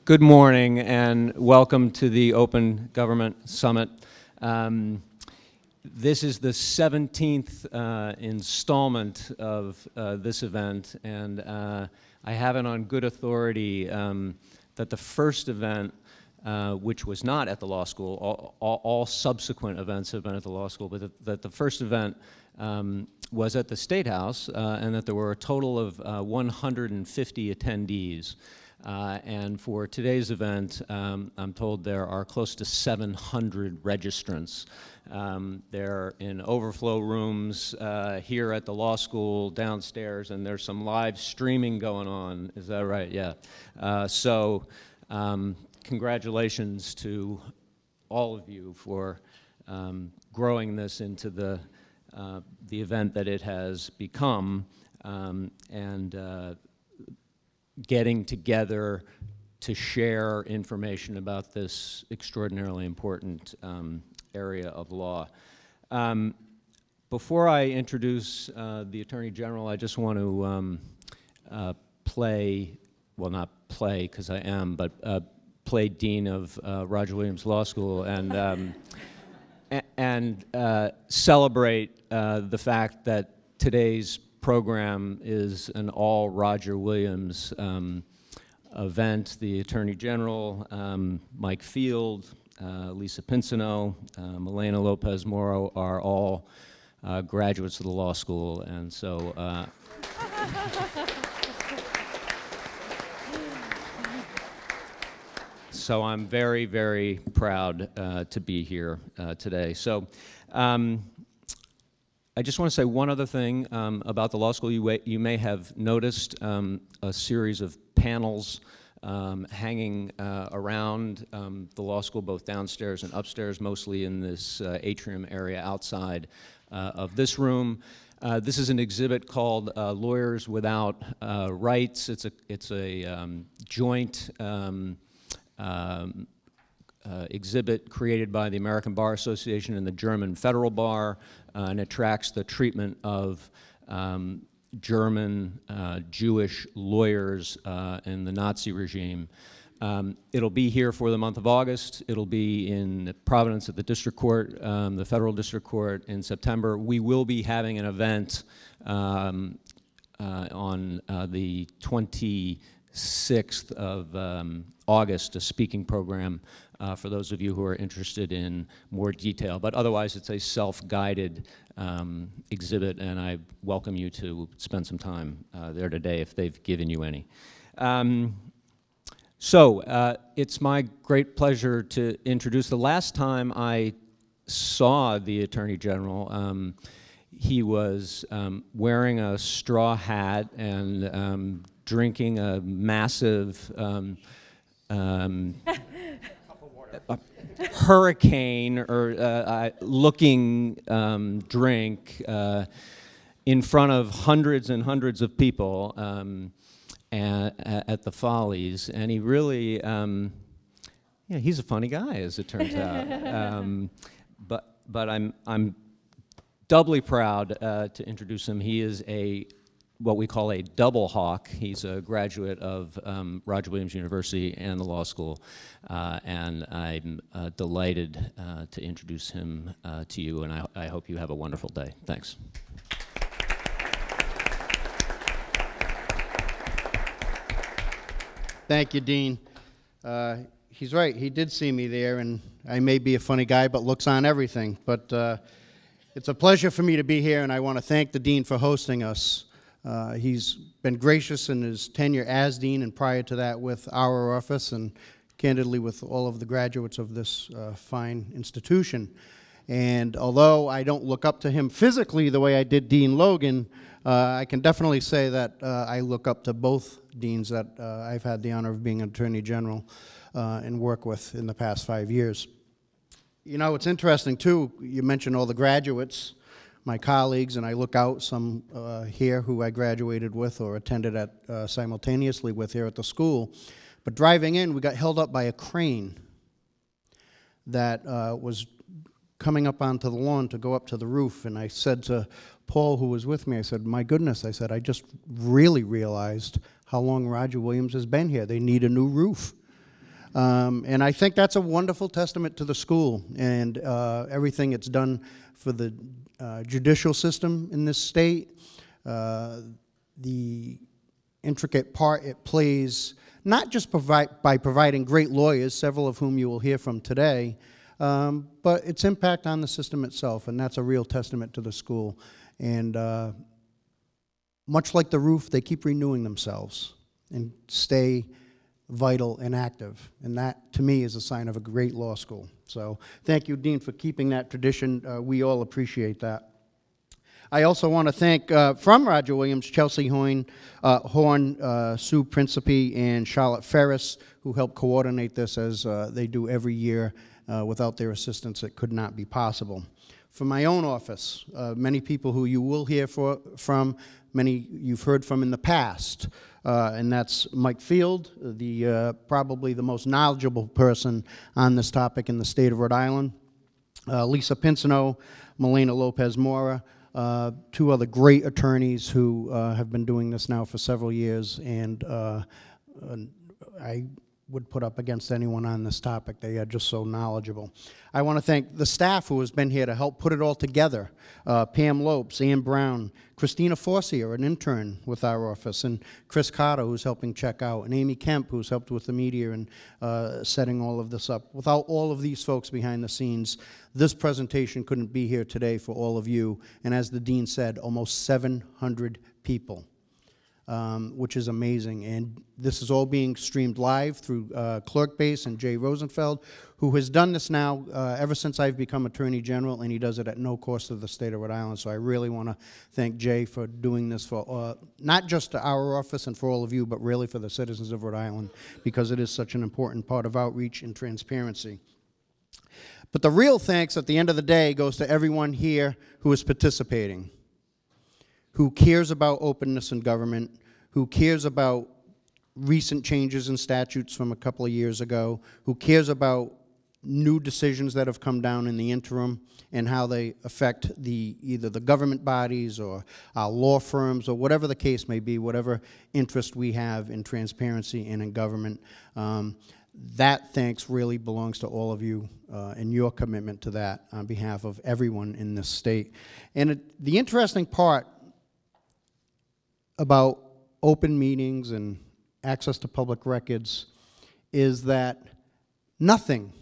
Good morning and welcome to the Open Government Summit. This is the 17th installment of this event, and I have it on good authority that the first event, which was not at the law school, all subsequent events have been at the law school, but that the first event was at the State House, and that there were a total of 150 attendees. And for today's event, I'm told there are close to 700 registrants. They're in overflow rooms here at the law school downstairs, and there's some live streaming going on. Is that right? Yeah. Congratulations to all of you for growing this into the event that it has become, and getting together to share information about this extraordinarily important area of law. Before I introduce the Attorney General, I just want to play, well, not play because I am, but play Dean of Roger Williams Law School and celebrate the fact that today's program is an all Roger Williams event. The Attorney General, Mike Field, Lisa Pincino, Milena Lopez Moro are all graduates of the law school, and so so I'm very, very proud to be here today. So I just want to say one other thing about the law school. You may have noticed a series of panels hanging around the law school, both downstairs and upstairs, mostly in this atrium area outside of this room. This is an exhibit called Lawyers Without Rights. It's a joint exhibit created by the American Bar Association and the German Federal Bar, and it tracks the treatment of German Jewish lawyers in the Nazi regime. It'll be here for the month of August. It'll be in Providence at the District Court, the Federal District Court, in September. We will be having an event on the 26th of August, a speaking program for those of you who are interested in more detail. But otherwise, it's a self-guided exhibit, and I welcome you to spend some time there today if they've given you any. It's my great pleasure to introduce. The last time I saw the Attorney General, he was wearing a straw hat and drinking a massive hurricane or looking drink in front of hundreds and hundreds of people at the Follies, and he really, yeah, he's a funny guy, as it turns out. But I'm doubly proud to introduce him. He is what we call a double hawk. He's a graduate of Roger Williams University and the law school, and I'm delighted to introduce him to you, and I hope you have a wonderful day. Thanks. Thank you, Dean. He's right, he did see me there, and I may be a funny guy, but looks on everything. But it's a pleasure for me to be here, and I want to thank the Dean for hosting us. He's been gracious in his tenure as Dean and prior to that with our office and candidly with all of the graduates of this fine institution. And although I don't look up to him physically the way I did Dean Logan, I can definitely say that I look up to both deans that I've had the honor of being Attorney General and work with in the past 5 years. You know, it's interesting too, you mentioned all the graduates, my colleagues, and I look out, some here who I graduated with or attended at simultaneously with here at the school. But driving in, we got held up by a crane that was coming up onto the lawn to go up to the roof, and I said to Paul, who was with me, I said, my goodness, I said, I just really realized how long Roger Williams has been here. They need a new roof. And I think that's a wonderful testament to the school and everything it's done for the judicial system in this state, the intricate part it plays, not just by providing great lawyers, several of whom you will hear from today, but its impact on the system itself, and that's a real testament to the school. And much like the roof, they keep renewing themselves and stay vital and active, and that, to me, is a sign of a great law school. So thank you, Dean, for keeping that tradition. We all appreciate that. I also want to thank, from Roger Williams, Chelsea Horn, Sue Principe, and Charlotte Ferris, who helped coordinate this as they do every year. Without their assistance, it could not be possible. For my own office, many people who you will hear from, many you've heard from in the past, and that's Mike Field, probably the most knowledgeable person on this topic in the state of Rhode Island, Lisa Pincino, Melena Lopez-Mora, two other great attorneys who have been doing this now for several years, and I would put up against anyone on this topic. They are just so knowledgeable. I want to thank the staff who has been here to help put it all together. Pam Lopes, Ann Brown, Christina Forcier, an intern with our office, and Chris Carter, who's helping check out, and Amy Kemp, who's helped with the media and setting all of this up. Without all of these folks behind the scenes, this presentation couldn't be here today for all of you. And as the dean said, almost 700 people. Which is amazing. And this is all being streamed live through Clerkbase and Jay Rosenfeld, who has done this now ever since I've become Attorney General, and he does it at no cost to the state of Rhode Island. So I really want to thank Jay for doing this for not just to our office and for all of you, but really for the citizens of Rhode Island, because it is such an important part of outreach and transparency. But the real thanks at the end of the day goes to everyone here who is participating, who cares about openness in government, who cares about recent changes in statutes from a couple of years ago, who cares about new decisions that have come down in the interim and how they affect either the government bodies or our law firms or whatever the case may be, whatever interest we have in transparency and in government. That thanks really belongs to all of you and your commitment to that on behalf of everyone in this state. And the interesting part about open meetings and access to public records is that nothing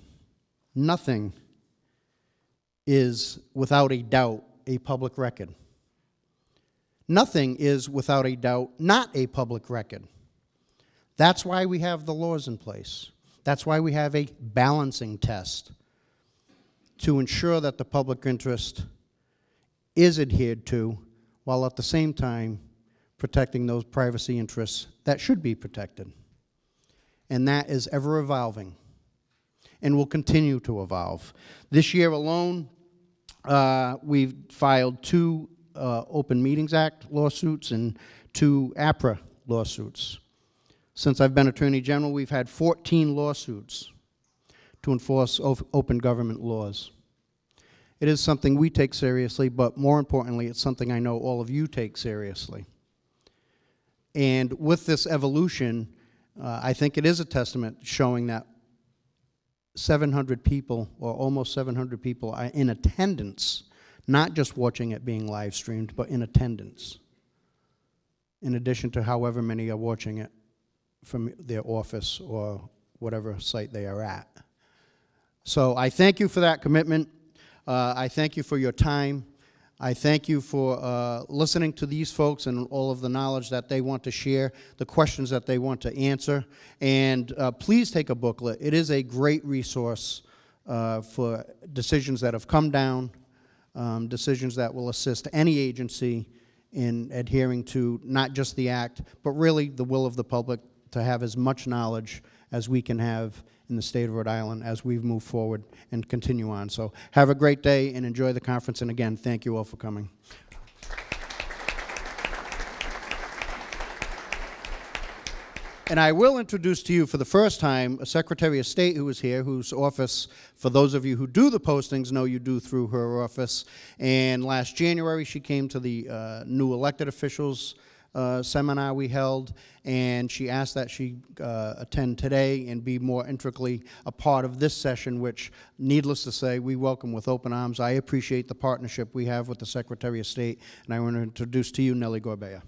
is without a doubt a public record. Nothing is without a doubt not a public record. That's why we have the laws in place. That's why we have a balancing test to ensure that the public interest is adhered to, while at the same time protecting those privacy interests that should be protected. And that is ever evolving and will continue to evolve. This year alone, we've filed 2 Open Meetings Act lawsuits and 2 APRA lawsuits. Since I've been Attorney General, we've had 14 lawsuits to enforce open government laws. It is something we take seriously, but more importantly, it's something I know all of you take seriously. And with this evolution, I think it is a testament showing that 700 people, or almost 700 people, are in attendance, not just watching it being live streamed, but in attendance, in addition to however many are watching it from their office or whatever site they are at. So I thank you for that commitment. I thank you for your time. I thank you for listening to these folks and all of the knowledge that they want to share, the questions that they want to answer. And please take a booklet. It is a great resource for decisions that have come down, decisions that will assist any agency in adhering to not just the act, but really the will of the public to have as much knowledge as we can have in the state of Rhode Island as we move forward and continue on. So have a great day and enjoy the conference. And again, thank you all for coming. And I will introduce to you for the first time a Secretary of State who is here, whose office, for those of you who do the postings, know you do through her office. And last January, she came to the new elected officials seminar we held, and she asked that she attend today and be more intricately a part of this session, which, needless to say, we welcome with open arms. I appreciate the partnership we have with the Secretary of State, and I want to introduce to you Nellie Gorbea.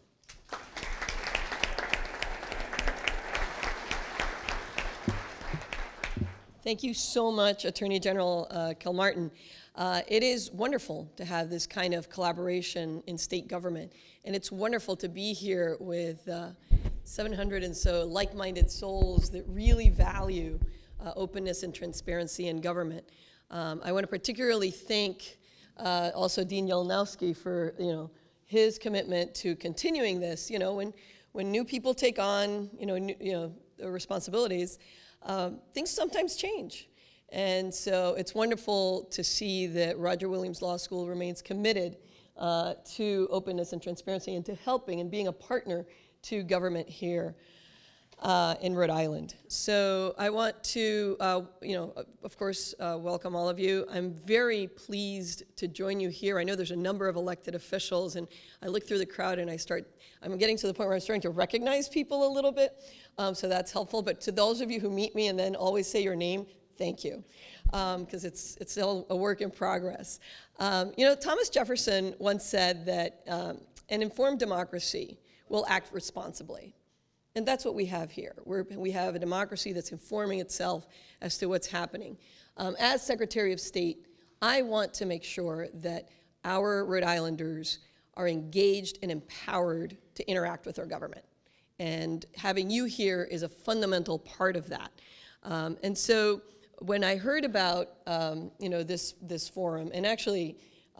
Thank you so much, Attorney General Kilmartin. It is wonderful to have this kind of collaboration in state government, and it's wonderful to be here with 700 and so like-minded souls that really value openness and transparency in government. I want to particularly thank also Dean Yalanowski for his commitment to continuing this. When new people take on responsibilities, things sometimes change. And so it's wonderful to see that Roger Williams Law School remains committed to openness and transparency and to helping and being a partner to government here in Rhode Island. So I want to, of course, welcome all of you. I'm very pleased to join you here. I know there's a number of elected officials, and I look through the crowd and I'm getting to the point where I'm starting to recognize people a little bit, so that's helpful. But to those of you who meet me and then always say your name, thank you, because it's still a work in progress. Thomas Jefferson once said that an informed democracy will act responsibly. And that's what we have here. We have a democracy that's informing itself as to what's happening. As Secretary of State, I want to make sure that our Rhode Islanders are engaged and empowered to interact with our government. And having you here is a fundamental part of that. And so when I heard about this forum, and actually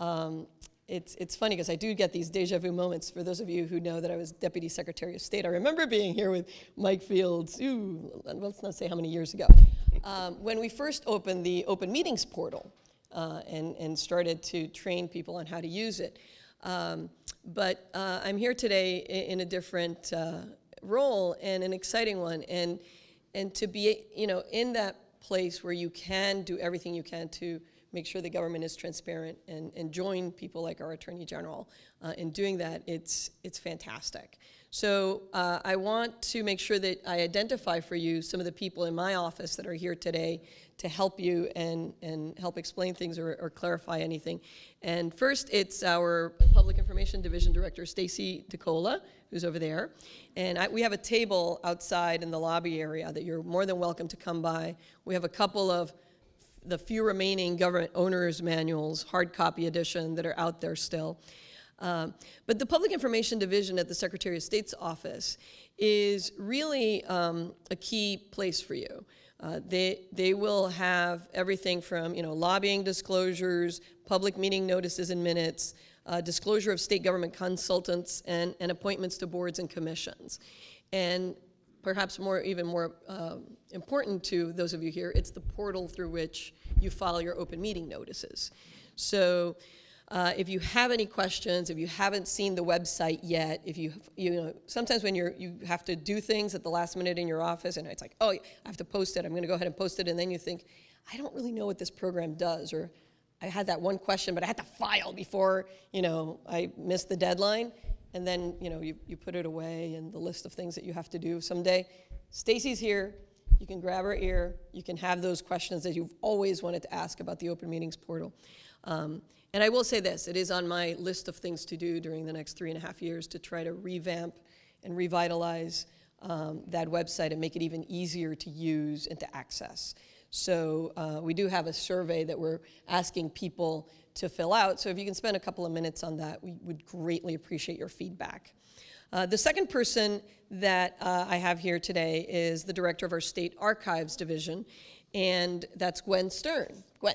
it's funny because I do get these deja vu moments. For those of you who know that I was Deputy Secretary of State, I remember being here with Mike Fields, let's not say how many years ago, when we first opened the Open Meetings portal and started to train people on how to use it. But I'm here today in a different role and an exciting one, and to be in that place where you can do everything you can to make sure the government is transparent and join people like our Attorney General in doing that. It's fantastic. So I want to make sure that I identify for you some of the people in my office that are here today to help you and help explain things or clarify anything. And first, it's our Public Information Division Director, Stacy DeCola, who's over there. And we have a table outside in the lobby area that you're more than welcome to come by. We have a couple of the few remaining government owners manuals, hard copy edition, that are out there still. But the Public Information Division at the Secretary of State's office is really a key place for you. They will have everything from lobbying disclosures, public meeting notices and minutes, disclosure of state government consultants, and appointments to boards and commissions. And perhaps even more important to those of you here, it's the portal through which you file your open meeting notices. So if you have any questions, if you haven't seen the website yet, if sometimes when you have to do things at the last minute in your office, and it's like, oh, I have to post it, I'm going to go ahead and post it, and then you think, I don't really know what this program does, or I had that one question, but I had to file before I missed the deadline. And then you put it away in the list of things that you have to do someday. Stacy's here. You can grab her ear. You can have those questions that you've always wanted to ask about the Open Meetings portal. And I will say this, it is on my list of things to do during the next 3.5 years to try to revamp and revitalize that website and make it even easier to use and to access. So we do have a survey that we're asking people to fill out. So if you can spend a couple of minutes on that, we would greatly appreciate your feedback. The second person that I have here today is the director of our State Archives Division, and that's Gwen Stern. Gwen.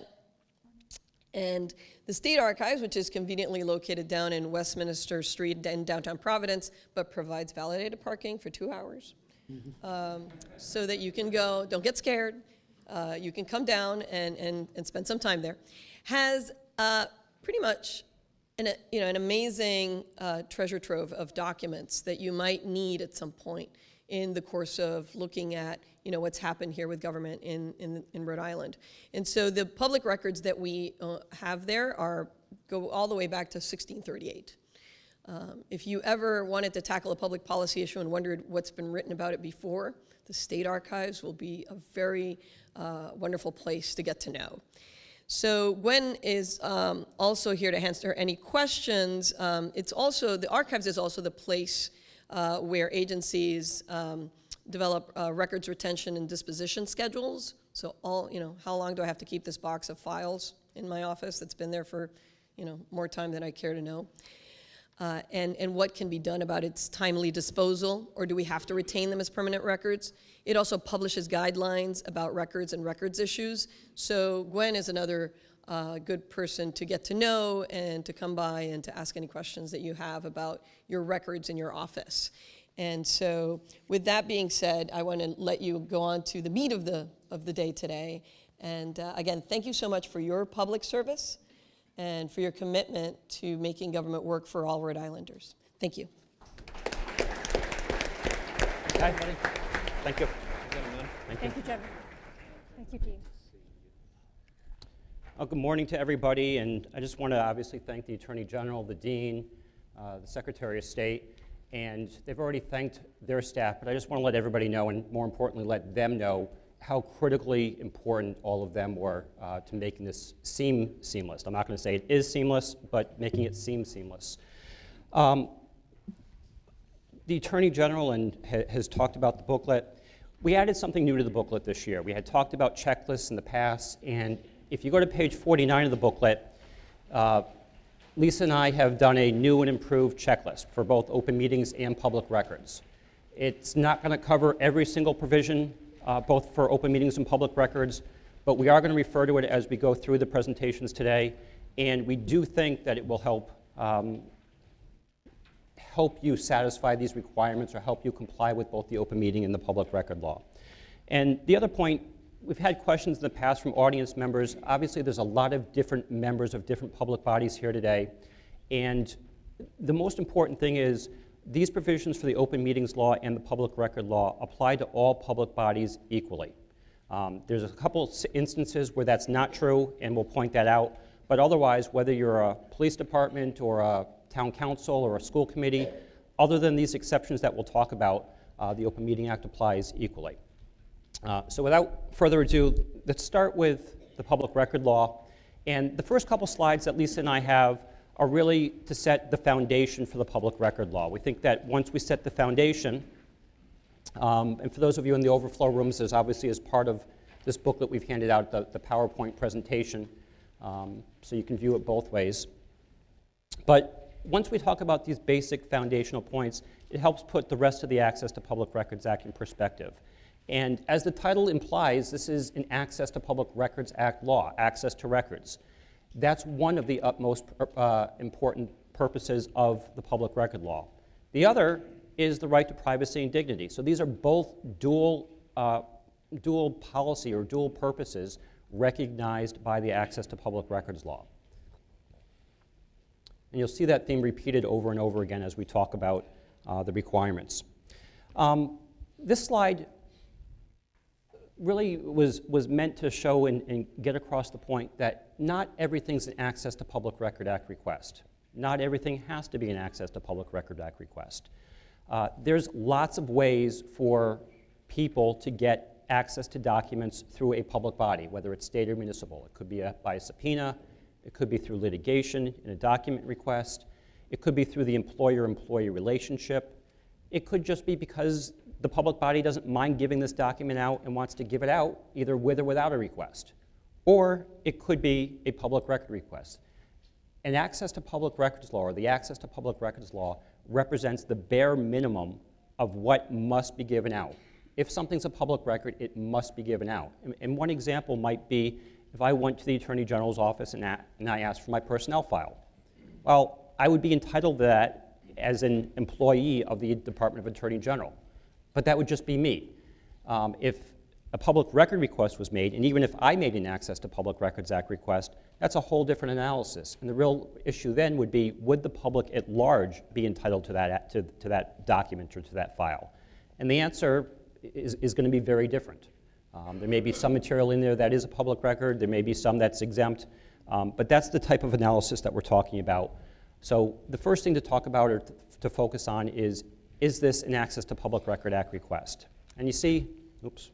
And the State Archives, which is conveniently located down in Westminster Street in downtown Providence, but provides validated parking for 2 hours, so that you can go, don't get scared, you can come down and spend some time there, has pretty much an amazing treasure trove of documents that you might need at some point in the course of looking at what's happened here with government in Rhode Island. And so the public records that we have there go all the way back to 1638. If you ever wanted to tackle a public policy issue and wondered what's been written about it before, the State Archives will be a very wonderful place to get to know. So Gwen is also here to answer any questions. The Archives is also the place where agencies develop records retention and disposition schedules. So how long do I have to keep this box of files in my office that's been there for, more time than I care to know? And what can be done about its timely disposal, or do we have to retain them as permanent records? It also publishes guidelines about records and records issues. So Gwen is another good person to get to know and to come by and to ask any questions that you have about your records in your office. And so with that being said, I want to let you go on to the meat of the day today. And again, thank you so much for your public service and for your commitment to making government work for all Rhode Islanders. Thank you. Hi, buddy. Thank you. Thank you, Jim. Thank you, Dean. Good morning to everybody, and I just want to obviously thank the Attorney General, the Dean, the Secretary of State, and they've already thanked their staff, but I just want to let everybody know, and more importantly, let them know how critically important all of them were to making this seem seamless. I'm not going to say it is seamless, but making it seem seamless. The Attorney General has talked about the booklet. We added something new to the booklet this year. We had talked about checklists in the past, and if you go to page 49 of the booklet, Lisa and I have done a new and improved checklist for both open meetings and public records. It's not going to cover every single provision, both for open meetings and public records, but we are going to refer to it as we go through the presentations today, and we do think that it will help you satisfy these requirements or help you comply with both the open meeting and the public record law. And the other point, we've had questions in the past from audience members. Obviously, there's a lot of different members of different public bodies here today, and the most important thing is these provisions for the open meetings law and the public record law apply to all public bodies equally. There's a couple instances where that's not true, and we'll point that out, but otherwise, whether you're a police department or a town council or a school committee, other than these exceptions that we'll talk about, the Open Meeting Act applies equally. So without further ado, let's start with the public record law. And the first couple slides that Lisa and I have are really to set the foundation for the public record law. We think that once we set the foundation, and for those of you in the overflow rooms, there's obviously as part of this booklet we've handed out the PowerPoint presentation, so you can view it both ways. But once we talk about these basic foundational points, it helps put the rest of the Access to Public Records Act in perspective. And as the title implies, this is an Access to Public Records Act law, access to records. That's one of the utmost important purposes of the public record law. The other is the right to privacy and dignity. So these are both dual policy or dual purposes recognized by the Access to Public Records law. And you'll see that theme repeated over and over again as we talk about the requirements. This slide really was meant to show and get across the point that not everything's an Access to Public Record Act request. Not everything has to be an Access to Public Record Act request. There's lots of ways for people to get access to documents through a public body, whether it's state or municipal. It could be by a subpoena. It could be through litigation in a document request. It could be through the employer-employee relationship. It could just be because the public body doesn't mind giving this document out and wants to give it out either with or without a request. Or it could be a public record request. An Access to Public Records law, or the Access to Public Records law, represents the bare minimum of what must be given out. If something's a public record, it must be given out. And one example might be if I went to the Attorney General's office and I asked for my personnel file. Well, I would be entitled to that as an employee of the Department of Attorney General. But that would just be me. If a public record request was made, and even if I made an Access to Public Records Act request, that's a whole different analysis. And the real issue then would be, would the public at large be entitled to that document or to that file? And the answer is going to be very different. There may be some material in there that is a public record. There may be some that's exempt. But that's the type of analysis that we're talking about. So the first thing to talk about or to focus on is this an Access to Public Record Act request? And you see, oops,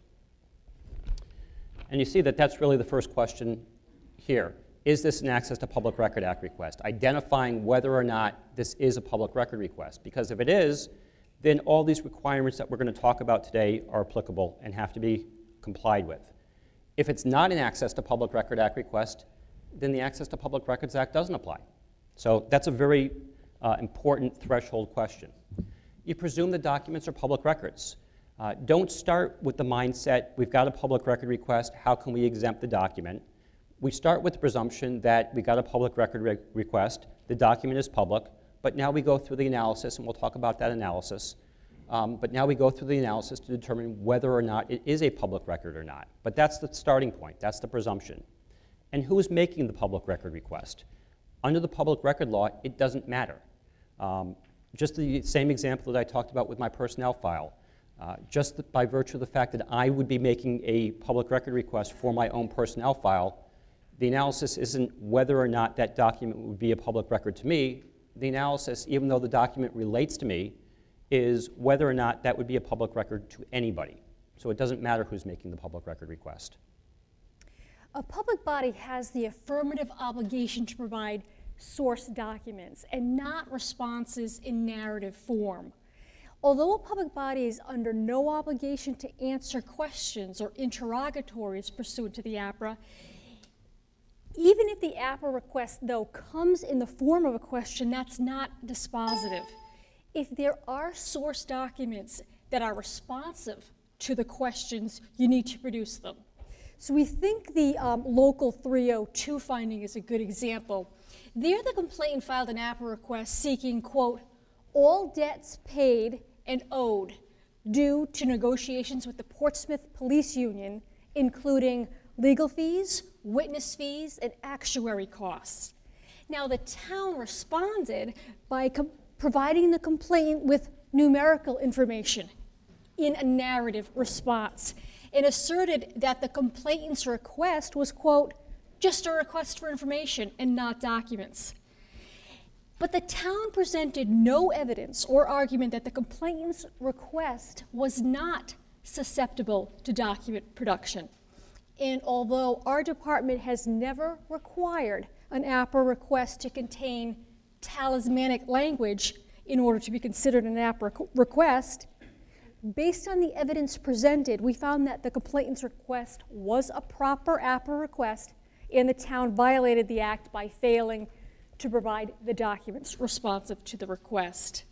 and you see that that's really the first question here. Is this an Access to Public Record Act request? Identifying whether or not this is a public record request. Because if it is, then all these requirements that we're going to talk about today are applicable and have to be complied with. If it's not an Access to Public Record Act request, then the Access to Public Records Act doesn't apply. So that's a very important threshold question. You presume the documents are public records. Don't start with the mindset, we've got a public record request, how can we exempt the document? We start with the presumption that we got a public record request, the document is public, but now we go through the analysis, and we'll talk about that analysis. But now we go through the analysis to determine whether or not it is a public record or not. But that's the starting point, that's the presumption. And who is making the public record request? Under the public record law, it doesn't matter. Just the same example that I talked about with my personnel file. Just by virtue of the fact that I would be making a public record request for my own personnel file, the analysis isn't whether or not that document would be a public record to me. The analysis, even though the document relates to me, is whether or not that would be a public record to anybody. So it doesn't matter who's making the public record request. A public body has the affirmative obligation to provide source documents and not responses in narrative form. Although a public body is under no obligation to answer questions or interrogatories pursuant to the APRA, even if the APRA request, though, comes in the form of a question, that's not dispositive. If there are source documents that are responsive to the questions, you need to produce them. So we think the Local 302 finding is a good example. There, the complainant filed an APRA request seeking, quote, all debts paid and owed due to negotiations with the Portsmouth Police Union, including legal fees, witness fees, and actuary costs. Now, the town responded by providing the complainant with numerical information in a narrative response and asserted that the complainant's request was, quote, just a request for information and not documents. But the town presented no evidence or argument that the complainant's request was not susceptible to document production. And although our department has never required an APRA request to contain talismanic language in order to be considered an APRA request, based on the evidence presented, we found that the complainant's request was a proper APRA request, and the town violated the act by failing to provide the documents responsive to the request.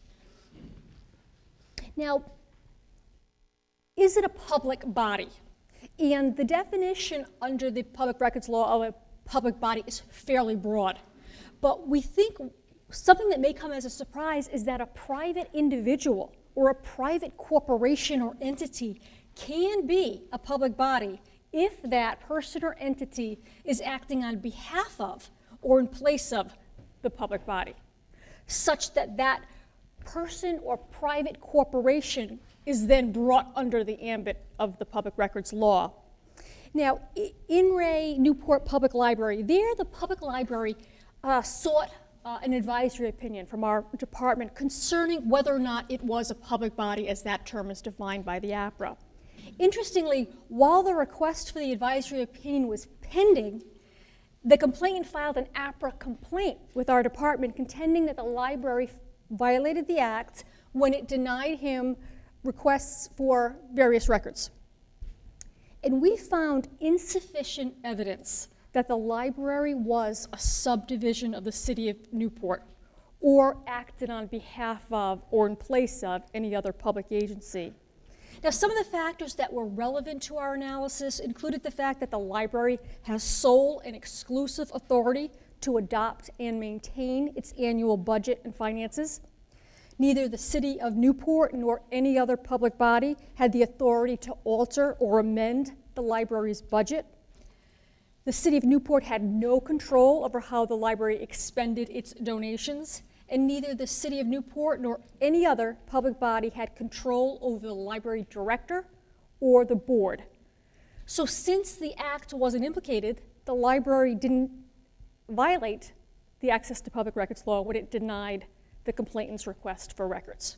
Now, is it a public body? And the definition under the public records law of a public body is fairly broad. But we think something that may come as a surprise is that a private individual or a private corporation or entity can be a public body if that person or entity is acting on behalf of or in place of the public body, such that that person or private corporation is then brought under the ambit of the public records law. Now, in Ray Newport Public Library, there the public library sought an advisory opinion from our department concerning whether or not it was a public body as that term is defined by the APRA. Interestingly, while the request for the advisory opinion was pending, the complainant filed an APRA complaint with our department contending that the library violated the act when it denied him requests for various records. And we found insufficient evidence that the library was a subdivision of the city of Newport or acted on behalf of or in place of any other public agency. Now, some of the factors that were relevant to our analysis included the fact that the library has sole and exclusive authority to adopt and maintain its annual budget and finances. Neither the city of Newport nor any other public body had the authority to alter or amend the library's budget. The city of Newport had no control over how the library expended its donations, and neither the city of Newport nor any other public body had control over the library director or the board. So since the act wasn't implicated, the library didn't violate the Access to Public Records law when it denied the complainant's request for records.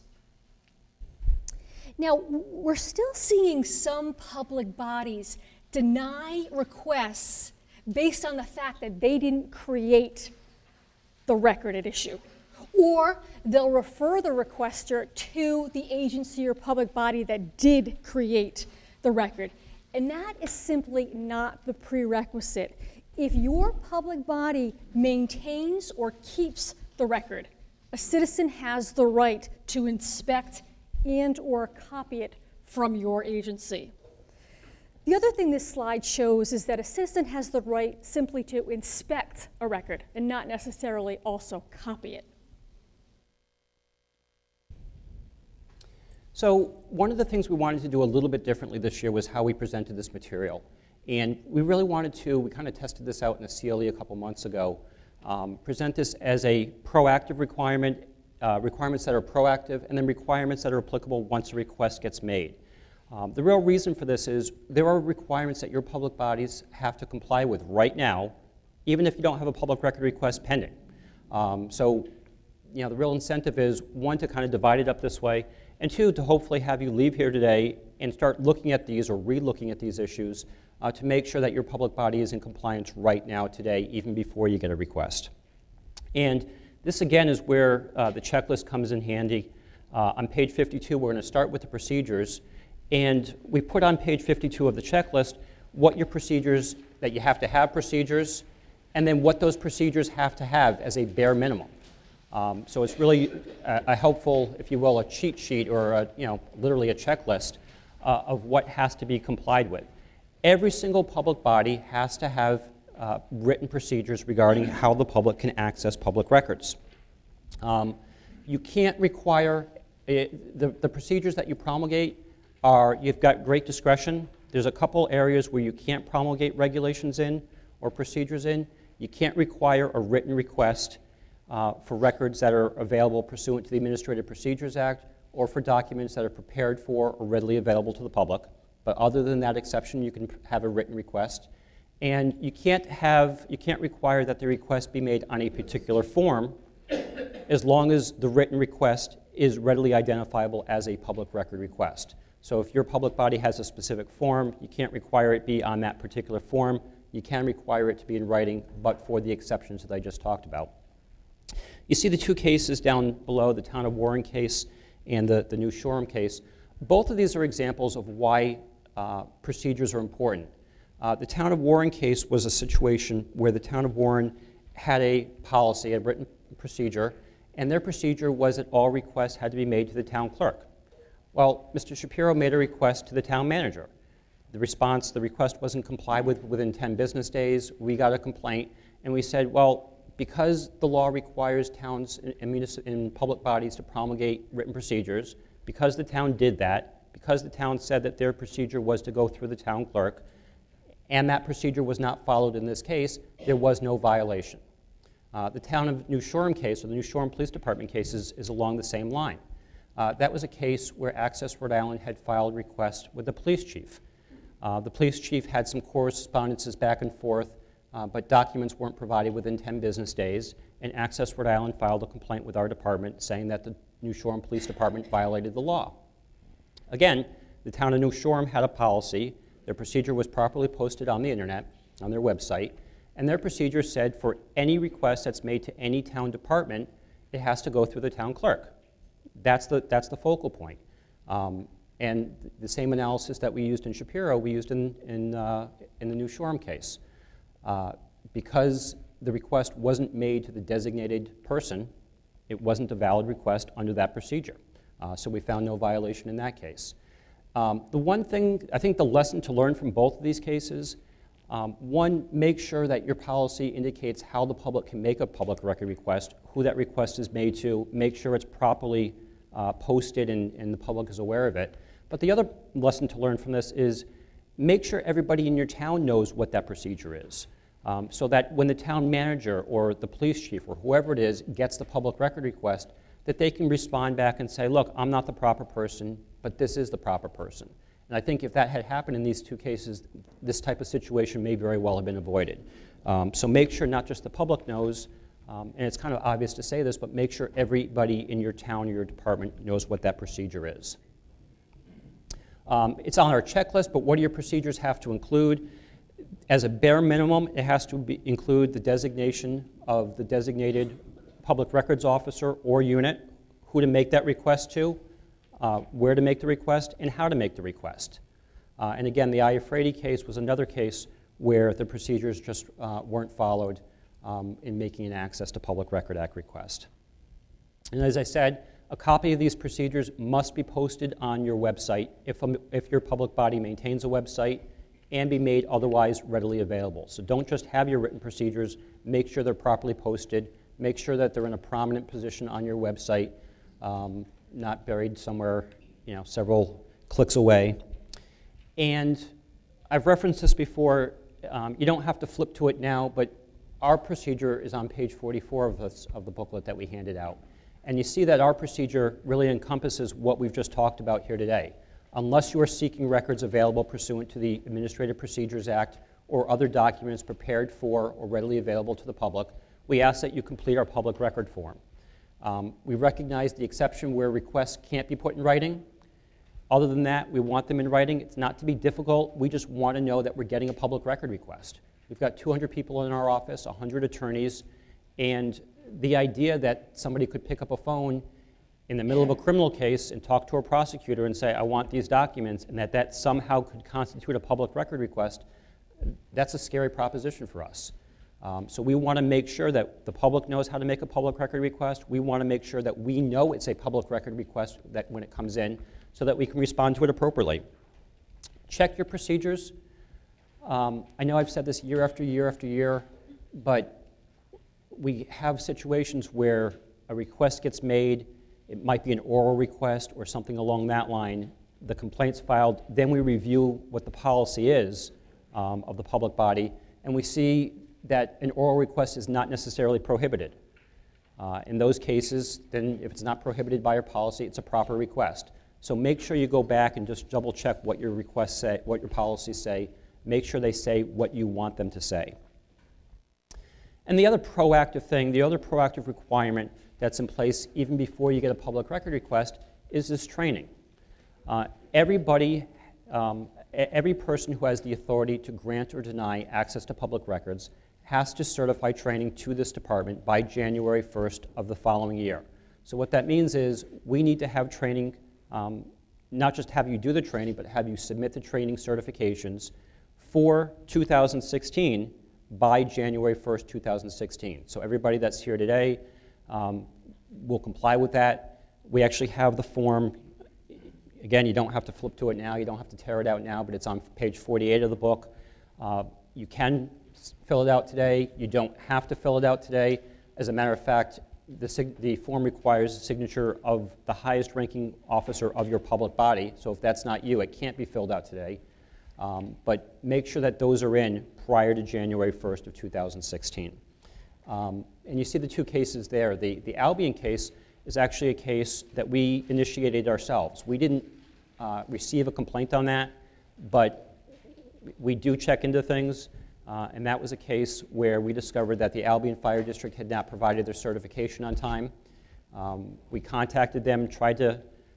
Now, we're still seeing some public bodies deny requests based on the fact that they didn't create the record at issue. Or they'll refer the requester to the agency or public body that did create the record. And that is simply not the prerequisite. If your public body maintains or keeps the record, a citizen has the right to inspect and or copy it from your agency. The other thing this slide shows is that a citizen has the right simply to inspect a record and not necessarily also copy it. So one of the things we wanted to do a little bit differently this year was how we presented this material. And we really wanted to, we kind of tested this out in the CLE a couple months ago, present this as a proactive requirement, requirements that are proactive, and then requirements that are applicable once a request gets made. The real reason for this is there are requirements that your public bodies have to comply with right now, even if you don't have a public record request pending. So, you know, the real incentive is, one, to kind of divide it up this way, and two, to hopefully have you leave here today and start looking at these or re-looking at these issues to make sure that your public body is in compliance right now today, even before you get a request. And this, again, is where the checklist comes in handy. On page 52, we're going to start with the procedures. And we put on page 52 of the checklist what your procedures, that you have to have procedures, and then what those procedures have to have as a bare minimum. So it's really a helpful, if you will, a cheat sheet or a, you know, literally a checklist of what has to be complied with. Every single public body has to have written procedures regarding how the public can access public records. You can't require, the procedures that you promulgate are, you've got great discretion. There's a couple areas where you can't promulgate regulations in or procedures in. You can't require a written request for records that are available pursuant to the Administrative Procedures Act or for documents that are prepared for or readily available to the public. But other than that exception, you can have a written request. And you can't require that the request be made on a particular form as long as the written request is readily identifiable as a public record request. So if your public body has a specific form, you can't require it be on that particular form. You can require it to be in writing, but for the exceptions that I just talked about. You see the two cases down below, the Town of Warren case and the New Shoreham case. Both of these are examples of why procedures are important. The Town of Warren case was a situation where the Town of Warren had a policy, a written procedure, and their procedure was that all requests had to be made to the town clerk. Well, Mr. Shapiro made a request to the town manager. The request wasn't complied with within 10 business days. We got a complaint, and we said, well, because the law requires towns and public bodies to promulgate written procedures, because the town did that, because the town said that their procedure was to go through the town clerk, and that procedure was not followed in this case, there was no violation. The Town of New Shoreham case, or the New Shoreham Police Department case, is along the same line. That was a case where Access Rhode Island had filed a request with the police chief. The police chief had some correspondences back and forth, but documents weren't provided within 10 business days, and Access Rhode Island filed a complaint with our department saying that the New Shoreham Police Department violated the law. Again, the Town of New Shoreham had a policy. Their procedure was properly posted on the internet, on their website, and their procedure said for any request that's made to any town department, it has to go through the town clerk. That's the focal point. And the same analysis that we used in Shapiro, we used in the New Shoreham case. Because the request wasn't made to the designated person, it wasn't a valid request under that procedure. So we found no violation in that case. The one thing, I think the lesson to learn from both of these cases, one, make sure that your policy indicates how the public can make a public record request, who that request is made to, make sure it's properly posted and the public is aware of it. But the other lesson to learn from this is make sure everybody in your town knows what that procedure is. So that when the town manager or the police chief or whoever it is gets the public record request, that they can respond back and say, look, I'm not the proper person, but this is the proper person. And I think if that had happened in these two cases, this type of situation may very well have been avoided. So make sure not just the public knows, And it's kind of obvious to say this, but make sure everybody in your town or your department knows what that procedure is. It's on our checklist, but what do your procedures have to include? As a bare minimum, it has to include the designation of the designated public records officer or unit, who to make that request to, where to make the request, and how to make the request. And again, the Iafrate case was another case where the procedures just weren't followed in making an Access to Public Record Act request. And as I said, a copy of these procedures must be posted on your website if your public body maintains a website, and be made otherwise readily available. So don't just have your written procedures, make sure they're properly posted, make sure that they're in a prominent position on your website, not buried somewhere, several clicks away. And I've referenced this before, you don't have to flip to it now, but our procedure is on page 44 of the booklet that we handed out. And you see that our procedure really encompasses what we've just talked about here today. Unless you are seeking records available pursuant to the Administrative Procedures Act or other documents prepared for or readily available to the public, we ask that you complete our public record form. We recognize the exception where requests can't be put in writing. Other than that, we want them in writing. It's not to be difficult. We just want to know that we're getting a public record request. We've got 200 people in our office, 100 attorneys, and the idea that somebody could pick up a phone in the middle of a criminal case and talk to a prosecutor and say, I want these documents, and that somehow could constitute a public record request, that's a scary proposition for us. So we want to make sure that the public knows how to make a public record request. We want to make sure that we know it's a public record request that when it comes in, so that we can respond to it appropriately. Check your procedures. I know I've said this year after year after year, but we have situations where a request gets made. It might be an oral request or something along that line. The complaint's filed, then we review what the policy is of the public body, and we see that an oral request is not necessarily prohibited. In those cases, then if it's not prohibited by your policy, it's a proper request. So make sure you go back and just double check what your requests say, what your policies say. Make sure they say what you want them to say. And the other proactive thing, the other proactive requirement that's in place even before you get a public record request is this training. Every person who has the authority to grant or deny access to public records has to certify training to this department by January 1st of the following year. So what that means is we need to have training, not just have you do the training, but have you submit the training certifications for 2016 by January 1st, 2016. So everybody that's here today will comply with that. We actually have the form. Again, you don't have to flip to it now. You don't have to tear it out now, but it's on page 48 of the book. You can fill it out today. You don't have to fill it out today. As a matter of fact, the form requires the signature of the highest ranking officer of your public body. So if that's not you, it can't be filled out today. But make sure that those are in prior to January 1st of 2016. And you see the two cases there. The Albion case is actually a case that we initiated ourselves. We didn't receive a complaint on that, but we do check into things. And that was a case where we discovered that the Albion Fire District had not provided their certification on time. We contacted them, tried to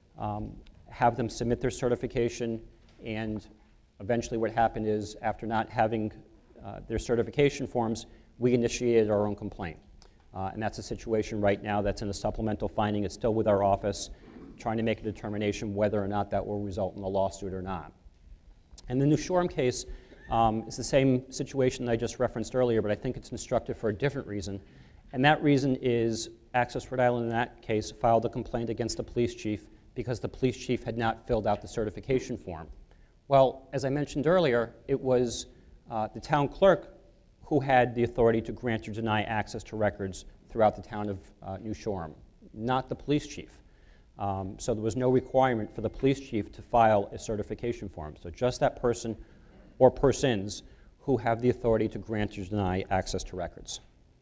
have them submit their certification, and eventually what happened is, after not having their certification forms, we initiated our own complaint. And that's a situation right now that's in a supplemental finding. It's still with our office, trying to make a determination whether or not that will result in a lawsuit or not. And the New Shoreham case is the same situation that I just referenced earlier, but I think it's instructive for a different reason. And that reason is Access Rhode Island in that case filed a complaint against the police chief because the police chief had not filled out the certification form. Well, as I mentioned earlier, it was the town clerk who had the authority to grant or deny access to records throughout the town of New Shoreham, not the police chief. So there was no requirement for the police chief to file a certification form. So just that person or persons who have the authority to grant or deny access to records.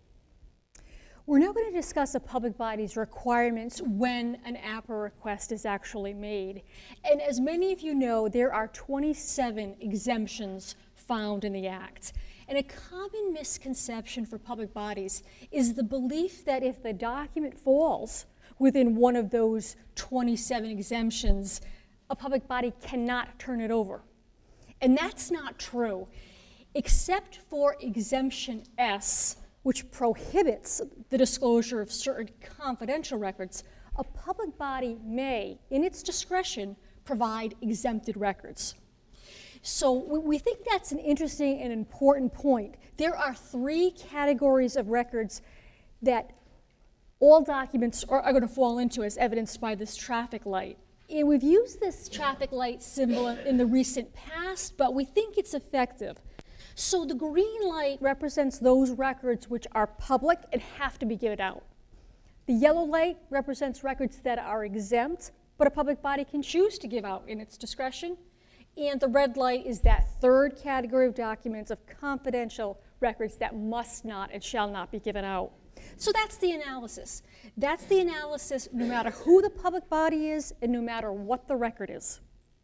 We're now going to discuss a public body's requirements when an APRA request is actually made. And as many of you know, there are 27 exemptions found in the Act. And a common misconception for public bodies is the belief that if the document falls within one of those 27 exemptions, a public body cannot turn it over. And that's not true. Except for Exemption S, which prohibits the disclosure of certain confidential records, a public body may, in its discretion, provide exempted records. So we think that's an interesting and important point. There are 3 categories of records that all documents are going to fall into, as evidenced by this traffic light. And we've used this traffic light symbol in the recent past, but we think it's effective. So the green light represents those records which are public and have to be given out. The yellow light represents records that are exempt, but a public body can choose to give out in its discretion. And the red light is that 3rd category of documents of confidential records that must not and shall not be given out. So that's the analysis. That's the analysis no matter who the public body is and no matter what the record is.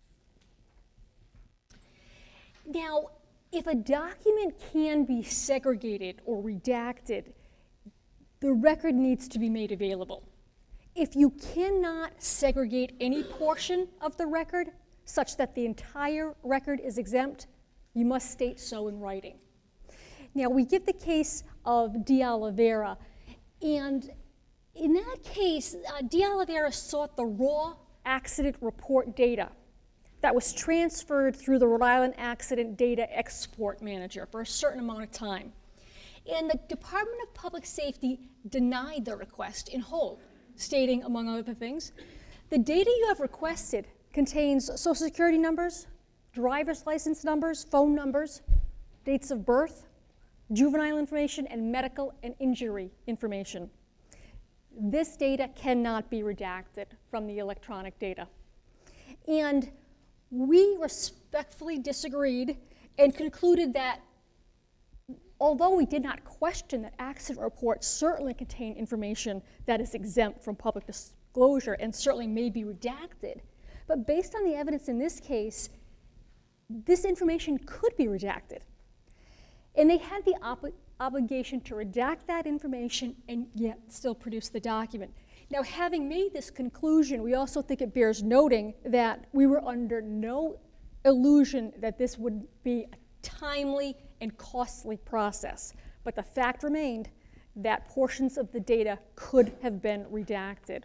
Now, if a document can be segregated or redacted, the record needs to be made available. If you cannot segregate any portion of the record such that the entire record is exempt, you must state so in writing. Now, we give the case of De Oliveira, and in that case, De Oliveira sought the raw accident report data that was transferred through the Rhode Island Accident Data Export Manager for a certain amount of time. And the Department of Public Safety denied the request in whole, stating, among other things, the data you have requested contains social security numbers, driver's license numbers, phone numbers, dates of birth, juvenile information, and medical and injury information. This data cannot be redacted from the electronic data. And we respectfully disagreed and concluded that although we did not question that accident reports certainly contain information that is exempt from public disclosure and certainly may be redacted, but based on the evidence in this case, this information could be redacted. And they had the obligation to redact that information and yet still produce the document. Now, having made this conclusion, we also think it bears noting that we were under no illusion that this would be a timely and costly process. But the fact remained that portions of the data could have been redacted.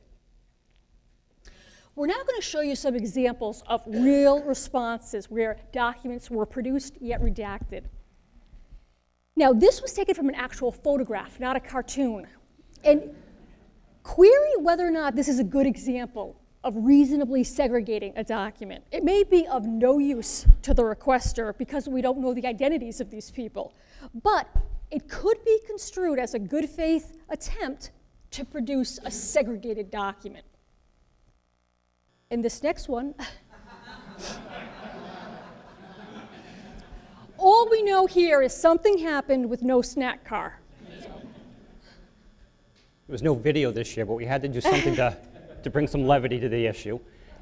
We're now going to show you some examples of real responses where documents were produced yet redacted. Now, this was taken from an actual photograph, not a cartoon. And query whether or not this is a good example of reasonably segregating a document. It may be of no use to the requester because we don't know the identities of these people, but it could be construed as a good faith attempt to produce a segregated document. In this next one, all we know here is something happened with no snack car. There was no video this year, but we had to do something to bring some levity to the issue.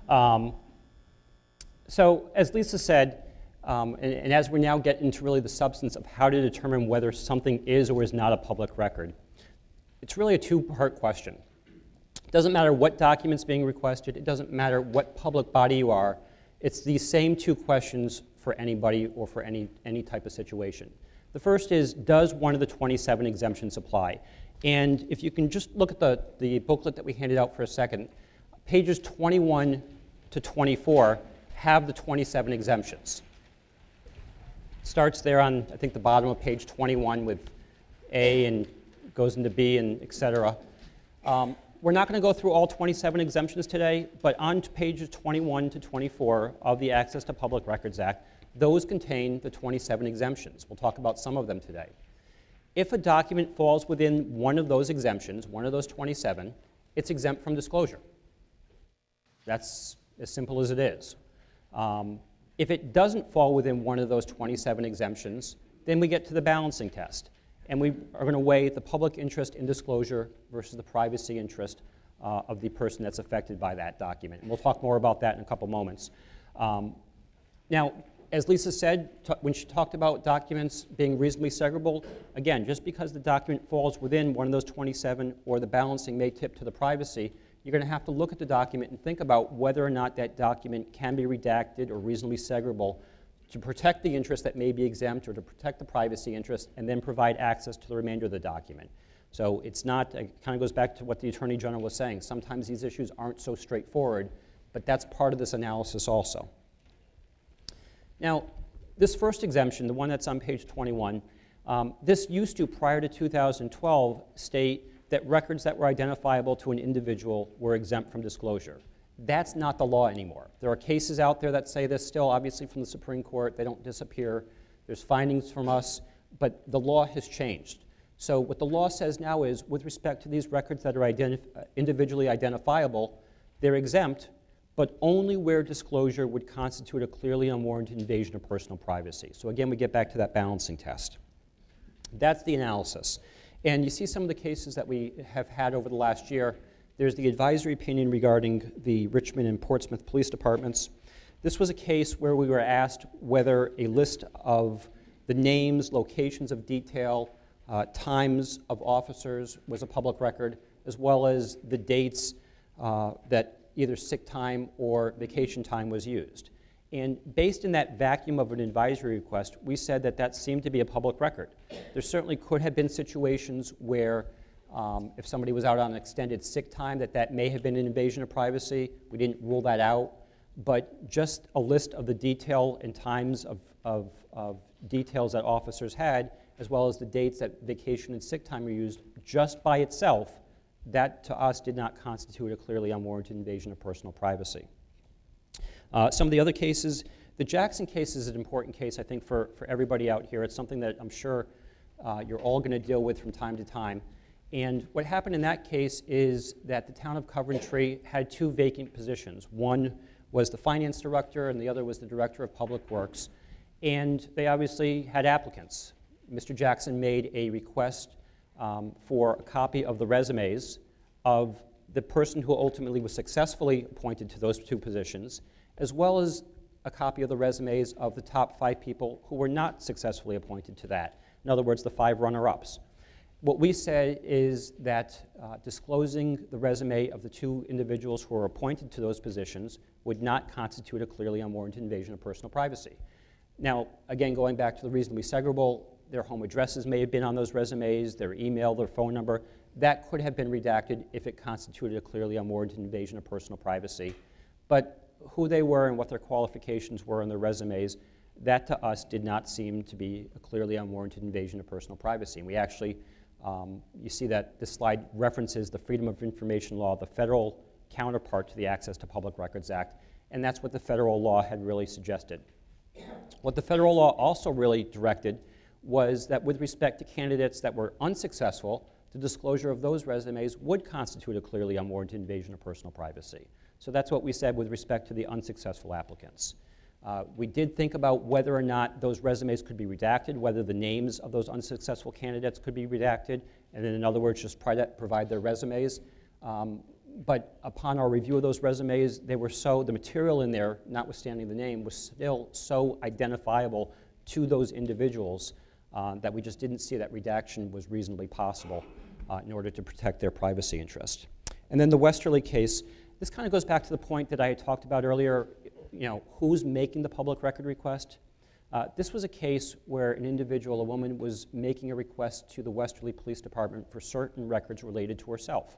So as Lisa said, and as we now get into really the substance of how to determine whether something is or is not a public record, it's really a 2-part question. It doesn't matter what document's being requested. It doesn't matter what public body you are. It's these same 2 questions for anybody or for any type of situation. The first is, does one of the 27 exemptions apply? And if you can just look at the booklet that we handed out for a second, pages 21 to 24 have the 27 exemptions. It starts there on, I think, the bottom of page 21 with A and goes into B and et cetera. We're not going to go through all 27 exemptions today, but on pages 21 to 24 of the Access to Public Records Act, those contain the 27 exemptions. We'll talk about some of them today. If a document falls within one of those exemptions, one of those 27, it's exempt from disclosure. That's as simple as it is. If it doesn't fall within one of those 27 exemptions, then we get to the balancing test. And we are going to weigh the public interest in disclosure versus the privacy interest of the person that's affected by that document. And we'll talk more about that in a couple moments. Now, As Lisa said, when she talked about documents being reasonably segregable, again, just because the document falls within one of those 27 or the balancing may tip to the privacy, you're going to have to look at the document and think about whether or not that document can be redacted or reasonably segregable to protect the interest that may be exempt or to protect the privacy interest and then provide access to the remainder of the document. So it's not, it kind of goes back to what the Attorney General was saying. Sometimes these issues aren't so straightforward, but that's part of this analysis also. Now, this first exemption, the one that's on page 21, this used to, prior to 2012, state that records that were identifiable to an individual were exempt from disclosure. That's not the law anymore. There are cases out there that say this still, obviously from the Supreme Court. They don't disappear. There's findings from us, but the law has changed. So what the law says now is, with respect to these records that are individually identifiable, they're exempt, but only where disclosure would constitute a clearly unwarranted invasion of personal privacy. So again, we get back to that balancing test. That's the analysis. And you see some of the cases that we have had over the last year. There's the advisory opinion regarding the Richmond and Portsmouth police departments. This was a case where we were asked whether a list of the names, locations of detail, times of officers was a public record, as well as the dates that either sick time or vacation time was used. And based in that vacuum of an advisory request, we said that that seemed to be a public record. There certainly could have been situations where if somebody was out on extended sick time, that may have been an invasion of privacy. We didn't rule that out. But just a list of the detail and times of details that officers had, as well as the dates that vacation and sick time were used, just by itself, that to us did not constitute a clearly unwarranted invasion of personal privacy. Some of the other cases, the Jackson case is an important case, I think, for everybody out here. It's something that I'm sure you're all going to deal with from time to time. And what happened in that case is that the town of Coventry had two vacant positions. One was the finance director, and the other was the director of public works. And they obviously had applicants. Mr. Jackson made a request for a copy of the resumes of the person who ultimately was successfully appointed to those two positions, as well as a copy of the resumes of the top 5 people who were not successfully appointed to that. In other words, the 5 runner-ups. What we said is that disclosing the resume of the 2 individuals who were appointed to those positions would not constitute a clearly unwarranted invasion of personal privacy. Now, again, going back to the reasonably segregable, their home addresses may have been on those resumes, their email, their phone number. That could have been redacted if it constituted a clearly unwarranted invasion of personal privacy. But who they were and what their qualifications were on their resumes, that to us did not seem to be a clearly unwarranted invasion of personal privacy. And we actually, you see that this slide references the Freedom of Information Law, the federal counterpart to the Access to Public Records Act, and that's what the federal law had really suggested. What the federal law also really directed was that with respect to candidates that were unsuccessful, the disclosure of those resumes would constitute a clearly unwarranted invasion of personal privacy. So that's what we said with respect to the unsuccessful applicants. We did think about whether or not those resumes could be redacted, whether the names of those unsuccessful candidates could be redacted, and then in other words, just provide their resumes. But upon our review of those resumes, they were the material in there, notwithstanding the name, was still so identifiable to those individuals that we just didn't see that redaction was reasonably possible in order to protect their privacy interest. And then the Westerly case, this kind of goes back to the point that I had talked about earlier, who's making the public record request? This was a case where an individual, a woman, was making a request to the Westerly Police Department for certain records related to herself.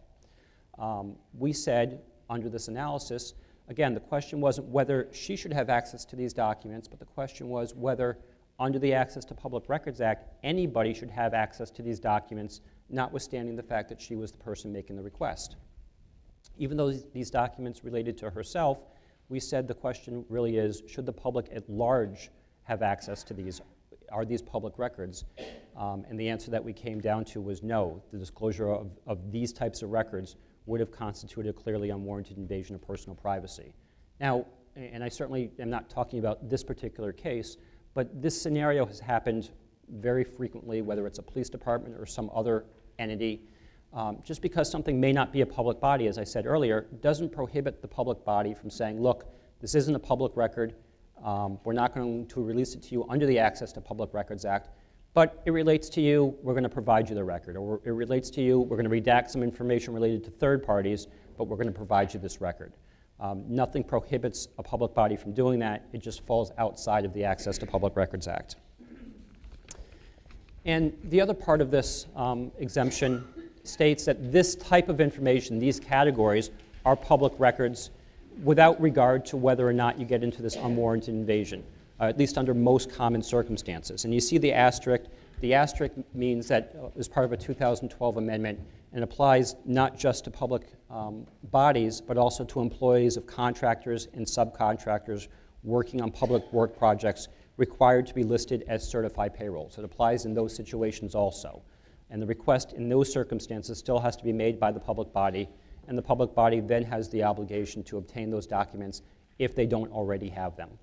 We said, under this analysis, again, the question wasn't whether she should have access to these documents, but the question was whether, under the Access to Public Records Act, anybody should have access to these documents, notwithstanding the fact that she was the person making the request. Even though these documents related to herself, we said the question really is, should the public at large have access to these? Are these public records? And the answer that we came down to was no. The disclosure of these types of records would have constituted a clearly unwarranted invasion of personal privacy. Now, and I certainly am not talking about this particular case, but this scenario has happened very frequently, whether it's a police department or some other entity. Just because something may not be a public body, as I said earlier, doesn't prohibit the public body from saying, look, this isn't a public record. We're not going to release it to you under the Access to Public Records Act, but it relates to you, we're going to provide you the record. Or it relates to you, we're going to redact some information related to third parties, but we're going to provide you this record. Nothing prohibits a public body from doing that. It just falls outside of the Access to Public Records Act. And the other part of this exemption states that this type of information, these categories, are public records without regard to whether or not you get into this unwarranted invasion, at least under most common circumstances. And you see the asterisk. The asterisk means that it was part of a 2012 amendment and applies not just to public bodies, but also to employees of contractors and subcontractors working on public work projects required to be listed as certified payroll. So it applies in those situations also. And the request in those circumstances still has to be made by the public body, and the public body then has the obligation to obtain those documents if they don't already have them.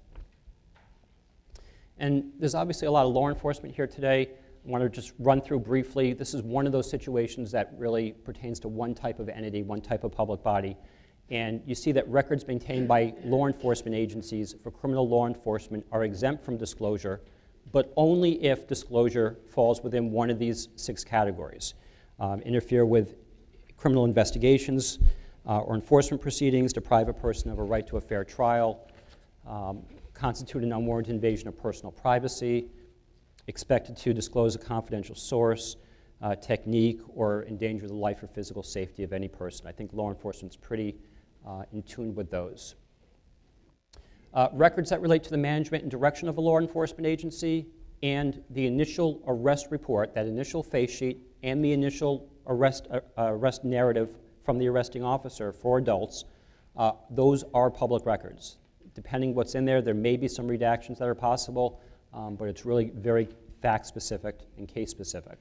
And there's obviously a lot of law enforcement here today. I want to just run through briefly. This is one of those situations that really pertains to one type of entity, one type of public body. And you see that records maintained by law enforcement agencies for criminal law enforcement are exempt from disclosure, but only if disclosure falls within one of these 6 categories. Interfere with criminal investigations or enforcement proceedings, deprive a person of a right to a fair trial, constitute an unwarranted invasion of personal privacy, expected to disclose a confidential source, technique, or endanger the life or physical safety of any person. I think law enforcement's pretty in tune with those. Records that relate to the management and direction of a law enforcement agency and the initial arrest report, that initial face sheet, and the initial arrest narrative from the arresting officer for adults, those are public records. Depending what's in there, there may be some redactions that are possible, but it's really very fact-specific and case-specific.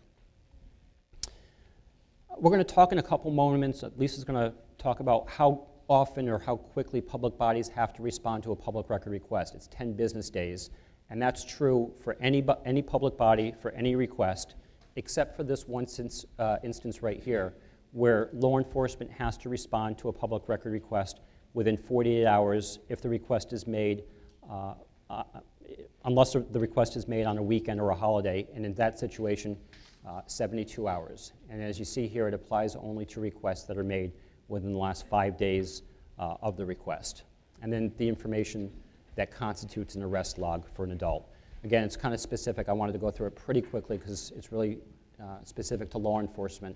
We're going to talk in a couple moments, Lisa's going to talk about how often or how quickly public bodies have to respond to a public record request. It's 10 business days, and that's true for any public body for any request, except for this one instance right here, where law enforcement has to respond to a public record request within 48 hours if the request is made, unless the request is made on a weekend or a holiday, and in that situation, 72 hours. And as you see here, it applies only to requests that are made within the last 5 days of the request. And then the information that constitutes an arrest log for an adult. Again, it's kind of specific. I wanted to go through it pretty quickly because it's really specific to law enforcement.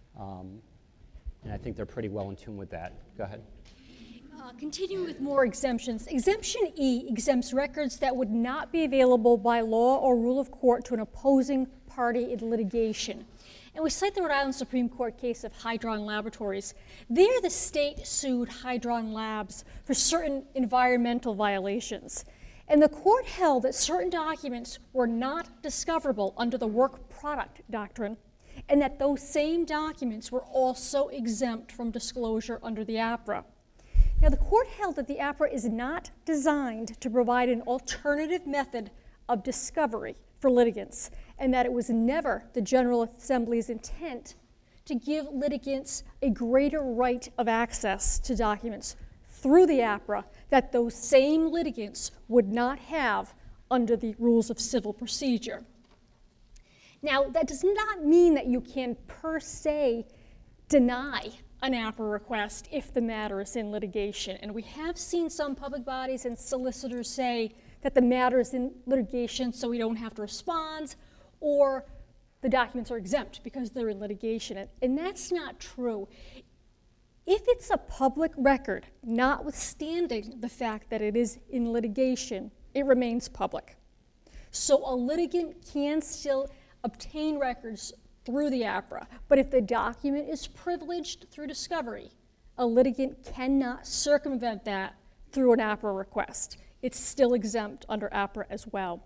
And I think they're pretty well in tune with that. Go ahead. Continuing with more exemptions, Exemption E exempts records that would not be available by law or rule of court to an opposing party in litigation. And we cite the Rhode Island Supreme Court case of Hydron Laboratories. There, the state sued Hydron Labs for certain environmental violations. And the court held that certain documents were not discoverable under the work product doctrine, and that those same documents were also exempt from disclosure under the APRA. Now, the court held that the APRA is not designed to provide an alternative method of discovery for litigants, and that it was never the General Assembly's intent to give litigants a greater right of access to documents through the APRA that those same litigants would not have under the rules of civil procedure. Now, that does not mean that you can per se deny an APRA request if the matter is in litigation. And we have seen some public bodies and solicitors say that the matter is in litigation so we don't have to respond, or the documents are exempt because they're in litigation. And that's not true. If it's a public record, notwithstanding the fact that it is in litigation, it remains public. So a litigant can still obtain records through the APRA, but if the document is privileged through discovery, a litigant cannot circumvent that through an APRA request. It's still exempt under APRA as well.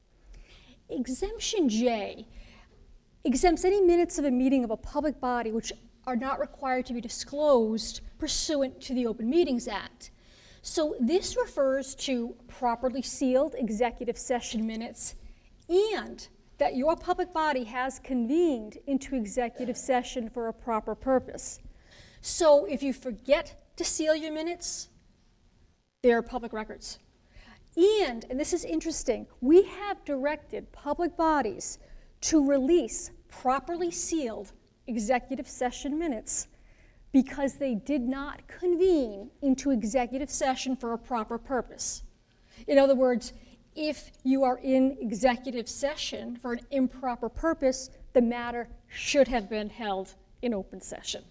Exemption J exempts any minutes of a meeting of a public body which are not required to be disclosed pursuant to the Open Meetings Act. So this refers to properly sealed executive session minutes and that your public body has convened into executive session for a proper purpose. So if you forget to seal your minutes, they're public records. And this is interesting, we have directed public bodies to release properly sealed executive session minutes because they did not convene into executive session for a proper purpose. In other words, if you are in executive session for an improper purpose, the matter should have been held in open session.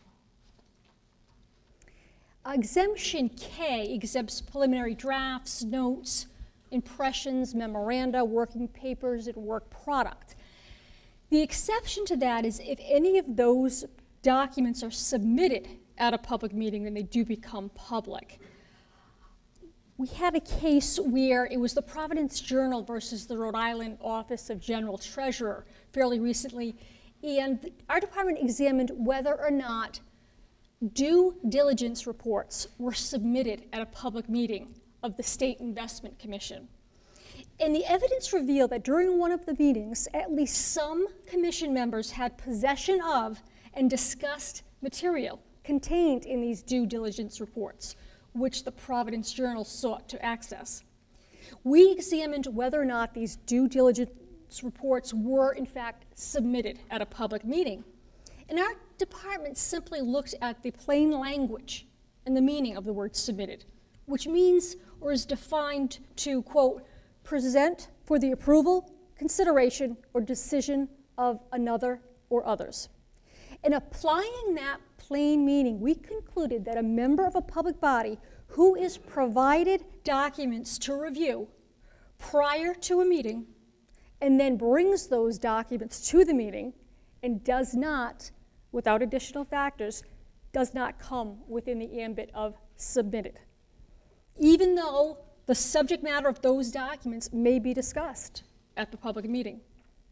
Exemption K exempts preliminary drafts, notes, impressions, memoranda, working papers, and work product. The exception to that is if any of those documents are submitted at a public meeting, then they do become public. We had a case where it was the Providence Journal versus the Rhode Island Office of General Treasurer fairly recently, and our department examined whether or not due diligence reports were submitted at a public meeting of the State Investment Commission. And the evidence revealed that during one of the meetings, at least some commission members had possession of and discussed material contained in these due diligence reports, which the Providence Journal sought to access. We examined whether or not these due diligence reports were in fact submitted at a public meeting. And our department simply looked at the plain language and the meaning of the word submitted, which means or is defined to, quote, present for the approval, consideration, or decision of another or others. In applying that plain meaning, we concluded that a member of a public body who is provided documents to review prior to a meeting and then brings those documents to the meeting and does not, without additional factors, does not come within the ambit of submitted, even though the subject matter of those documents may be discussed at the public meeting.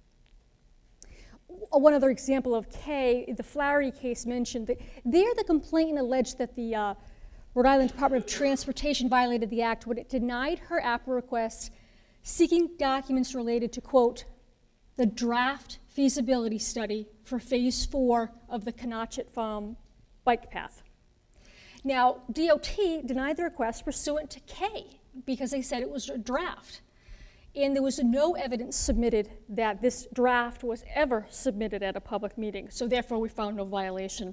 One other example of K, the Flaherty case mentioned, that there the complainant alleged that the Rhode Island Department of Transportation violated the act when it denied her APRA request seeking documents related to, quote, the draft feasibility study for phase 4 of the Canachet Farm bike path. Now, DOT denied the request pursuant to K because they said it was a draft. And there was no evidence submitted that this draft was ever submitted at a public meeting, so therefore we found no violation.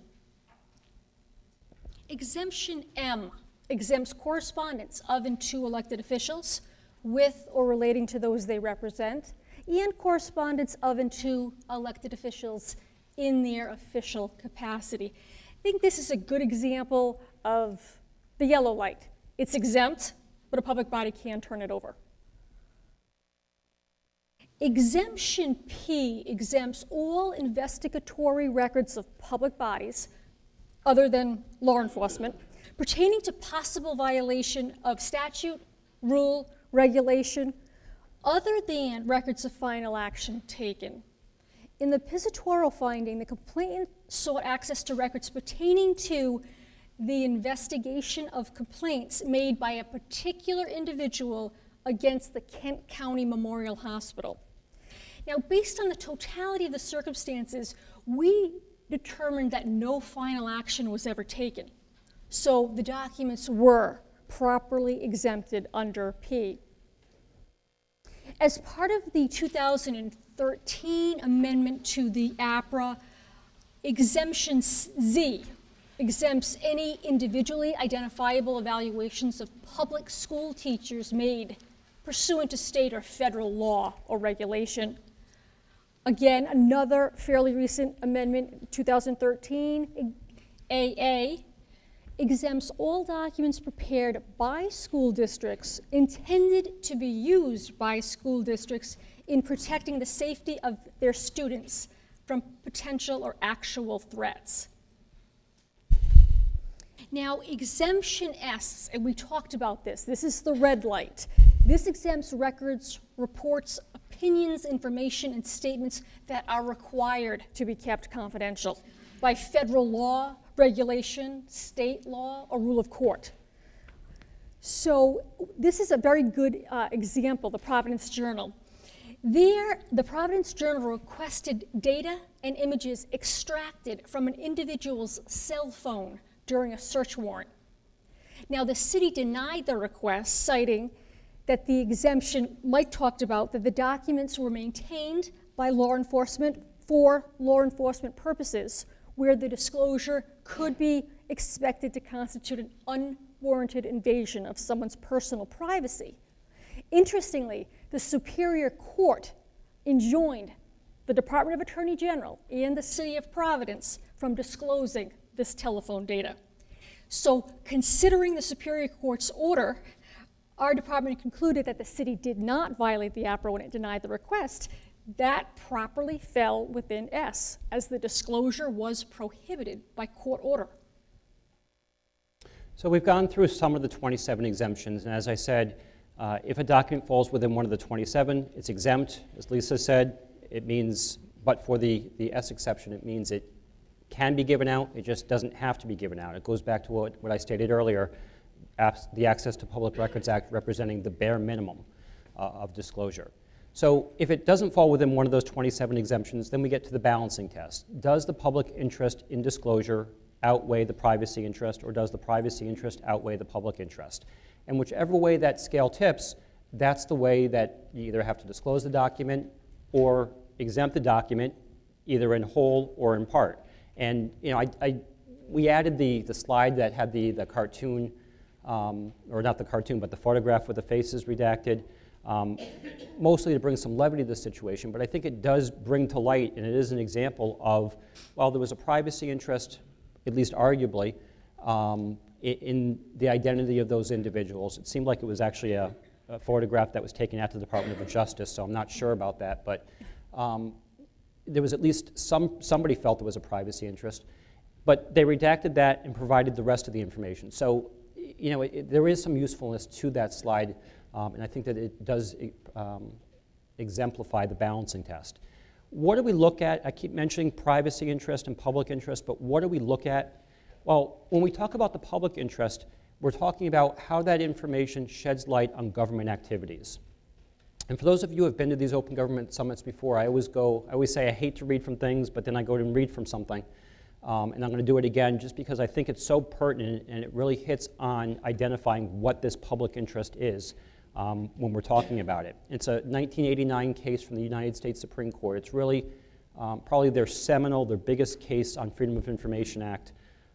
Exemption M exempts correspondence of and to elected officials with or relating to those they represent, and correspondence of and to elected officials in their official capacity. I think this is a good example of the yellow light. It's exempt, but a public body can turn it over. Exemption P exempts all investigatory records of public bodies, other than law enforcement, pertaining to possible violation of statute, rule, regulation, other than records of final action taken. In the Pizzatoro finding, the complainant sought access to records pertaining to the investigation of complaints made by a particular individual against the Kent County Memorial Hospital. Now, based on the totality of the circumstances, we determined that no final action was ever taken. So the documents were properly exempted under P. As part of the 2013 amendment to the APRA, Exemption Z exempts any individually identifiable evaluations of public school teachers made pursuant to state or federal law or regulation. Again, another fairly recent amendment, 2013, AA, exempts all documents prepared by school districts intended to be used by school districts in protecting the safety of their students from potential or actual threats. Now, Exemption S, and we talked about this is the red light. This exempts records, reports, opinions, information, and statements that are required to be kept confidential by federal law, regulation, state law, or rule of court. So this is a very good example, the Providence Journal. There, the Providence Journal requested data and images extracted from an individual's cell phone during a search warrant. Now, the city denied the request, citing that the exemption Mike talked about, that the documents were maintained by law enforcement for law enforcement purposes, where the disclosure could be expected to constitute an unwarranted invasion of someone's personal privacy. Interestingly, the Superior Court enjoined the Department of Attorney General and the City of Providence from disclosing this telephone data. So, considering the Superior Court's order, our department concluded that the city did not violate the APRA when it denied the request. That properly fell within S, as the disclosure was prohibited by court order. So we've gone through some of the 27 exemptions, and as I said, if a document falls within one of the 27, it's exempt. As Lisa said, it means, but for the S exception, it means it can be given out, it just doesn't have to be given out. It goes back to what I stated earlier, the Access to Public Records Act representing the bare minimum of disclosure. So if it doesn't fall within one of those 27 exemptions, then we get to the balancing test. Does the public interest in disclosure outweigh the privacy interest, or does the privacy interest outweigh the public interest? And whichever way that scale tips, that's the way that you either have to disclose the document or exempt the document, either in whole or in part. And we added the slide that had the cartoon, or not the cartoon, but the photograph with the faces redacted, mostly to bring some levity to the situation, but I think it does bring to light, and it is an example of, well, there was a privacy interest, at least arguably, in the identity of those individuals. It seemed like it was actually a photograph that was taken at the Department of Justice, so I'm not sure about that, but there was at least somebody felt there was a privacy interest, but they redacted that and provided the rest of the information. So, there is some usefulness to that slide, and I think that it does exemplify the balancing test. What do we look at? I keep mentioning privacy interest and public interest, but what do we look at? Well, when we talk about the public interest, we're talking about how that information sheds light on government activities. And for those of you who have been to these open government summits before, I always say I hate to read from things, but then I go and read from something. And I'm going to do it again just because I think it's so pertinent and it really hits on identifying what this public interest is when we're talking about it. It's a 1989 case from the United States Supreme Court. It's really probably their biggest case on Freedom of Information Act,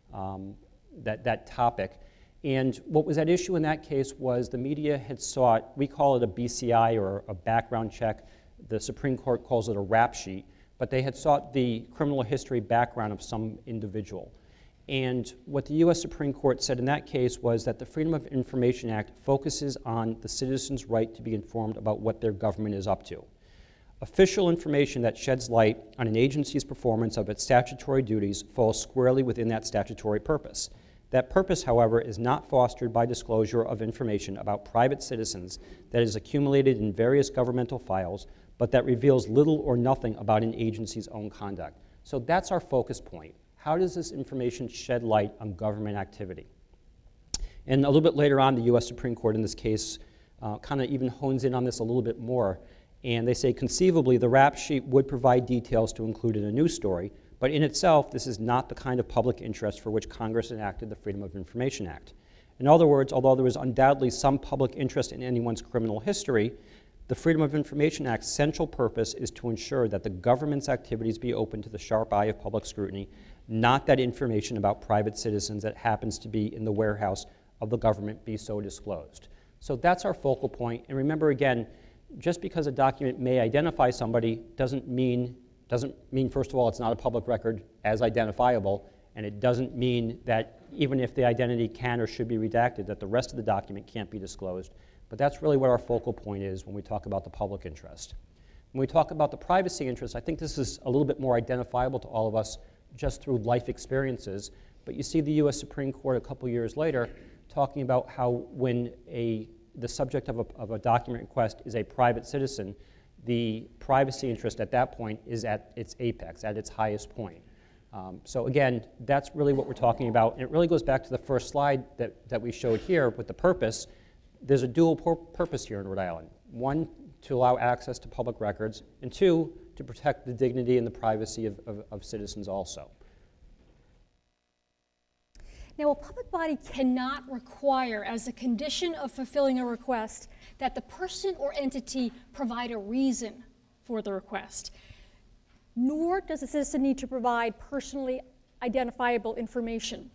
that topic. And what was at issue in that case was the media had sought, we call it a BCI or a background check. The Supreme Court calls it a rap sheet. But they had sought the criminal history background of some individual. And what the U.S. Supreme Court said in that case was that the Freedom of Information Act focuses on the citizen's right to be informed about what their government is up to. Official information that sheds light on an agency's performance of its statutory duties falls squarely within that statutory purpose. That purpose, however, is not fostered by disclosure of information about private citizens that is accumulated in various governmental files, but that reveals little or nothing about an agency's own conduct. So that's our focus point. How does this information shed light on government activity? And a little bit later on, the U.S. Supreme Court in this case kind of even hones in on this a little bit more. And they say conceivably the rap sheet would provide details to include in a news story, but in itself, this is not the kind of public interest for which Congress enacted the Freedom of Information Act. In other words, although there is undoubtedly some public interest in anyone's criminal history, the Freedom of Information Act's central purpose is to ensure that the government's activities be open to the sharp eye of public scrutiny, not that information about private citizens that happens to be in the warehouse of the government be so disclosed. So that's our focal point. And remember again, just because a document may identify somebody doesn't mean, first of all, it's not a public record as identifiable, and it doesn't mean that even if the identity can or should be redacted, that the rest of the document can't be disclosed. But that's really what our focal point is when we talk about the public interest. When we talk about the privacy interest, I think this is a little bit more identifiable to all of us just through life experiences. But you see the U.S. Supreme Court a couple years later talking about how when the subject of a document request is a private citizen, the privacy interest at that point is at its apex, at its highest point. So again, that's really what we're talking about. And it really goes back to the first slide that we showed here with the purpose. There's a dual purpose here in Rhode Island. One, to allow access to public records, and two, to protect the dignity and the privacy of citizens also. Now, a public body cannot require, as a condition of fulfilling a request, that the person or entity provide a reason for the request. Nor does a citizen need to provide personally identifiable information.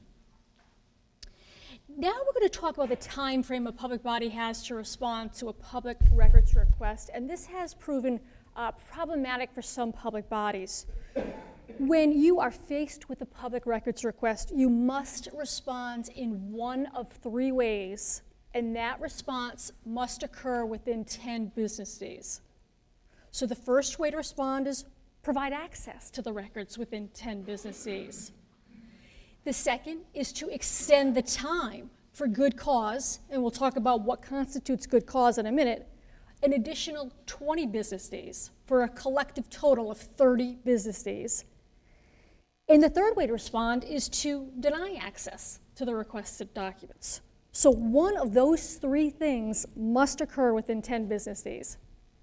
Now we're going to talk about the time frame a public body has to respond to a public records request, and this has proven problematic for some public bodies. When you are faced with a public records request, you must respond in one of three ways, and that response must occur within 10 business days. So the first way to respond is provide access to the records within 10 business days. The second is to extend the time for good cause, and we'll talk about what constitutes good cause in a minute, an additional 20 business days for a collective total of 30 business days. And the third way to respond is to deny access to the requested documents. So one of those three things must occur within 10 business days.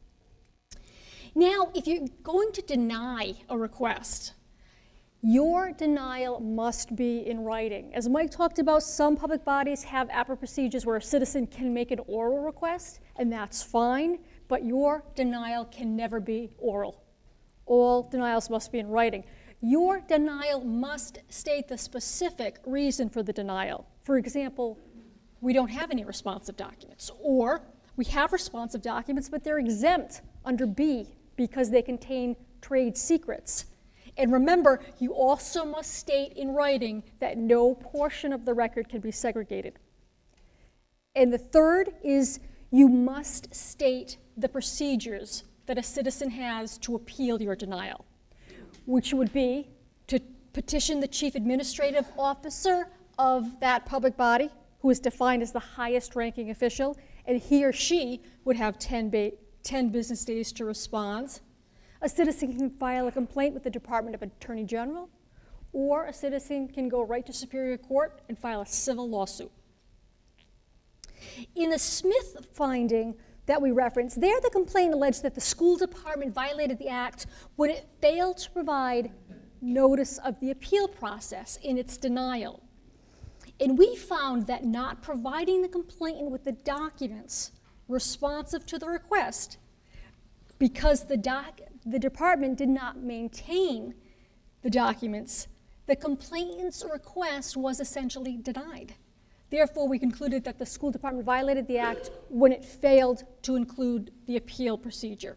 Now, if you're going to deny a request, your denial must be in writing. As Mike talked about, some public bodies have APRA procedures where a citizen can make an oral request, and that's fine, but your denial can never be oral. All denials must be in writing. Your denial must state the specific reason for the denial. For example, we don't have any responsive documents, or we have responsive documents, but they're exempt under B because they contain trade secrets. And remember, you also must state in writing that no portion of the record can be segregated. And the third is you must state the procedures that a citizen has to appeal your denial, which would be to petition the chief administrative officer of that public body, who is defined as the highest ranking official, and he or she would have 10 business days to respond. A citizen can file a complaint with the Department of Attorney General, or a citizen can go right to Superior Court and file a civil lawsuit. In the Smith finding that we referenced, there the complaint alleged that the school department violated the act when it failed to provide notice of the appeal process in its denial. And we found that not providing the complainant with the documents responsive to the request, because the department did not maintain the documents, the complainant's request was essentially denied. Therefore, we concluded that the school department violated the act when it failed to include the appeal procedure.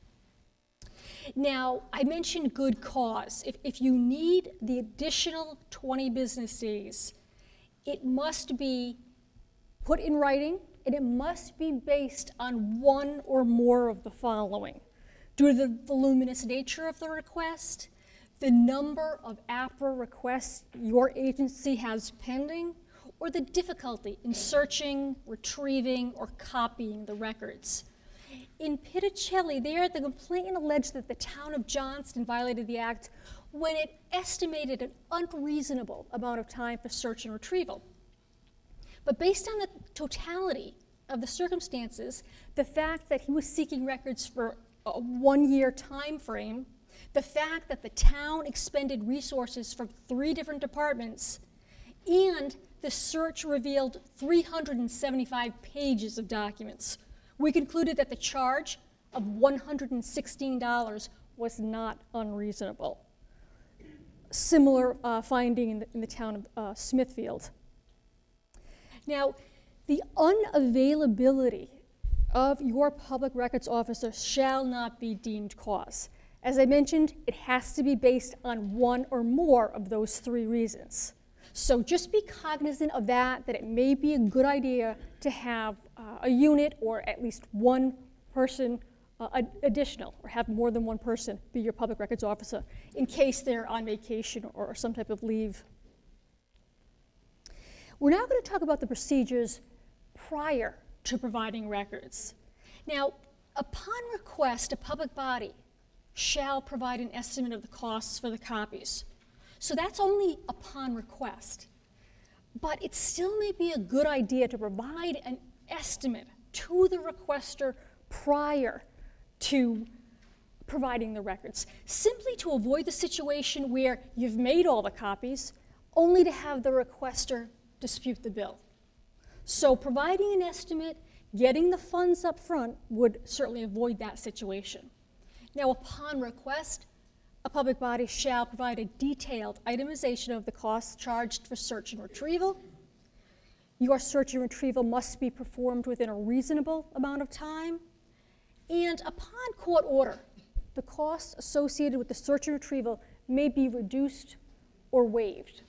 Now, I mentioned good cause. If you need the additional 20 business days, it must be put in writing, and it must be based on one or more of the following: due to the voluminous nature of the request, the number of APRA requests your agency has pending, or the difficulty in searching, retrieving, or copying the records. In Pitticelli, there, the complainant alleged that the town of Johnston violated the act when it estimated an unreasonable amount of time for search and retrieval. But based on the totality of the circumstances, the fact that he was seeking records for a 1-year time frame, the fact that the town expended resources from 3 different departments, and the search revealed 375 pages of documents, we concluded that the charge of $116 was not unreasonable. Similar finding in the town of Smithfield. Now, the unavailability of your public records officer shall not be deemed cause. As I mentioned, it has to be based on one or more of those 3 reasons. So just be cognizant of that it may be a good idea to have a unit or at least one person additional, or have more than one person be your public records officer in case they're on vacation or some type of leave. We're now going to talk about the procedures prior to providing records. Now, upon request, a public body shall provide an estimate of the costs for the copies. So that's only upon request. But it still may be a good idea to provide an estimate to the requester prior to providing the records, simply to avoid the situation where you've made all the copies, only to have the requester dispute the bill. So providing an estimate, getting the funds up front would certainly avoid that situation. Now, upon request, a public body shall provide a detailed itemization of the costs charged for search and retrieval. Your search and retrieval must be performed within a reasonable amount of time. And upon court order, the costs associated with the search and retrieval may be reduced or waived.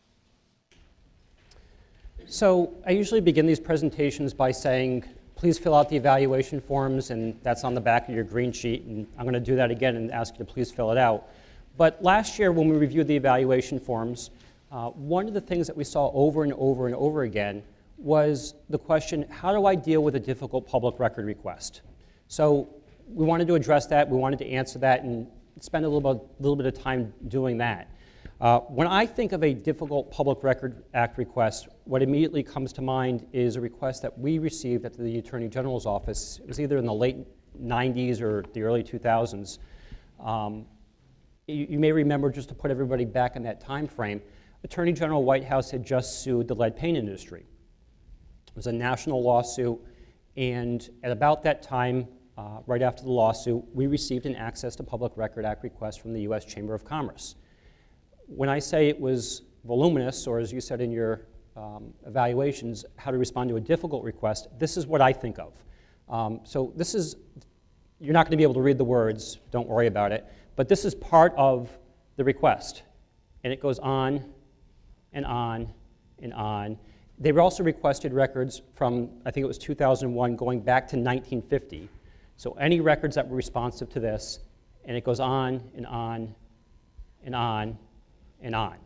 So I usually begin these presentations by saying, please fill out the evaluation forms, and that's on the back of your green sheet, and I'm going to do that again and ask you to please fill it out. But last year when we reviewed the evaluation forms, one of the things that we saw over and over and over again was the question, how do I deal with a difficult public record request? So we wanted to address that, we wanted to answer that, and spend a little bit of time doing that. When I think of a difficult Public Record Act request, what immediately comes to mind is a request that we received at the Attorney General's office. It was either in the late 90s or the early 2000s. You may remember, just to put everybody back in that time frame, Attorney General Whitehouse had just sued the lead paint industry. It was a national lawsuit, and at about that time, right after the lawsuit, we received an Access to Public Record Act request from the U.S. Chamber of Commerce. When I say it was voluminous, or as you said in your evaluations, how to respond to a difficult request, this is what I think of. So this is, you're not going to be able to read the words, don't worry about it, but this is part of the request, and it goes on and on and on. They were also requested records from, I think it was 2001, going back to 1950. So any records that were responsive to this, and it goes on and on and on and on.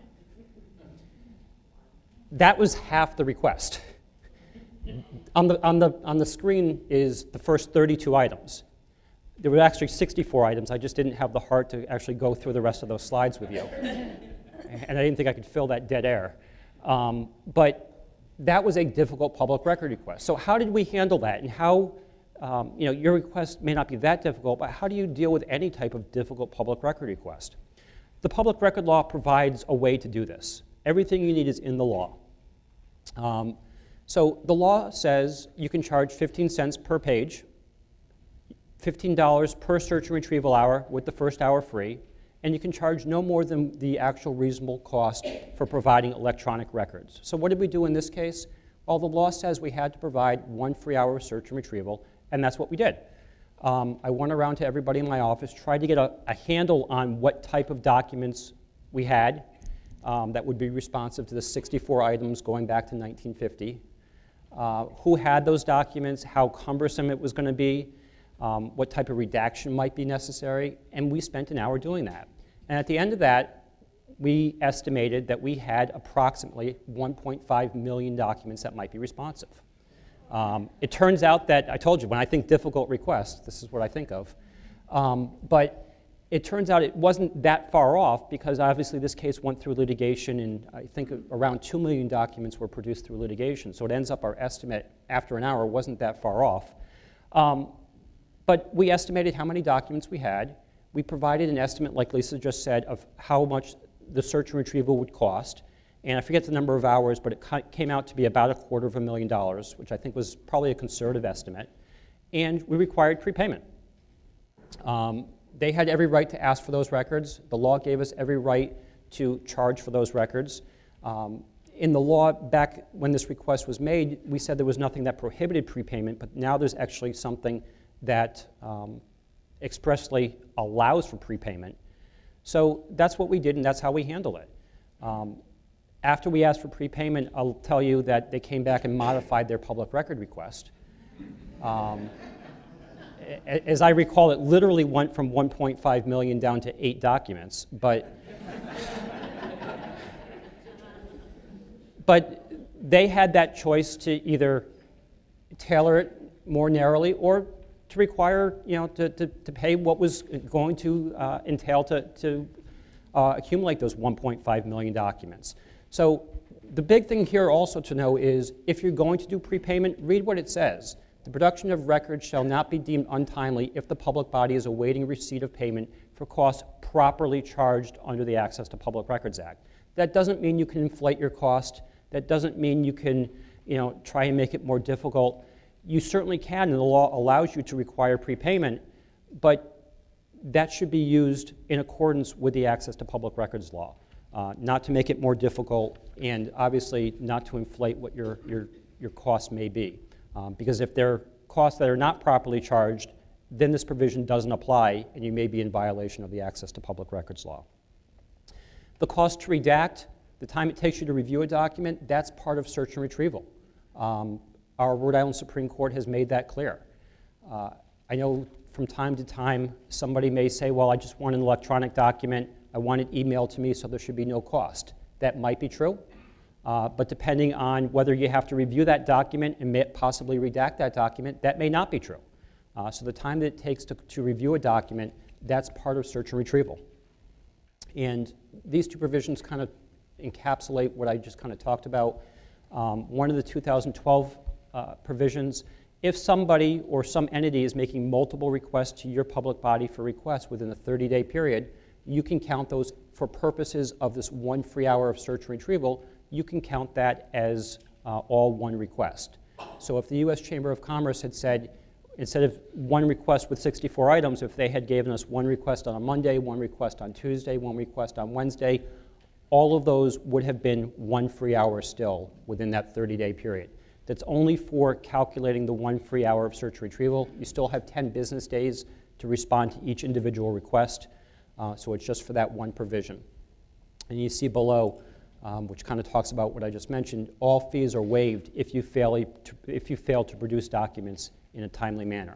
That was half the request. On the screen is the first 32 items. There were actually 64 items. I just didn't have the heart to actually go through the rest of those slides with you. And I didn't think I could fill that dead air. But that was a difficult public record request. So how did we handle that? And how, your request may not be that difficult, but how do you deal with any type of difficult public record request? The public record law provides a way to do this. Everything you need is in the law. So the law says you can charge 15 cents per page, $15 per search and retrieval hour with the first hour free, and you can charge no more than the actual reasonable cost for providing electronic records. So what did we do in this case? Well, the law says we had to provide 1 free hour of search and retrieval, and that's what we did. I went around to everybody in my office, tried to get a handle on what type of documents we had that would be responsive to the 64 items going back to 1950. Who had those documents, how cumbersome it was going to be, what type of redaction might be necessary, and we spent an hour doing that. And at the end of that, we estimated that we had approximately 1.5 million documents that might be responsive. It turns out that, I told you, when I think difficult requests, this is what I think of. But it turns out it wasn't that far off, because obviously this case went through litigation, and I think around 2 million documents were produced through litigation. So it ends up our estimate after an hour wasn't that far off. But we estimated how many documents we had. We provided an estimate, like Lisa just said, of how much the search and retrieval would cost. And I forget the number of hours, but it came out to be about $250,000, which I think was probably a conservative estimate. And we required prepayment. They had every right to ask for those records. The law gave us every right to charge for those records. In the law, back when this request was made, we said there was nothing that prohibited prepayment, but now there's actually something that expressly allows for prepayment. So that's what we did, and that's how we handle it. After we asked for prepayment, I'll tell you that they came back and modified their public record request. As I recall, it literally went from 1.5 million down to 8 documents, but they had that choice to either tailor it more narrowly or to require, to pay what was going to entail to accumulate those 1.5 million documents. So the big thing here also to know is, if you're going to do prepayment, read what it says. The production of records shall not be deemed untimely if the public body is awaiting receipt of payment for costs properly charged under the Access to Public Records Act. That doesn't mean you can inflate your cost. That doesn't mean you can, try and make it more difficult. You certainly can, and the law allows you to require prepayment, but that should be used in accordance with the Access to Public Records law, not to make it more difficult, and obviously not to inflate what your costs may be. Because if they're costs that are not properly charged, then this provision doesn't apply, and you may be in violation of the Access to Public Records law. The cost to redact, the time it takes you to review a document, that's part of search and retrieval. Our Rhode Island Supreme Court has made that clear. I know from time to time somebody may say, well, I just want an electronic document, I want it emailed to me, so there should be no cost. That might be true, but depending on whether you have to review that document and may possibly redact that document, that may not be true. So the time that it takes to review a document, that's part of search and retrieval. And these two provisions kind of encapsulate what I just kind of talked about. One of the 2012 provisions, if somebody or some entity is making multiple requests to your public body for requests within a 30-day period, you can count those for purposes of this 1 free hour of search and retrieval. You can count that as all one request. So if the U.S. Chamber of Commerce had said, instead of one request with 64 items, if they had given us one request on a Monday, one request on Tuesday, one request on Wednesday, all of those would have been 1 free hour still within that 30-day period. That's only for calculating the 1 free hour of search and retrieval. You still have 10 business days to respond to each individual request, so it's just for that one provision. And you see below, which kind of talks about what I just mentioned, all fees are waived if you fail to produce documents in a timely manner.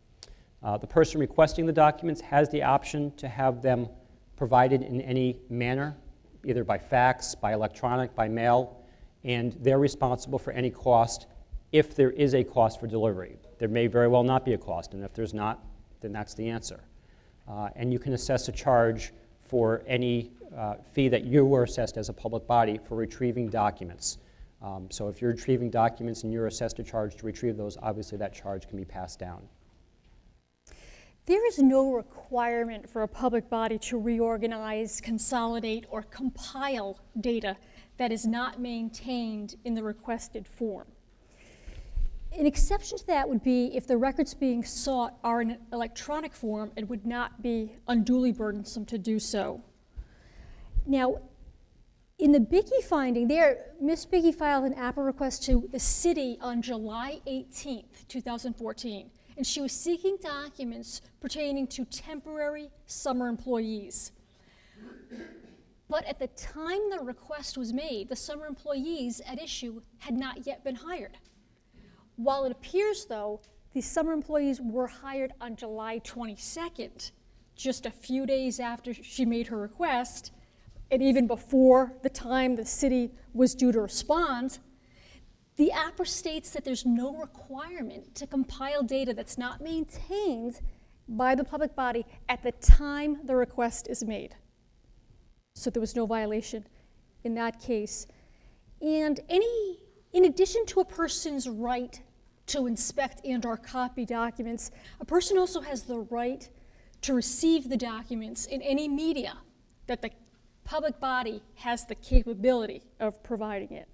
The person requesting the documents has the option to have them provided in any manner, either by fax, by electronic, by mail, and they're responsible for any cost if there is a cost for delivery. There may very well not be a cost, and if there's not, then that's the answer. And you can assess a charge for any fee that you were assessed as a public body for retrieving documents. So if you're retrieving documents and you're assessed a charge to retrieve those, obviously that charge can be passed down. There is no requirement for a public body to reorganize, consolidate, or compile data that is not maintained in the requested form. An exception to that would be if the records being sought are in an electronic form, it would not be unduly burdensome to do so. Now, in the Bickey finding, Ms. Bickey filed an APA request to the city on July 18th, 2014, and she was seeking documents pertaining to temporary summer employees. But at the time the request was made, the summer employees at issue had not yet been hired. While it appears, though, the summer employees were hired on July 22nd, just a few days after she made her request, and even before the time the city was due to respond, the APA states that there's no requirement to compile data that's not maintained by the public body at the time the request is made. So there was no violation in that case. And in addition to a person's right to inspect and/or copy documents, a person also has the right to receive the documents in any media that the public body has the capability of providing it.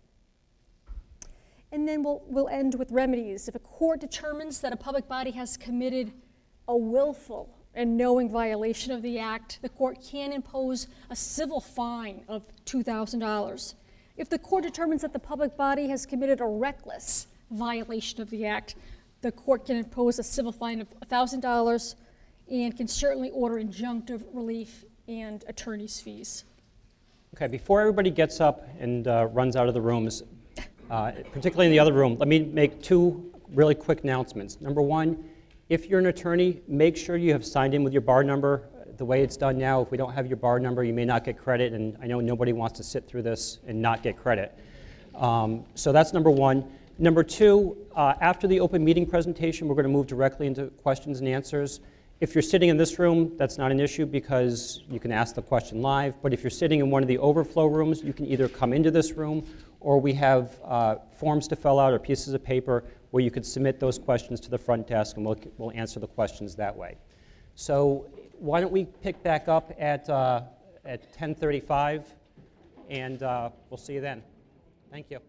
And then we'll end with remedies. If a court determines that a public body has committed a willful and knowing violation of the act, the court can impose a civil fine of $2,000. If the court determines that the public body has committed a reckless violation of the act, the court can impose a civil fine of $1,000 and can certainly order injunctive relief and attorney's fees. Okay, before everybody gets up and runs out of the rooms, particularly in the other room, let me make two really quick announcements. Number one, if you're an attorney, make sure you have signed in with your bar number. The way it's done now, if we don't have your bar number, you may not get credit, and I know nobody wants to sit through this and not get credit. So that's number one. Number two, after the open meeting presentation, we're going to move directly into questions and answers. If you're sitting in this room, that's not an issue because you can ask the question live, but if you're sitting in one of the overflow rooms, you can either come into this room or we have forms to fill out or pieces of paper where you could submit those questions to the front desk and we'll answer the questions that way. So why don't we pick back up at 10:35, and we'll see you then. Thank you.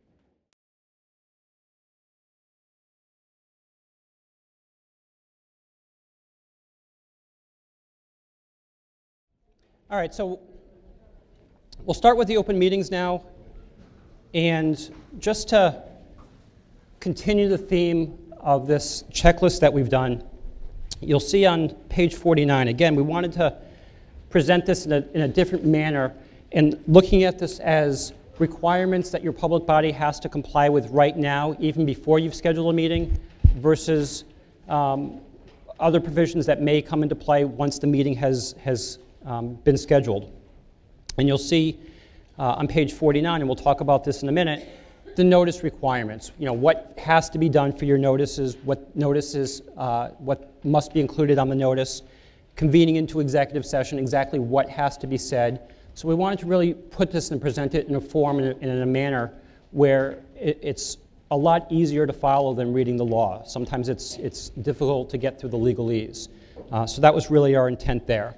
All right, so we'll start with the open meetings now. And just to continue the theme of this checklist that we've done, you'll see on page 49, again, we wanted to present this in a different manner and looking at this as requirements that your public body has to comply with right now, even before you've scheduled a meeting, versus other provisions that may come into play once the meeting has been scheduled. And you'll see on page 49, and we'll talk about this in a minute, the notice requirements. You know, what has to be done for your notices, what must be included on the notice, convening into executive session, exactly what has to be said. So we wanted to really put this and present it in a form and in a manner where it's a lot easier to follow than reading the law. Sometimes it's difficult to get through the legalese. So that was really our intent there.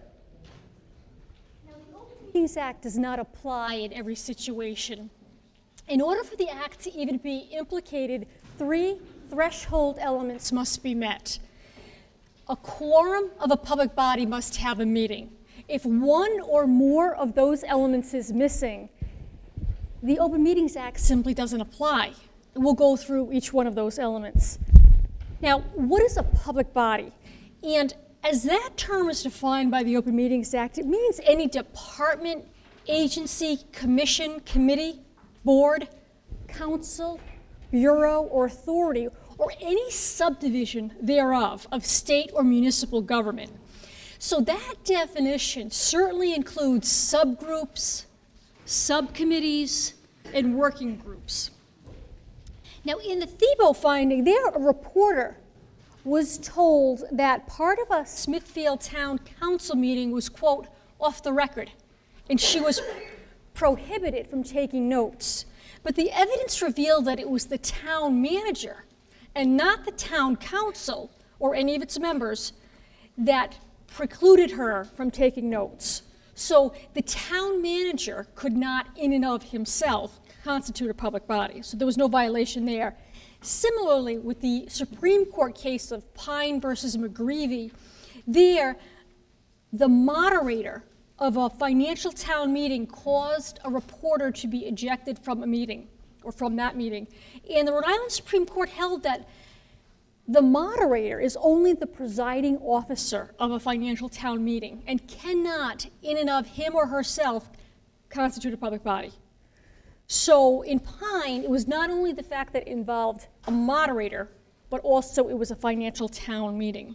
The Meetings Act does not apply in every situation. In order for the Act to even be implicated, 3 threshold elements must be met. A quorum of a public body must have a meeting. If one or more of those elements is missing, the Open Meetings Act simply doesn't apply. We'll go through each one of those elements. Now, what is a public body? And as that term is defined by the Open Meetings Act, it means any department, agency, commission, committee, board, council, bureau, or authority, or any subdivision thereof of state or municipal government. So that definition certainly includes subgroups, subcommittees, and working groups. Now, in the Thiebaud finding, there a reporter was told that part of a Smithfield Town Council meeting was, quote, off the record, and she was prohibited from taking notes. But the evidence revealed that it was the town manager and not the town council or any of its members that precluded her from taking notes. So the town manager could not, in and of himself, constitute a public body. So there was no violation there. Similarly, with the Supreme Court case of Pine versus McGreevy, there, the moderator of a financial town meeting caused a reporter to be ejected from a meeting, or from that meeting. And the Rhode Island Supreme Court held that the moderator is only the presiding officer of a financial town meeting and cannot, in and of him or herself, constitute a public body. So in Pine, it was not only the fact that it involved a moderator, but also it was a financial town meeting.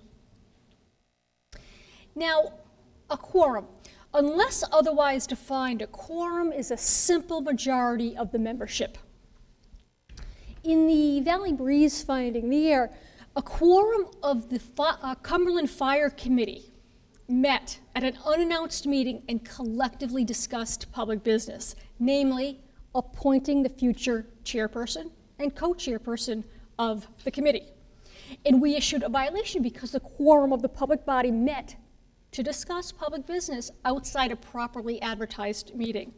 Now, a quorum. Unless otherwise defined, a quorum is a simple majority of the membership. In the Valley Breeze finding there, a quorum of the Cumberland Fire Committee met at an unannounced meeting and collectively discussed public business, namely appointing the future chairperson and co-chairperson of the committee. And we issued a violation because the quorum of the public body met to discuss public business outside a properly advertised meeting.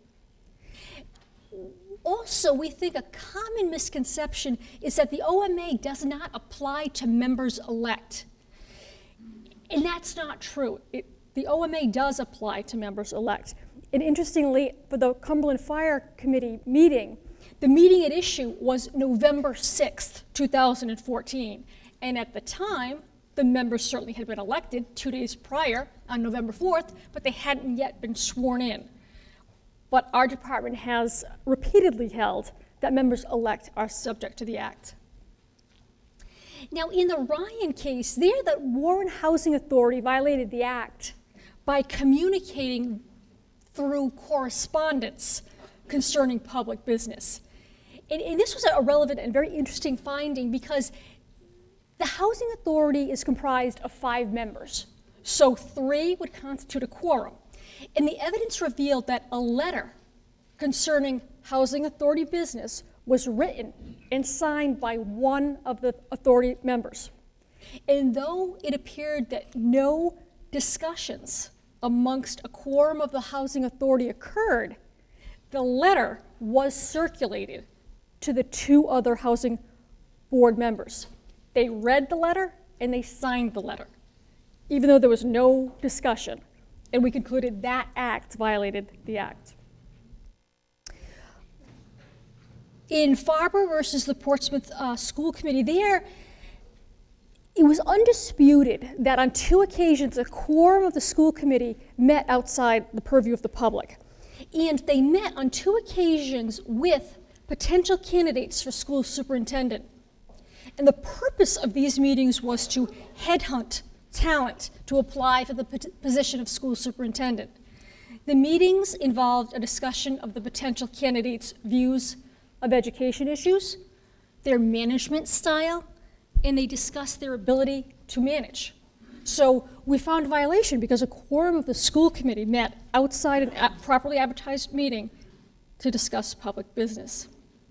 Also, we think a common misconception is that the OMA does not apply to members-elect. And that's not true. The OMA does apply to members-elect. And interestingly, for the Cumberland Fire Committee meeting, the meeting at issue was November 6th, 2014. And at the time, the members certainly had been elected 2 days prior on November 4th, but they hadn't yet been sworn in. But our department has repeatedly held that members-elect are subject to the Act. Now, in the Ryan case, there the Warren Housing Authority violated the Act by communicating through correspondence concerning public business. And this was a relevant and very interesting finding because the Housing Authority is comprised of 5 members, so 3 would constitute a quorum. And the evidence revealed that a letter concerning Housing Authority business was written and signed by one of the authority members. And though it appeared that no discussions amongst a quorum of the Housing Authority occurred, the letter was circulated to the 2 other Housing Board members. They read the letter and they signed the letter, even though there was no discussion. And we concluded that act violated the act. In Farber versus the Portsmouth School Committee, there, it was undisputed that on 2 occasions a quorum of the school committee met outside the purview of the public. And they met on 2 occasions with potential candidates for school superintendent. And the purpose of these meetings was to headhunt talent to apply for the position of school superintendent. The meetings involved a discussion of the potential candidates' views of education issues, their management style, and they discussed their ability to manage. So we found a violation because a quorum of the school committee met outside a properly advertised meeting to discuss public business.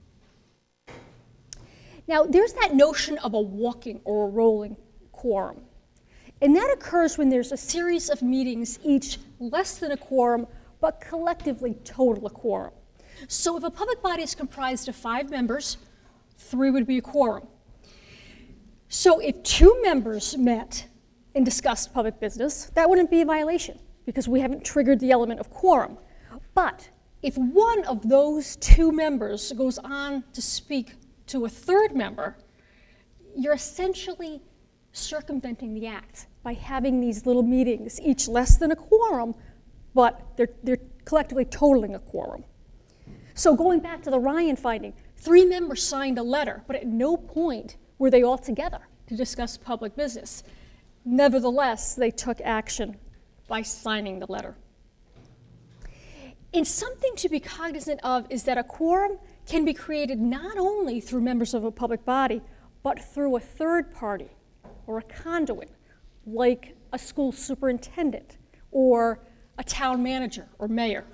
Now, there's that notion of a walking or a rolling quorum. And that occurs when there's a series of meetings, each less than a quorum, but collectively total a quorum. So if a public body is comprised of 5 members, 3 would be a quorum. So if 2 members met and discussed public business, that wouldn't be a violation because we haven't triggered the element of quorum. But if one of those 2 members goes on to speak to a 3rd member, you're essentially circumventing the act by having these little meetings, each less than a quorum, but they're collectively totaling a quorum. So going back to the Ryan finding, 3 members signed a letter, but at no point were they all together to discuss public business. Nevertheless, they took action by signing the letter. And something to be cognizant of is that a quorum can be created not only through members of a public body, but through a 3rd party or a conduit, like a school superintendent or a town manager or mayor.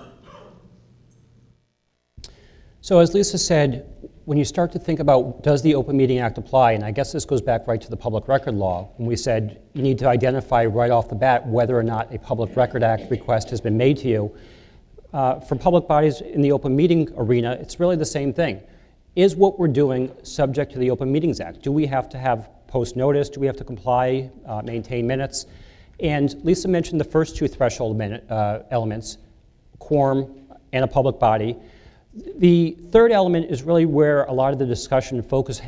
So as Lisa said, when you start to think about does the Open Meeting Act apply, and I guess this goes back right to the Public Record Law, when we said you need to identify right off the bat whether or not a Public Record Act request has been made to you. For public bodies in the open meeting arena, it's really the same thing. Is what we're doing subject to the Open Meetings Act? Do we have to have post notice? Do we have to comply, maintain minutes? And Lisa mentioned the first 2 threshold elements, quorum and a public body. The 3rd element is really where a lot of the discussion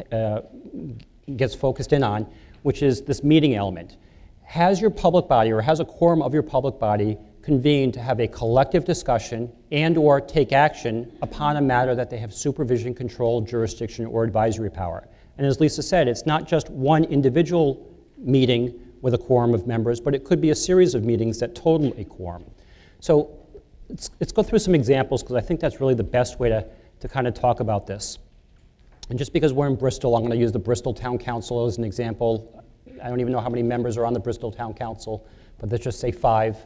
gets focused in on, which is this meeting element. Has your public body or has a quorum of your public body convened to have a collective discussion and or take action upon a matter that they have supervision, control, jurisdiction, or advisory power? And as Lisa said, it's not just one individual meeting with a quorum of members, but it could be a series of meetings that total a quorum. So let's go through some examples because I think that's really the best way to kind of talk about this. And just because we're in Bristol, I'm going to use the Bristol Town Council as an example. I don't even know how many members are on the Bristol Town Council, but let's just say 5.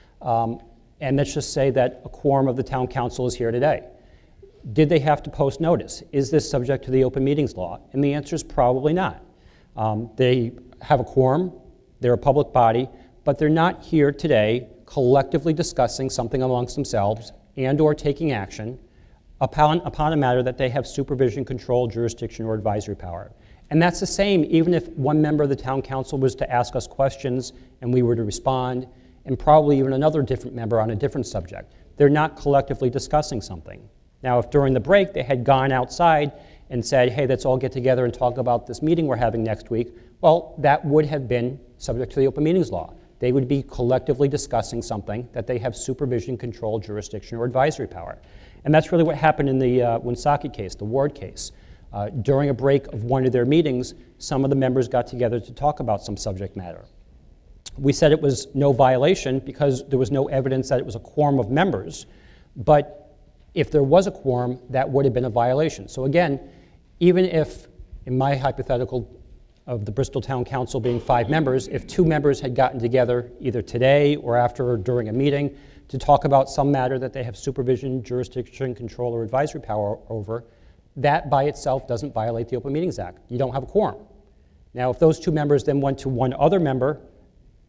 And let's just say that a quorum of the Town Council is here today. Did they have to post notice? Is this subject to the Open Meetings Law? And the answer is probably not. They have a quorum, they're a public body, but they're not here today collectively discussing something amongst themselves and or taking action upon a matter that they have supervision, control, jurisdiction, or advisory power. And that's the same even if one member of the Town Council was to ask us questions and we were to respond, and probably even another different member on a different subject. They're not collectively discussing something. Now, if during the break they had gone outside and said, hey, let's all get together and talk about this meeting we're having next week, well, that would have been subject to the Open Meetings Law. They would be collectively discussing something that they have supervision, control, jurisdiction, or advisory power. And that's really what happened in the Woonsocket case, the Ward case. During a break of one of their meetings, some of the members got together to talk about some subject matter. We said it was no violation because there was no evidence that it was a quorum of members, but if there was a quorum, that would have been a violation. So again, even if, in my hypothetical of the Bristol Town Council being 5 members, if 2 members had gotten together either today or after or during a meeting to talk about some matter that they have supervision, jurisdiction, control, or advisory power over, that by itself doesn't violate the Open Meetings Act. You don't have a quorum. Now, if those 2 members then went to one other member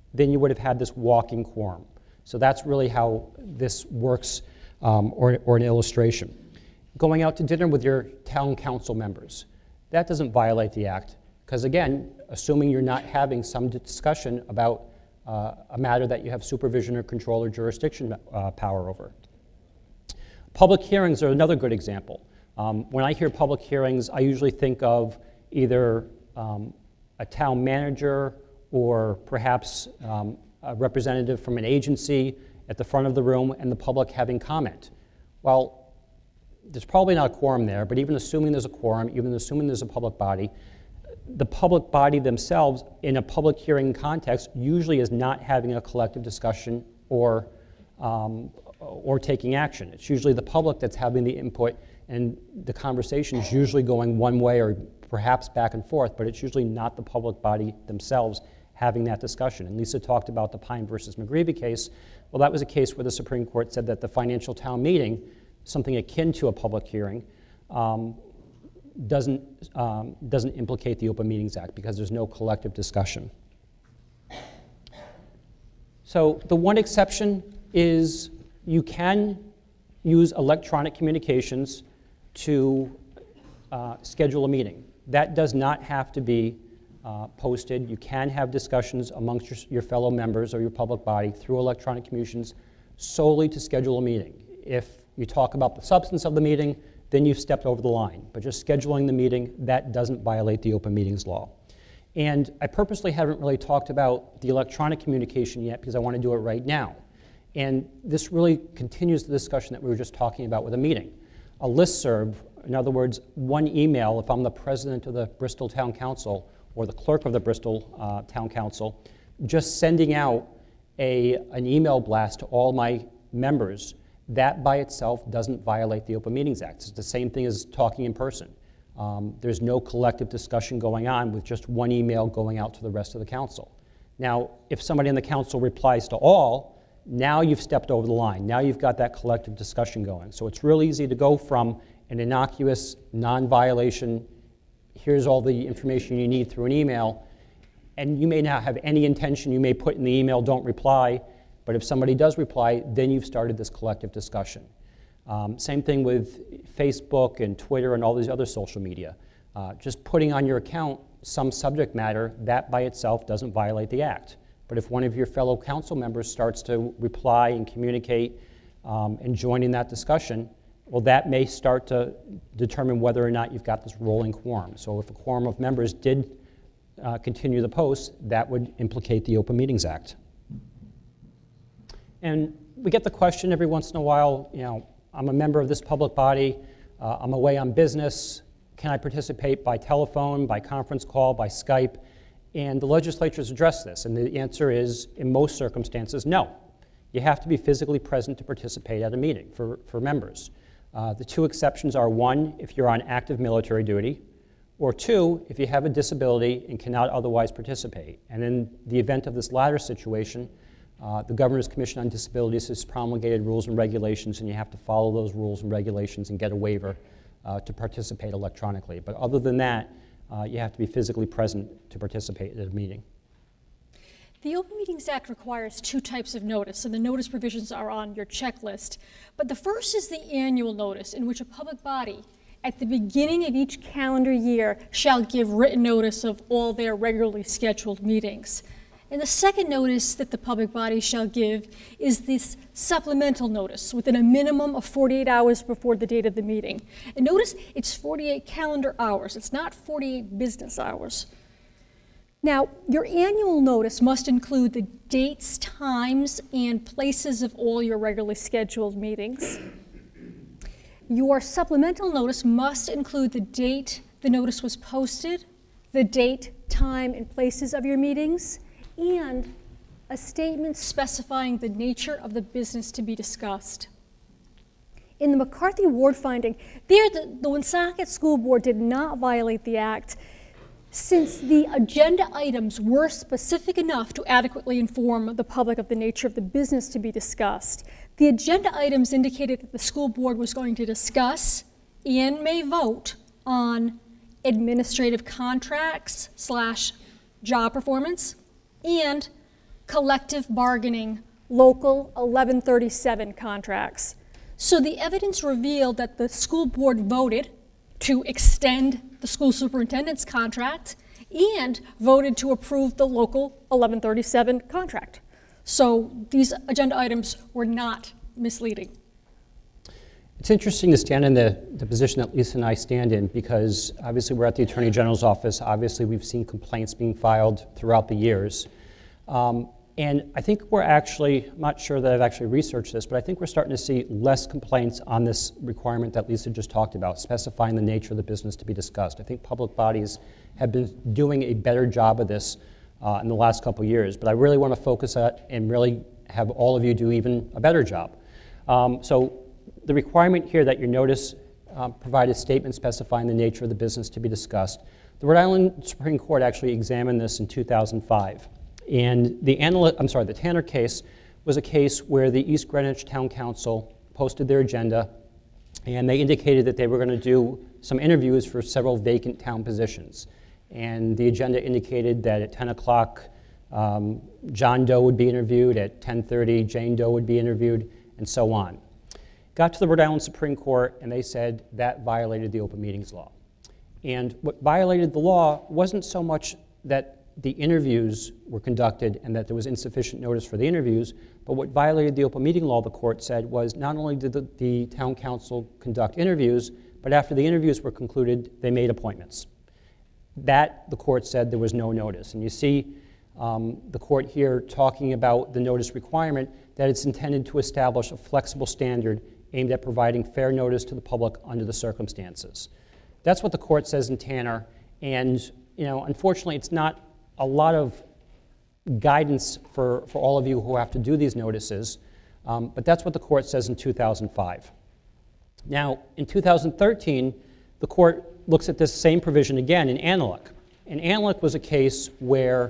then you would have had this walking quorum. So that's really how this works, or an illustration. Going out to dinner with your town council members, that doesn't violate the act, because again, assuming you're not having some discussion about a matter that you have supervision or control or jurisdiction power over. Public hearings are another good example. When I hear public hearings, I usually think of either a town manager or perhaps a representative from an agency at the front of the room and the public having comment. Well, there's probably not a quorum there, but even assuming there's a quorum, even assuming there's a public body, the public body themselves in a public hearing context usually is not having a collective discussion or taking action. It's usually the public that's having the input, and the conversation is usually going one way or perhaps back and forth, but it's usually not the public body themselves having that discussion. And Lisa talked about the Pine versus McGreevy case. Well, that was a case where the Supreme Court said that the financial town meeting, something akin to a public hearing, doesn't implicate the Open Meetings Act because there's no collective discussion. So the one exception is you can use electronic communications to schedule a meeting. That does not have to be posted. You can have discussions amongst your fellow members or your public body through electronic communications solely to schedule a meeting. If you talk about the substance of the meeting, then you've stepped over the line. But just scheduling the meeting, that doesn't violate the Open Meetings Law. And I purposely haven't really talked about the electronic communication yet because I want to do it right now. And this really continues the discussion that we were just talking about with a meeting. A listserv, in other words, one email, if I'm the president of the Bristol Town Council or the clerk of the Bristol Town Council, just sending out an email blast to all my members, that by itself doesn't violate the Open Meetings Act. It's the same thing as talking in person. There's no collective discussion going on with just one email going out to the rest of the council. Now, if somebody in the council replies to all, now you've stepped over the line. Now you've got that collective discussion going. So it's real easy to go from an innocuous, non-violation, here's all the information you need through an email, and you may not have any intention, you may put in the email, don't reply, but if somebody does reply, then you've started this collective discussion. Same thing with Facebook and Twitter and all these other social media. Just putting on your account some subject matter, that by itself doesn't violate the act. But if one of your fellow council members starts to reply and communicate and join in that discussion, well, that may start to determine whether or not you've got this rolling quorum. So if a quorum of members did continue the post, that would implicate the Open Meetings Act. And we get the question every once in a while, you know, I'm a member of this public body, I'm away on business, can I participate by telephone, by conference call, by Skype? And the legislature's addressed this, and the answer is, in most circumstances, no. You have to be physically present to participate at a meeting for members. The two exceptions are, one, if you're on active military duty, or two, if you have a disability and cannot otherwise participate. And in the event of this latter situation, the Governor's Commission on Disabilities has promulgated rules and regulations, and you have to follow those rules and regulations and get a waiver to participate electronically. But other than that, you have to be physically present to participate at a meeting. The Open Meetings Act requires two types of notice, and the notice provisions are on your checklist. But the first is the annual notice, in which a public body, at the beginning of each calendar year, shall give written notice of all their regularly scheduled meetings. And the second notice that the public body shall give is this supplemental notice within a minimum of 48 hours before the date of the meeting. And notice it's 48 calendar hours. It's not 48 business hours. Now, your annual notice must include the dates, times, and places of all your regularly scheduled meetings. Your supplemental notice must include the date the notice was posted, the date, time, and places of your meetings, and a statement specifying the nature of the business to be discussed. In the McCarthy Ward finding, there the Woonsocket School Board did not violate the act, since the agenda items were specific enough to adequately inform the public of the nature of the business to be discussed. The agenda items indicated that the school board was going to discuss and may vote on administrative contracts / job performance and collective bargaining Local 1137 contracts. So the evidence revealed that the school board voted to extend the school superintendent's contract and voted to approve the Local 1137 contract. So these agenda items were not misleading. It's interesting to stand in the position that Lisa and I stand in, because obviously we're at the Attorney General's office. Obviously we've seen complaints being filed throughout the years. And I think we're actually, I'm not sure that I've actually researched this, but I think we're starting to see less complaints on this requirement that Lisa just talked about, specifying the nature of the business to be discussed. I think public bodies have been doing a better job of this in the last couple of years, but I really want to focus on and really have all of you do even a better job. So the requirement here that your notice provide a statement specifying the nature of the business to be discussed. The Rhode Island Supreme Court actually examined this in 2005. And the Tanner case was a case where the East Greenwich Town Council posted their agenda, and they indicated that they were going to do some interviews for several vacant town positions. And the agenda indicated that at 10 o'clock, John Doe would be interviewed, at 10:30, Jane Doe would be interviewed, and so on. Got to the Rhode Island Supreme Court, and they said that violated the open meetings law. And what violated the law wasn't so much that the interviews were conducted and that there was insufficient notice for the interviews, but what violated the open meeting law, the court said, was not only did the town council conduct interviews, but after the interviews were concluded, they made appointments. That, the court said, there was no notice. And you see the court here talking about the notice requirement, that it's intended to establish a flexible standard aimed at providing fair notice to the public under the circumstances. That's what the court says in Tanner, and unfortunately it's not a lot of guidance for all of you who have to do these notices, but that's what the court says in 2005. Now, in 2013, the court looks at this same provision again in Analec. And Analec was a case where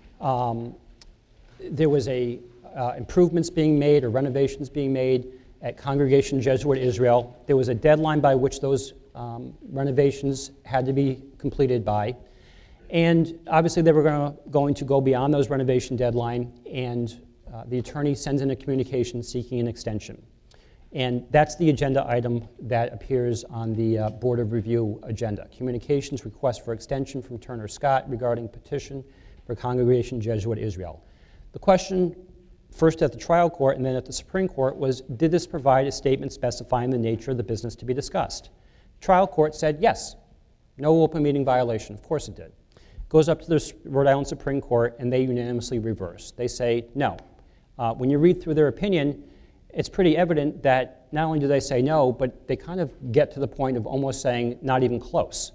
there was improvements being made or renovations being made at Congregation Jesuit Israel. There was a deadline by which those renovations had to be completed by. And obviously they were going to go beyond those renovation deadline, and the attorney sends in a communication seeking an extension. And that's the agenda item that appears on the Board of Review agenda. Communications request for extension from Turner Scott regarding petition for Congregation Jesuit Israel. The question, first at the trial court and then at the Supreme Court, was, did this provide a statement specifying the nature of the business to be discussed? Trial court said yes. No open meeting violation. Of course it did. Goes up to the Rhode Island Supreme Court, and they unanimously reverse. They say no. When you read through their opinion, it's pretty evident that not only do they say no, but they kind of get to the point of almost saying not even close.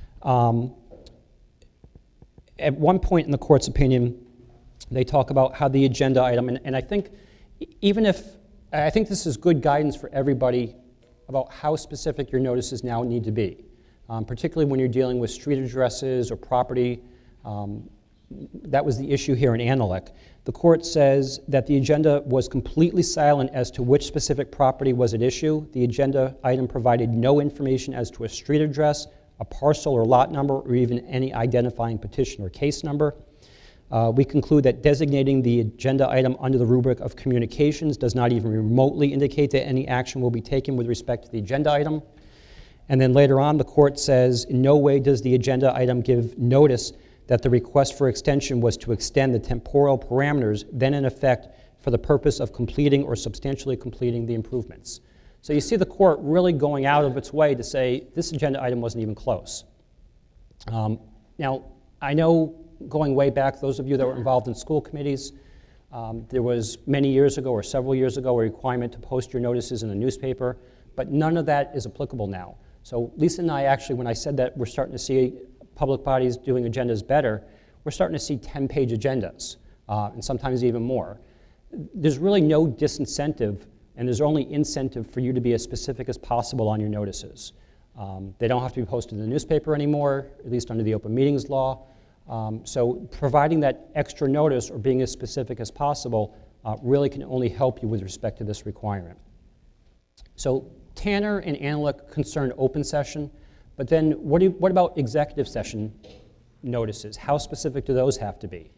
At one point in the court's opinion, they talk about how the agenda item, and I think I think this is good guidance for everybody about how specific your notices now need to be. Particularly when you're dealing with street addresses or property. That was the issue here in Analec. The court says that the agenda was completely silent as to which specific property was at issue. The agenda item provided no information as to a street address, a parcel or lot number, or even any identifying petition or case number. We conclude that designating the agenda item under the rubric of communications does not even remotely indicate that any action will be taken with respect to the agenda item. And then later on, the court says, in no way does the agenda item give notice that the request for extension was to extend the temporal parameters then in effect for the purpose of completing or substantially completing the improvements. So you see the court really going out of its way to say this agenda item wasn't even close. Now, I know going way back, those of you that were involved in school committees, there was many years ago or several years ago a requirement to post your notices in the newspaper, but none of that is applicable now. So Lisa and I actually, when I said that we're starting to see public bodies doing agendas better, we're starting to see 10-page agendas, and sometimes even more. There's really no disincentive, and there's only incentive for you to be as specific as possible on your notices. They don't have to be posted in the newspaper anymore, at least under the open meetings law. So providing that extra notice or being as specific as possible really can only help you with respect to this requirement. So Tanner and Analec concern open session, but then what about executive session notices? How specific do those have to be?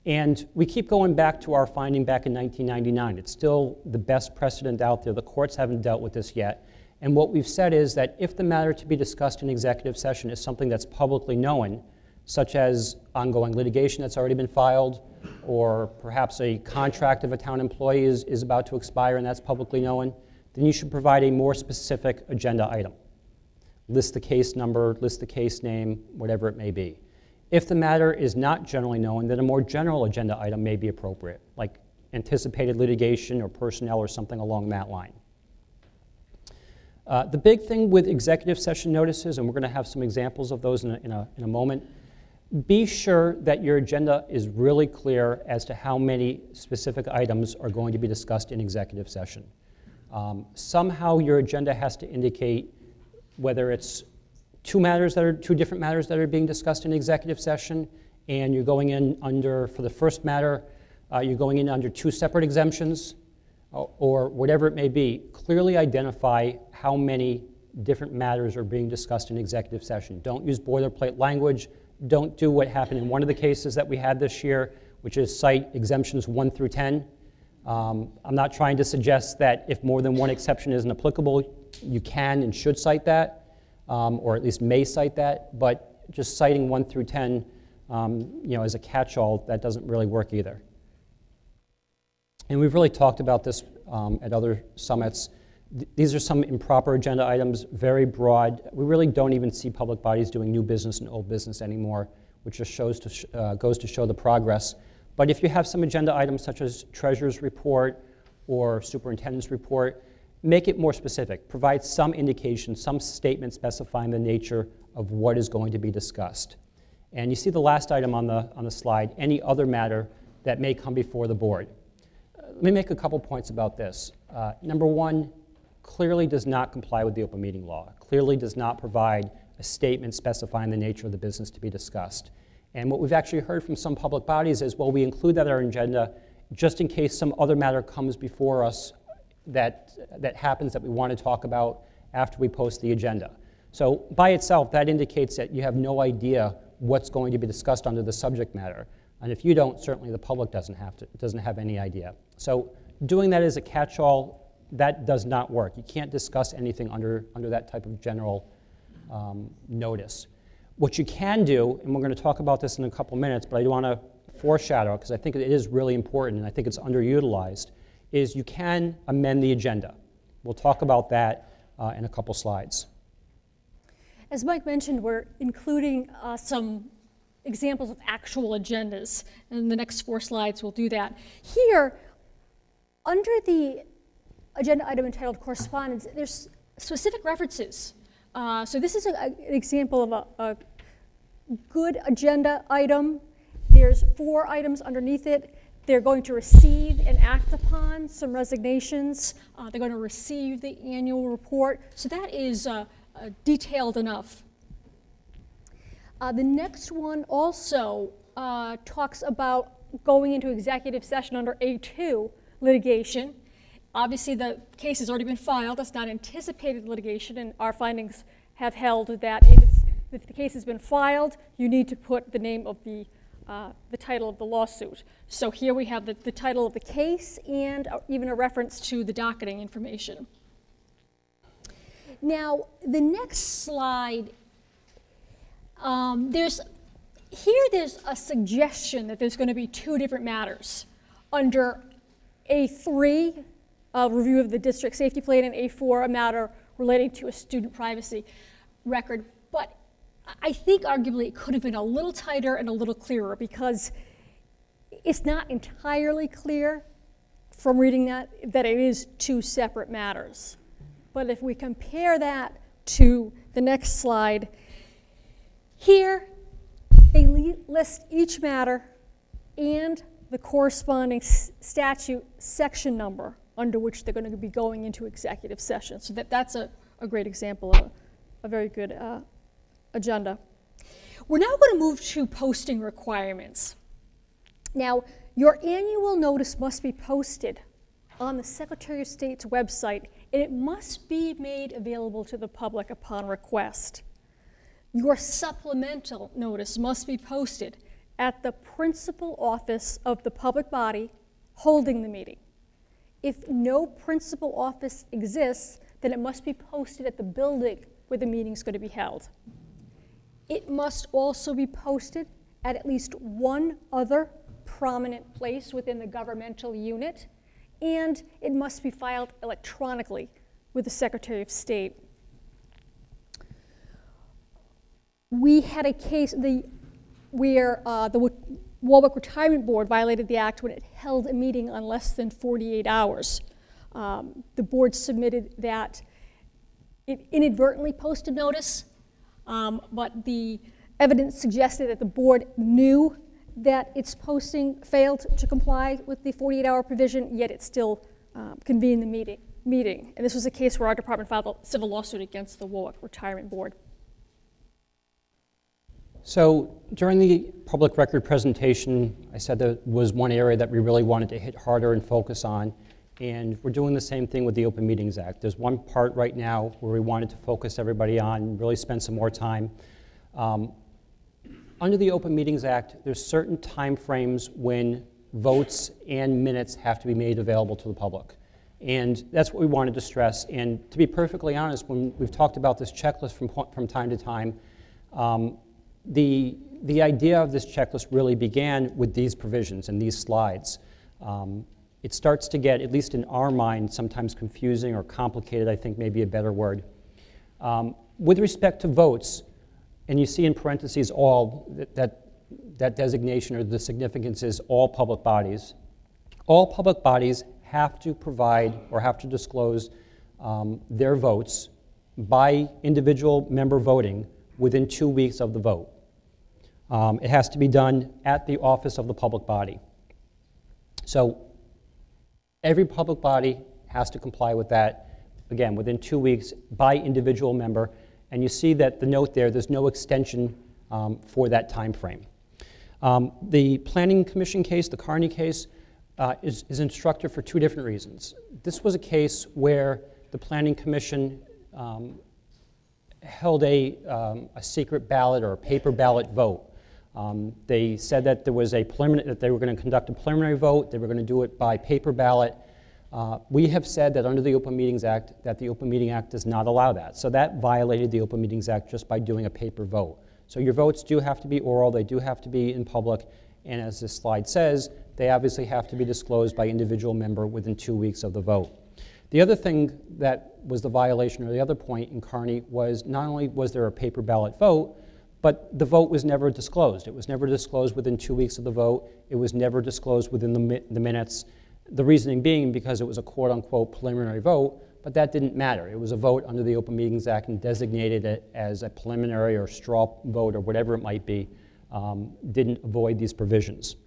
And we keep going back to our finding back in 1999. It's still the best precedent out there. The courts haven't dealt with this yet. And what we've said is that if the matter to be discussed in executive session is something that's publicly known, such as ongoing litigation that's already been filed, or perhaps a contract of a town employee is about to expire and that's publicly known, then you should provide a more specific agenda item. List the case number, list the case name, whatever it may be. If the matter is not generally known, then a more general agenda item may be appropriate, like anticipated litigation or personnel or something along that line. The big thing with executive session notices, and we're going to have some examples of those in a moment, be sure that your agenda is really clear as to how many specific items are going to be discussed in executive session. Somehow your agenda has to indicate whether it's two different matters that are being discussed in executive session, and you're going in under, for the first matter, you're going in under 2 separate exemptions, or whatever it may be. Clearly identify how many different matters are being discussed in executive session. Don't use boilerplate language. Don't do what happened in one of the cases that we had this year, which is cite exemptions 1 through 10. I'm not trying to suggest that if more than one exception isn't applicable, you can and should cite that, or at least may cite that, but just citing 1 through 10 as a catch-all, that doesn't really work either. And we've really talked about this at other summits. These are some improper agenda items, very broad. We really don't even see public bodies doing new business and old business anymore, which just goes to show the progress. But if you have some agenda items such as treasurer's report or superintendent's report, make it more specific. Provide some indication, some statement specifying the nature of what is going to be discussed. And you see the last item on the slide, any other matter that may come before the board. Let me make a couple points about this. Number one, clearly does not comply with the open meeting law. Clearly does not provide a statement specifying the nature of the business to be discussed. And what we've actually heard from some public bodies is, well, we include that in our agenda just in case some other matter comes before us that happens that we want to talk about after we post the agenda. So by itself, that indicates that you have no idea what's going to be discussed under the subject matter. And if you don't, certainly the public doesn't have any idea. So doing that as a catch-all, that does not work. You can't discuss anything under that type of general notice. What you can do, and we're going to talk about this in a couple minutes, but I want to foreshadow because I think it is really important and I think it's underutilized, is you can amend the agenda. We'll talk about that in a couple slides. As Mike mentioned, we're including some examples of actual agendas, and the next 4 slides will do that. Here, under the agenda item entitled correspondence, there's specific references. So this is an example of a good agenda item. There's 4 items underneath it. They're going to receive and act upon some resignations. They're going to receive the annual report. So that is detailed enough. The next one also talks about going into executive session under A2 litigation. Obviously, the case has already been filed. That's not anticipated litigation, and our findings have held that if the case has been filed, you need to put the name of the title of the lawsuit. So here we have the title of the case and even a reference to the docketing information. Now, the next slide, there's a suggestion that there's going to be 2 different matters. Under A3, review of the district safety plan, and A4, a matter relating to a student privacy record. But I think arguably it could have been a little tighter and a little clearer because it's not entirely clear from reading that it is 2 separate matters. But if we compare that to the next slide, here they list each matter and the corresponding statute section number under which they're going to be going into executive session. So that's a great example of a very good agenda. We're now going to move to posting requirements. Now, your annual notice must be posted on the Secretary of State's website, and it must be made available to the public upon request. Your supplemental notice must be posted at the principal office of the public body holding the meeting. If no principal office exists, then it must be posted at the building where the meeting is going to be held. It must also be posted at least one other prominent place within the governmental unit, and it must be filed electronically with the Secretary of State. We had a case where the Warwick Retirement Board violated the act when it held a meeting on less than 48 hours. The board submitted that it inadvertently posted notice, but the evidence suggested that the board knew that its posting failed to comply with the 48-hour provision, yet it still convened the meeting. And this was a case where our department filed a civil lawsuit against the Warwick Retirement Board. So during the public record presentation, I said there was one area that we really wanted to hit harder and focus on, and we're doing the same thing with the Open Meetings Act. There's one part right now where we wanted to focus everybody on, really spend some more time. Under the Open Meetings Act, there's certain time frames when votes and minutes have to be made available to the public. And that's what we wanted to stress. And to be perfectly honest, when we've talked about this checklist from time to time, the idea of this checklist really began with these provisions and these slides. It starts to get, at least in our mind, sometimes confusing or complicated, I think may be a better word. With respect to votes, and you see in parentheses all, that designation or the significance is all public bodies. All public bodies have to provide or have to disclose their votes by individual member voting within 2 weeks of the vote. It has to be done at the office of the public body. So every public body has to comply with that, again, within 2 weeks by individual member. And you see that the note there, there's no extension for that time frame. The Planning Commission case, the Carney case, is instructive for two different reasons. This was a case where the Planning Commission held a secret ballot or a paper ballot vote. They said that there was that they were going to conduct a preliminary vote. They were going to do it by paper ballot. We have said that under the Open Meetings Act, that the Open Meeting Act does not allow that. So that violated the Open Meetings Act just by doing a paper vote. So your votes do have to be oral, they do have to be in public, and as this slide says, they obviously have to be disclosed by individual member within 2 weeks of the vote. The other thing that was the violation, or the other point in Carney, was not only was there a paper ballot vote, but the vote was never disclosed. It was never disclosed within 2 weeks of the vote. It was never disclosed within the minutes. The reasoning being because it was a quote-unquote preliminary vote, but that didn't matter. It was a vote under the Open Meetings Act and designated it as a preliminary or straw vote or whatever it might be, didn't avoid these provisions.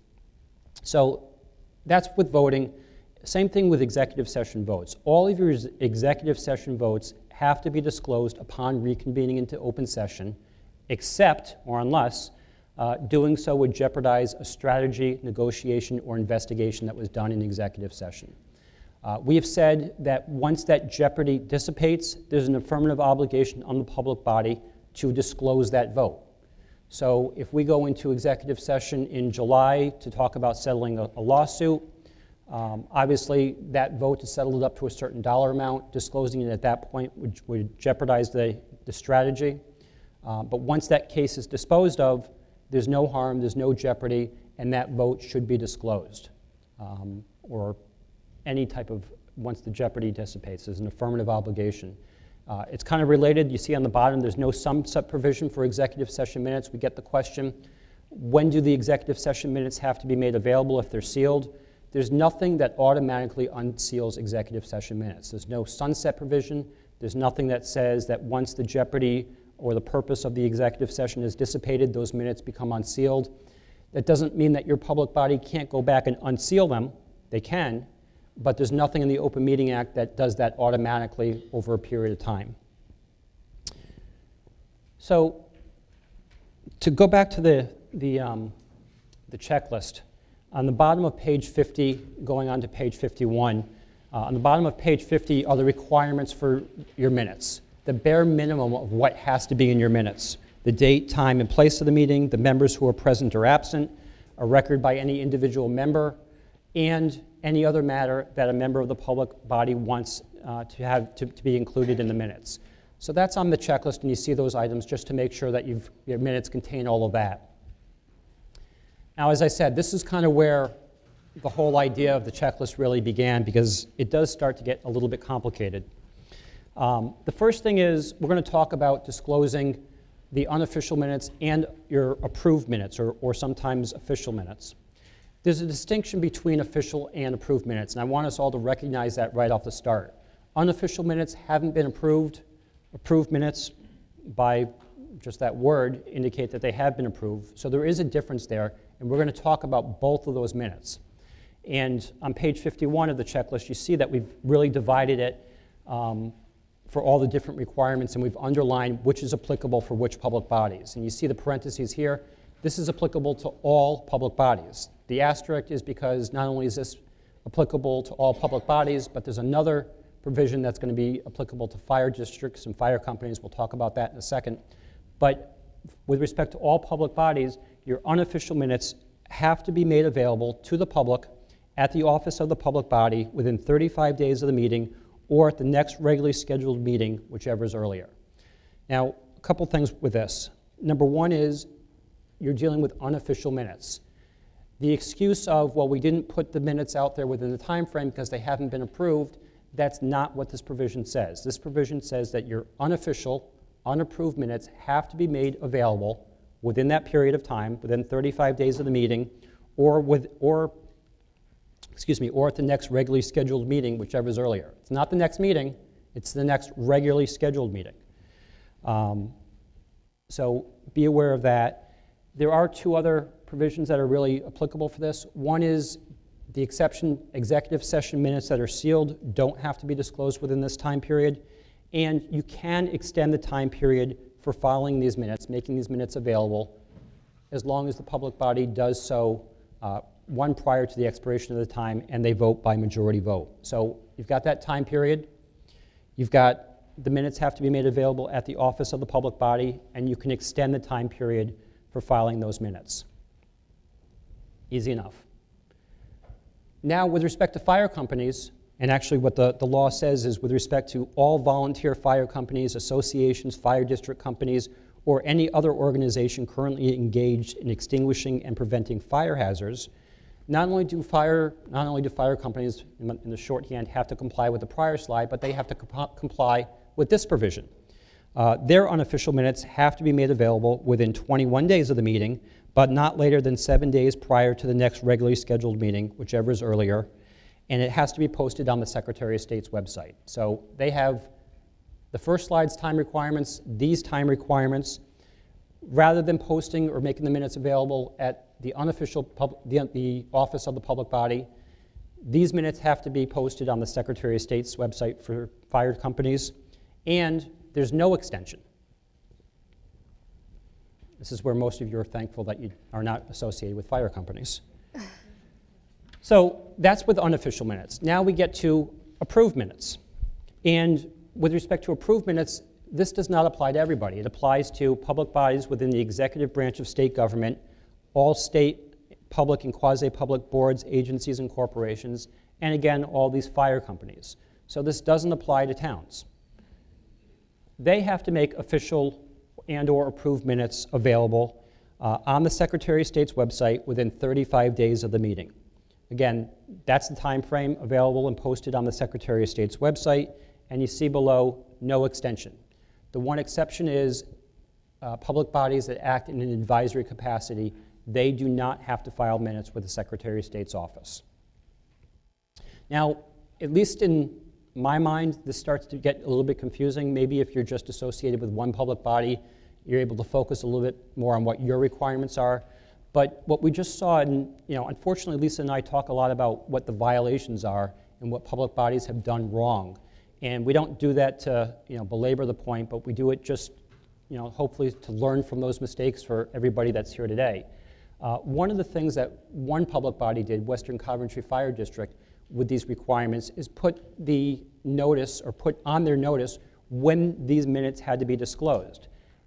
So that's with voting. Same thing with executive session votes. All of your executive session votes have to be disclosed upon reconvening into open session, except, or unless, doing so would jeopardize a strategy, negotiation, or investigation that was done in executive session. We have said that once that jeopardy dissipates, there's an affirmative obligation on the public body to disclose that vote. So if we go into executive session in July to talk about settling a lawsuit, obviously that vote to settle it up to a certain dollar amount, disclosing it at that point would jeopardize the strategy. But once that case is disposed of, there's no harm, there's no jeopardy, and that vote should be disclosed. Or any type of, once the jeopardy dissipates, there's an affirmative obligation. It's kind of related. You see on the bottom, there's no sunset provision for executive session minutes. We get the question, when do the executive session minutes have to be made available if they're sealed? There's nothing that automatically unseals executive session minutes. There's no sunset provision. There's nothing that says that once the jeopardy or the purpose of the executive session is dissipated, those minutes become unsealed. That doesn't mean that your public body can't go back and unseal them. They can, but there's nothing in the Open Meeting Act that does that automatically over a period of time. So to go back to the checklist, on the bottom of page 50, going on to page 51, on the bottom of page 50 are the requirements for your minutes, the bare minimum of what has to be in your minutes. the date, time, and place of the meeting, the members who are present or absent, a record by any individual member, and any other matter that a member of the public body wants to be included in the minutes. So that's on the checklist, and you see those items just to make sure that your minutes contain all of that. Now, as I said, this is kind of where the whole idea of the checklist really began, because it does start to get a little bit complicated. The first thing is we're going to talk about disclosing the unofficial minutes and your approved minutes, or sometimes official minutes. There's a distinction between official and approved minutes, and I want us all to recognize that right off the start. Unofficial minutes haven't been approved. Approved minutes, by just that word, indicate that they have been approved. So there is a difference there, and we're going to talk about both of those minutes. And on page 51 of the checklist, you see that we've really divided it for all the different requirements, and we've underlined which is applicable for which public bodies. And you see the parentheses here. This is applicable to all public bodies. The asterisk is because not only is this applicable to all public bodies, but there's another provision that's going to be applicable to fire districts and fire companies. We'll talk about that in a second. But with respect to all public bodies, your unofficial minutes have to be made available to the public at the office of the public body within 35 days of the meeting, or at the next regularly scheduled meeting, whichever is earlier. Now, a couple things with this. Number one is you're dealing with unofficial minutes. The excuse of, well, we didn't put the minutes out there within the time frame because they haven't been approved, that's not what this provision says. This provision says that your unofficial, unapproved minutes have to be made available within that period of time, within 35 days of the meeting, or at the next regularly scheduled meeting, whichever is earlier. It's not the next meeting, it's the next regularly scheduled meeting. So be aware of that. There are two other provisions that are really applicable for this. One is the exception, executive session minutes that are sealed don't have to be disclosed within this time period, and you can extend the time period for filing these minutes, making these minutes available, as long as the public body does so one prior to the expiration of the time, and they vote by majority vote. So you've got that time period. You've got the minutes have to be made available at the office of the public body, and you can extend the time period for filing those minutes. Easy enough. Now, with respect to fire companies, and actually what the law says is with respect to all volunteer fire companies, associations, fire district companies, or any other organization currently engaged in extinguishing and preventing fire hazards, not only do fire companies, in the shorthand, have to comply with the prior slide, but they have to comply with this provision. Their unofficial minutes have to be made available within 21 days of the meeting, but not later than 7 days prior to the next regularly scheduled meeting, whichever is earlier, and it has to be posted on the Secretary of State's website. So they have the first slide's time requirements, these time requirements. Rather than posting or making the minutes available at the unofficial the office of the public body, these minutes have to be posted on the Secretary of State's website for fire companies, and there's no extension. This is where most of you are thankful that you are not associated with fire companies. So that's with unofficial minutes. Now we get to approved minutes. And with respect to approved minutes, this does not apply to everybody. It applies to public bodies within the executive branch of state government, all state public and quasi-public boards, agencies, and corporations, and again, all these fire companies. So this doesn't apply to towns. They have to make official and/or approved minutes available on the Secretary of State's website within 35 days of the meeting. Again, that's the time frame available and posted on the Secretary of State's website, and you see below, no extension. The one exception is public bodies that act in an advisory capacity. They do not have to file minutes with the Secretary of State's office. Now, at least in my mind, this starts to get a little bit confusing. Maybe if you're just associated with one public body, you're able to focus a little bit more on what your requirements are. But what we just saw, and unfortunately, Lisa and I talk a lot about what the violations are and what public bodies have done wrong. And we don't do that to belabor the point, but we do it just hopefully to learn from those mistakes for everybody that's here today. One of the things that one public body did, Western Coventry Fire District, with these requirements is put the notice, or put on their notice when these minutes had to be disclosed.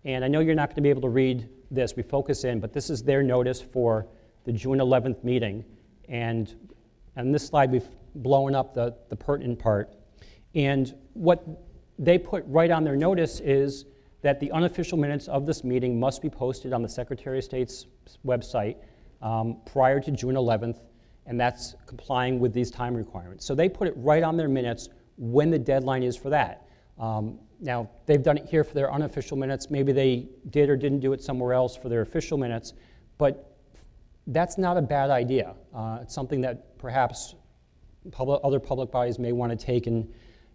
And I know you're not going to be able to read this, we focus in, but this is their notice for the June 11th meeting. And on this slide, we've blown up the pertinent part. And what they put right on their notice is that the unofficial minutes of this meeting must be posted on the Secretary of State's website prior to June 11th, and that's complying with these time requirements. So they put it right on their minutes when the deadline is for that. Now, they've done it here for their unofficial minutes. Maybe they did or didn't do it somewhere else for their official minutes, but that's not a bad idea. It's something that perhaps other public bodies may want to take and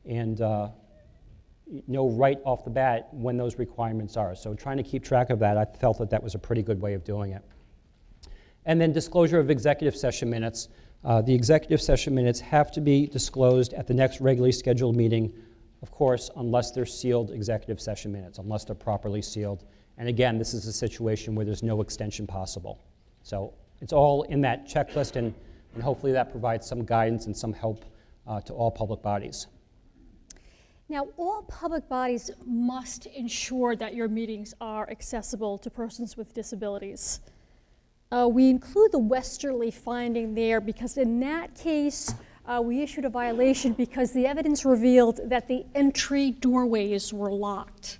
know right off the bat when those requirements are. So trying to keep track of that, I felt that that was a pretty good way of doing it. And then disclosure of executive session minutes. The executive session minutes have to be disclosed at the next regularly scheduled meeting, of course, unless they're sealed executive session minutes, unless they're properly sealed. And again, this is a situation where there's no extension possible. So it's all in that checklist, and hopefully that provides some guidance and some help to all public bodies. Now, all public bodies must ensure that your meetings are accessible to persons with disabilities. We include the Westerly finding there because in that case, we issued a violation because the evidence revealed that the entry doorways were locked.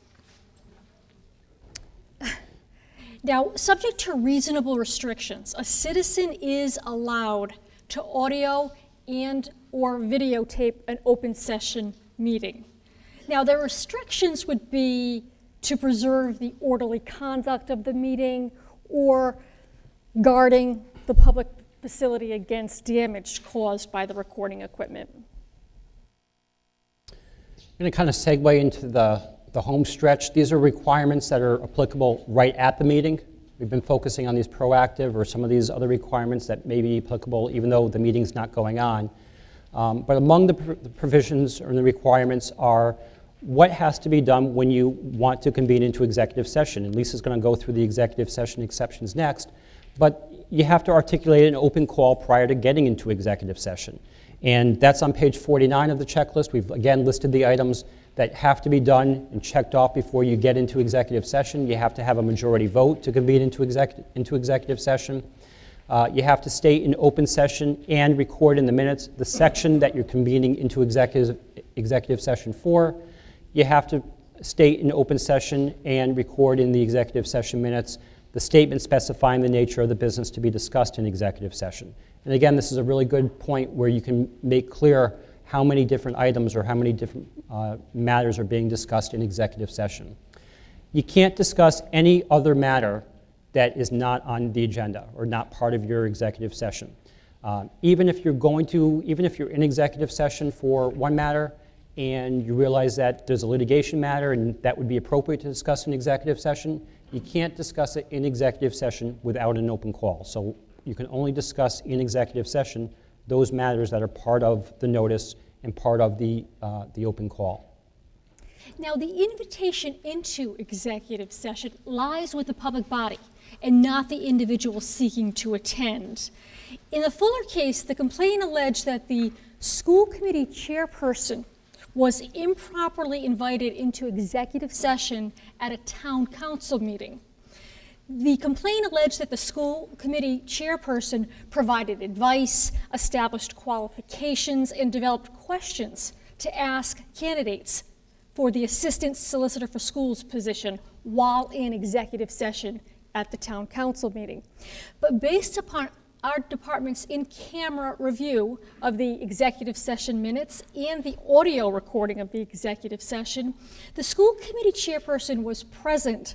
Now, subject to reasonable restrictions, a citizen is allowed to audio and or videotape an open session meeting. Now, the restrictions would be to preserve the orderly conduct of the meeting or guarding the public facility against damage caused by the recording equipment. I'm going to kind of segue into the home stretch. These are requirements that are applicable right at the meeting. We've been focusing on these proactive or some of these other requirements that may be applicable even though the meeting's not going on. But among the provisions or the requirements are what has to be done when you want to convene into executive session. And Lisa's going to go through the executive session exceptions next. But you have to articulate an open call prior to getting into executive session. And that's on page 49 of the checklist. We've again listed the items that have to be done and checked off before you get into executive session. You have to have a majority vote to convene into executive session. You have to state in open session and record in the minutes the section that you're convening into executive session for. You have to state in open session and record in the executive session minutes the statement specifying the nature of the business to be discussed in executive session. And again, this is a really good point where you can make clear how many different items or how many different matters are being discussed in executive session. You can't discuss any other matter that is not on the agenda or not part of your executive session. Even if you're in executive session for one matter and you realize that there's a litigation matter and that would be appropriate to discuss in executive session, you can't discuss it in executive session without an open call. So you can only discuss in executive session those matters that are part of the notice and part of the open call. Now, the invitation into executive session lies with the public body and not the individual seeking to attend. In the Fuller case, the complaint alleged that the school committee chairperson was improperly invited into executive session at a town council meeting. The complaint alleged that the school committee chairperson provided advice, established qualifications, and developed questions to ask candidates for the assistant solicitor for schools position while in executive session at the town council meeting. But based upon our department's in-camera review of the executive session minutes and the audio recording of the executive session, the school committee chairperson was present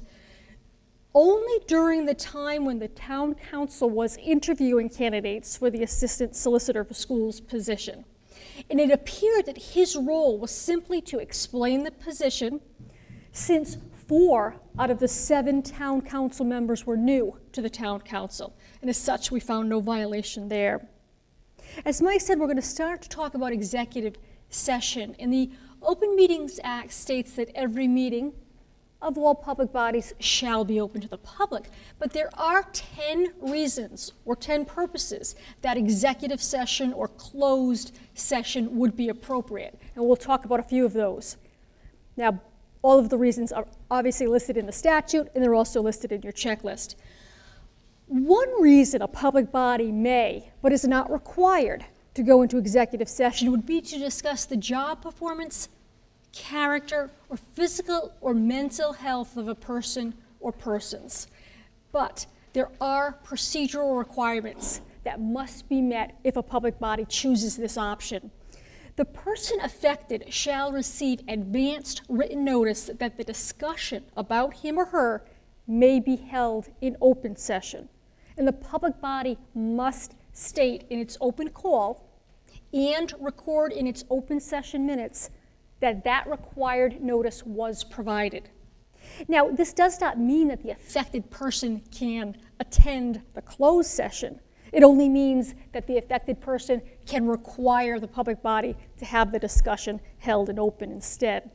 only during the time when the town council was interviewing candidates for the assistant solicitor for schools position. And it appeared that his role was simply to explain the position, since 4 out of the 7 town council members were new to the town council. And as such, we found no violation there. As Mike said, we're going to start to talk about executive session. And the Open Meetings Act states that every meeting of all public bodies shall be open to the public. But there are 10 reasons or 10 purposes that executive session or closed session would be appropriate. And we'll talk about a few of those. Now, All of the reasons are obviously listed in the statute, and they're also listed in your checklist. One reason a public body may, but is not required, to go into executive session would be to discuss the job performance, character, or physical or mental health of a person or persons. But there are procedural requirements that must be met if a public body chooses this option. The person affected shall receive advanced written notice that the discussion about him or her may be held in open session. And the public body must state in its open call and record in its open session minutes that that required notice was provided. Now, this does not mean that the affected person can attend the closed session. It only means that the affected person can require the public body to have the discussion held in open instead.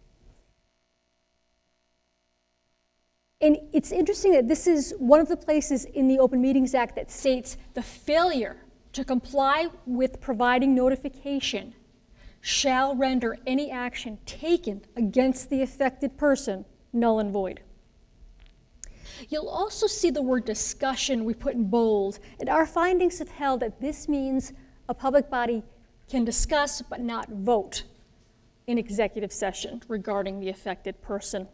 And it's interesting that this is one of the places in the Open Meetings Act that states the failure to comply with providing notification shall render any action taken against the affected person null and void. You'll also see the word discussion we put in bold, and our findings have held that this means a public body can discuss but not vote in executive session regarding the affected person.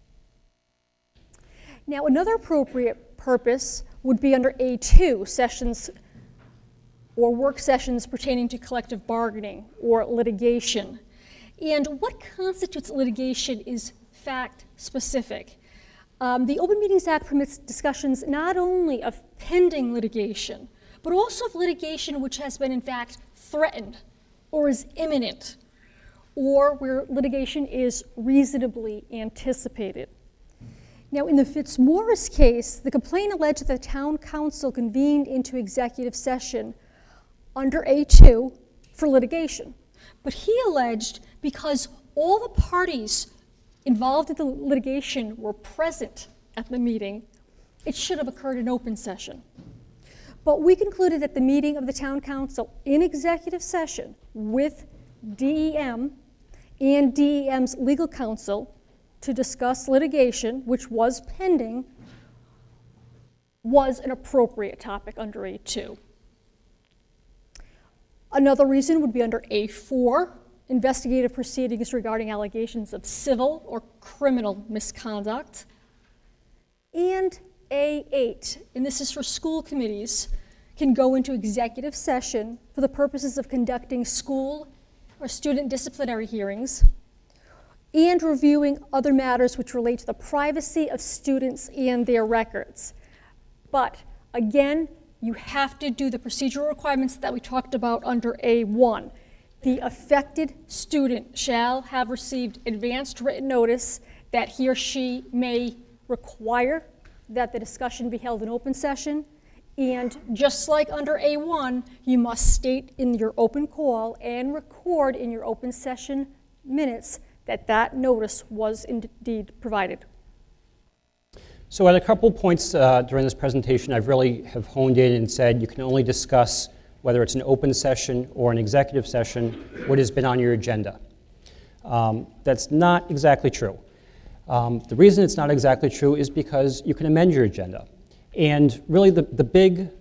Now, another appropriate purpose would be under A2, sessions or work sessions pertaining to collective bargaining or litigation. And what constitutes litigation is fact-specific. The Open Meetings Act permits discussions not only of pending litigation, but also of litigation which has been in fact threatened or is imminent, or where litigation is reasonably anticipated. Now, in the Fitzmaurice case, the complaint alleged that the town council convened into executive session under A2 for litigation. But he alleged because all the parties involved in the litigation were present at the meeting, it should have occurred in open session. But we concluded that the meeting of the town council in executive session with DEM and DEM's legal counsel to discuss litigation, which was pending, was an appropriate topic under A2. Another reason would be under A4, investigative proceedings regarding allegations of civil or criminal misconduct. And A8, and this is for school committees, can go into executive session for the purposes of conducting school or student disciplinary hearings and reviewing other matters which relate to the privacy of students and their records. But again, you have to do the procedural requirements that we talked about under A1. The affected student shall have received advanced written notice that he or she may require that the discussion be held in open session. And just like under A1, you must state in your open call and record in your open session minutes that that notice was indeed provided. So at a couple points during this presentation, I've really have honed in and said you can only discuss, whether it's an open session or an executive session, what has been on your agenda. That's not exactly true. The reason it's not exactly true is because you can amend your agenda. And really the big,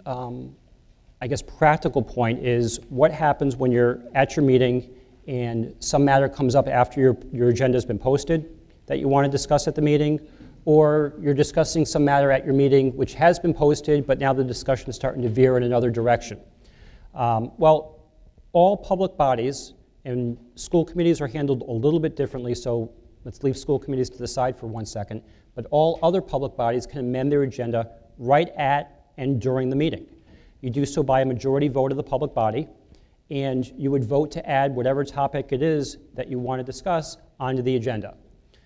I guess, practical point is what happens when you're at your meeting and some matter comes up after your agenda has been posted that you want to discuss at the meeting, or you're discussing some matter at your meeting which has been posted, but now the discussion is starting to veer in another direction. Well, all public bodies and school committees are handled a little bit differently, so let's leave school committees to the side for 1 second, but all other public bodies can amend their agenda right at and during the meeting. You do so by a majority vote of the public body, and you would vote to add whatever topic it is that you want to discuss onto the agenda.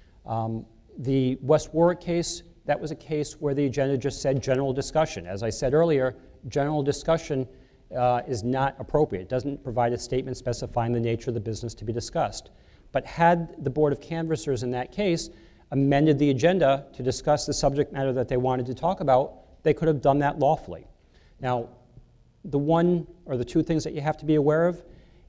The West Warwick case, that was a case where the agenda just said general discussion. As I said earlier, general discussion is not appropriate. It doesn't provide a statement specifying the nature of the business to be discussed. But had the Board of Canvassers in that case amended the agenda to discuss the subject matter that they wanted to talk about, they could have done that lawfully. Now, the one or the two things that you have to be aware of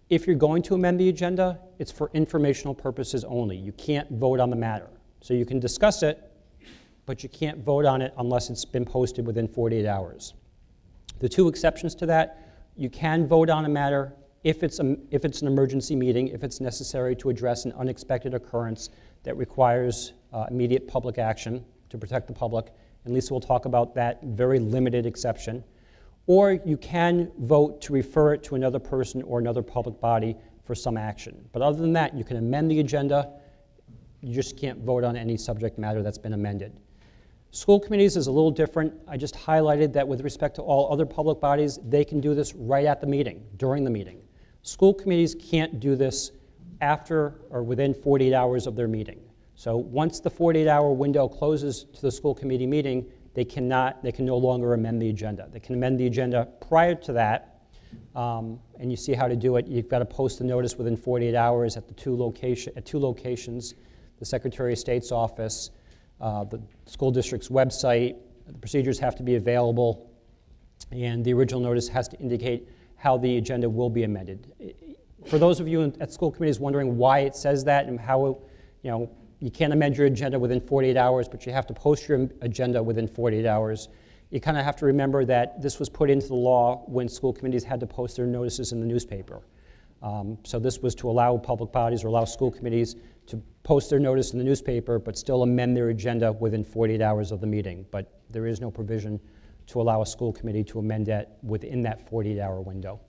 If you're going to amend the agenda, it's for informational purposes only. You can't vote on the matter. So you can discuss it, but you can't vote on it unless it's been posted within 48 hours. The two exceptions to that, you can vote on a matter if it's an emergency meeting, if it's necessary to address an unexpected occurrence that requires immediate public action to protect the public. And Lisa will talk about that very limited exception. Or you can vote to refer it to another person or another public body for some action. But other than that, you can amend the agenda. You just can't vote on any subject matter that's been amended. School committees is a little different. I just highlighted that with respect to all other public bodies, they can do this right at the meeting, during the meeting. School committees can't do this after or within 48 hours of their meeting. So once the 48-hour window closes to the school committee meeting, they can no longer amend the agenda. They can amend the agenda prior to that, and you see how to do it. You've got to post the notice within 48 hours at two locations, the Secretary of State's office, the school district's website. The procedures have to be available, and the original notice has to indicate how the agenda will be amended. For those of you at school committees wondering why it says that and how, you can't amend your agenda within 48 hours, but you have to post your agenda within 48 hours. You kind of have to remember that this was put into the law when school committees had to post their notices in the newspaper. So this was to allow public bodies or allow school committees to post their notice in the newspaper, but still amend their agenda within 48 hours of the meeting. But there is no provision to allow a school committee to amend that within that 48-hour window.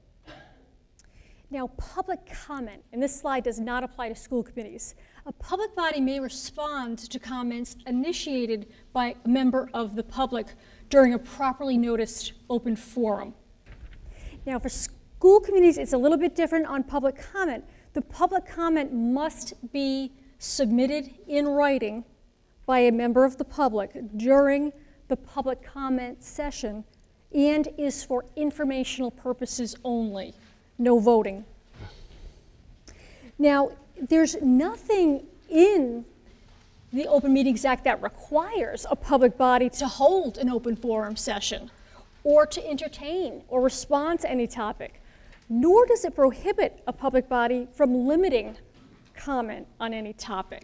Now, public comment, and this slide does not apply to school committees. A public body may respond to comments initiated by a member of the public during a properly noticed open forum. Now, for school committees, it's a little bit different on public comment. The public comment must be submitted in writing by a member of the public during the public comment session and is for informational purposes only. No voting. Now, there's nothing in the Open Meetings Act that requires a public body to hold an open forum session or to entertain or respond to any topic, nor does it prohibit a public body from limiting comment on any topic.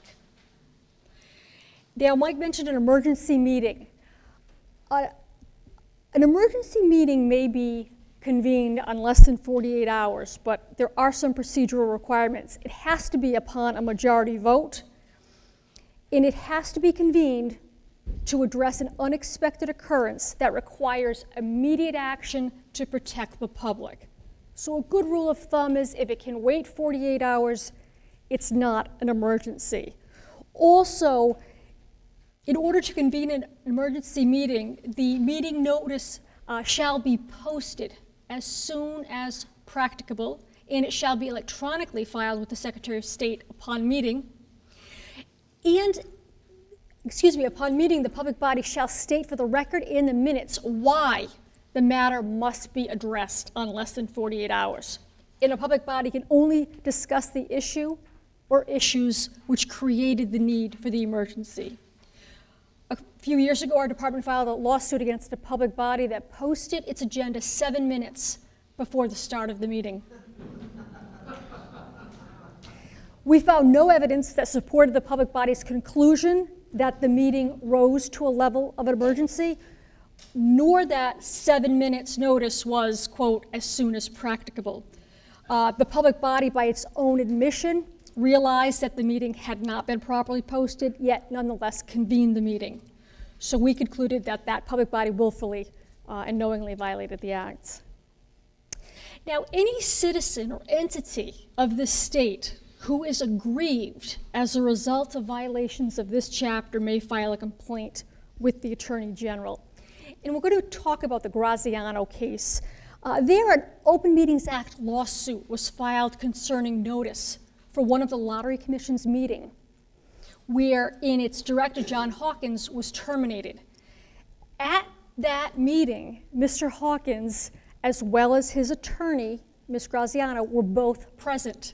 Now, Mike mentioned an emergency meeting. An emergency meeting may be convened on less than 48 hours, but there are some procedural requirements. It has to be upon a majority vote, and it has to be convened to address an unexpected occurrence that requires immediate action to protect the public. So a good rule of thumb is if it can wait 48 hours, it's not an emergency. Also, in order to convene an emergency meeting, the meeting notice shall be posted as soon as practicable, and it shall be electronically filed with the Secretary of State upon meeting. And, upon meeting, the public body shall state for the record in the minutes why the matter must be addressed on less than 48 hours. And a public body can only discuss the issue or issues which created the need for the emergency. A few years ago, our department filed a lawsuit against a public body that posted its agenda 7 minutes before the start of the meeting. We found no evidence that supported the public body's conclusion that the meeting rose to a level of an emergency, nor that 7 minutes notice was, quote, as soon as practicable. The public body, by its own admission, realized that the meeting had not been properly posted, yet nonetheless convened the meeting. So we concluded that that public body willfully and knowingly violated the acts. Now, any citizen or entity of the state who is aggrieved as a result of violations of this chapter may file a complaint with the Attorney General. And we're going to talk about the Graziano case. There, an Open Meetings Act lawsuit was filed concerning notice for one of the Lottery Commission's meeting, wherein its director, John Hawkins, was terminated. At that meeting, Mr. Hawkins, as well as his attorney, Ms. Graziano, were both present.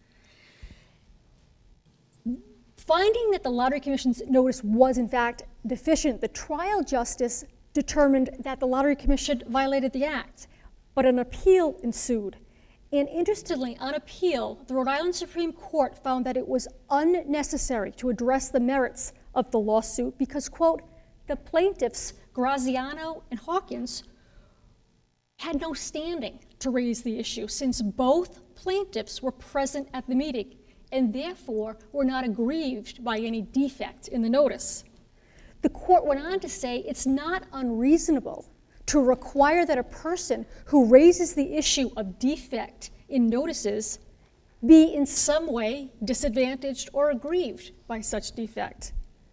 Finding that the Lottery Commission's notice was in fact deficient, the trial justice determined that the Lottery Commission violated the act, but an appeal ensued. And interestingly, on appeal, the Rhode Island Supreme Court found that it was unnecessary to address the merits of the lawsuit because, quote, the plaintiffs, Graziano and Hawkins, had no standing to raise the issue since both plaintiffs were present at the meeting and therefore were not aggrieved by any defect in the notice. The court went on to say it's not unreasonable to require that a person who raises the issue of defect in notices be in some way disadvantaged or aggrieved by such defect.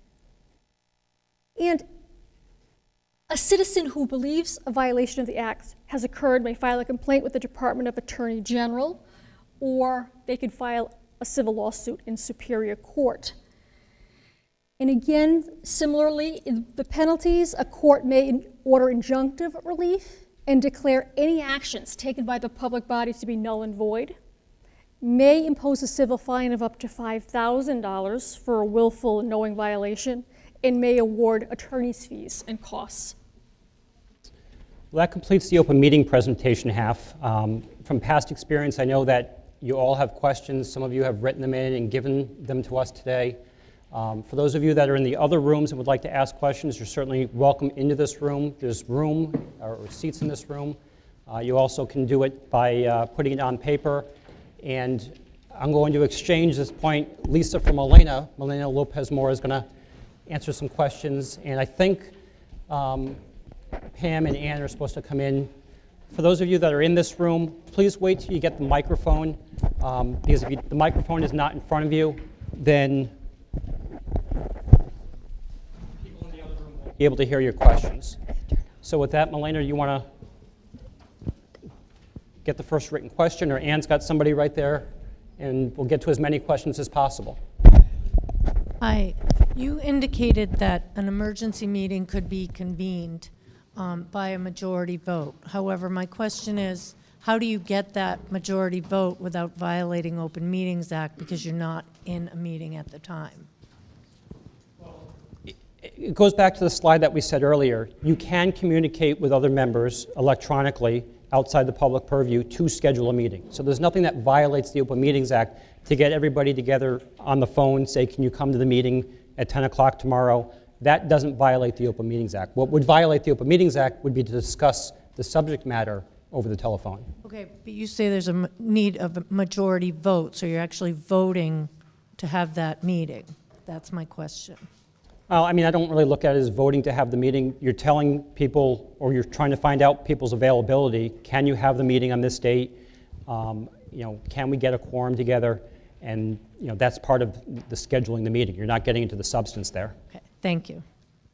And a citizen who believes a violation of the act has occurred may file a complaint with the Department of Attorney General, or they could file a civil lawsuit in Superior Court. And again, similarly, in the penalties, a court may order injunctive relief and declare any actions taken by the public body to be null and void, may impose a civil fine of up to $5,000 for a willful and knowing violation, and may award attorney's fees and costs. Well, that completes the open meeting presentation half. From past experience, I know that you all have questions. Some of you have written them in and given them to us today. For those of you that are in the other rooms and would like to ask questions, you're certainly welcome into this room. There's room or seats in this room. You also can do it by putting it on paper. And I'm going to exchange this point. Lisa from Elena Lopez Moore is going to answer some questions. And I think Pam and Ann are supposed to come in. For those of you that are in this room, please wait till you get the microphone. Because if the microphone is not in front of you, then people in the other room won't be able to hear your questions. So with that, Milena, you want to get the first written question, or Ann's got somebody right there, and we'll get to as many questions as possible. Hi. You indicated that an emergency meeting could be convened by a majority vote. However, my question is, how do you get that majority vote without violating Open Meetings Act because you're not in a meeting at the time? It goes back to the slide that we said earlier. You can communicate with other members electronically outside the public purview to schedule a meeting. So there's nothing that violates the Open Meetings Act to get everybody together on the phone, say, can you come to the meeting at 10 o'clock tomorrow? That doesn't violate the Open Meetings Act. What would violate the Open Meetings Act would be to discuss the subject matter over the telephone. Okay, but you say there's a need of a majority vote, so you're actually voting to have that meeting. That's my question. Well, I mean, I don't really look at it as voting to have the meeting. You're telling people, or you're trying to find out people's availability. Can you have the meeting on this date? Can we get a quorum together? And that's part of the scheduling the meeting. You're not getting into the substance there. Okay, thank you.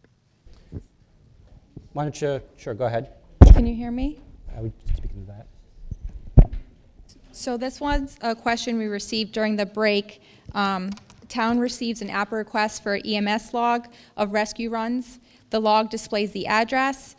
Why don't you, sure, go ahead. Can you hear me? I would speak to that. So this was a question we received during the break. Town receives an APRA request for EMS log of rescue runs. The log displays the address.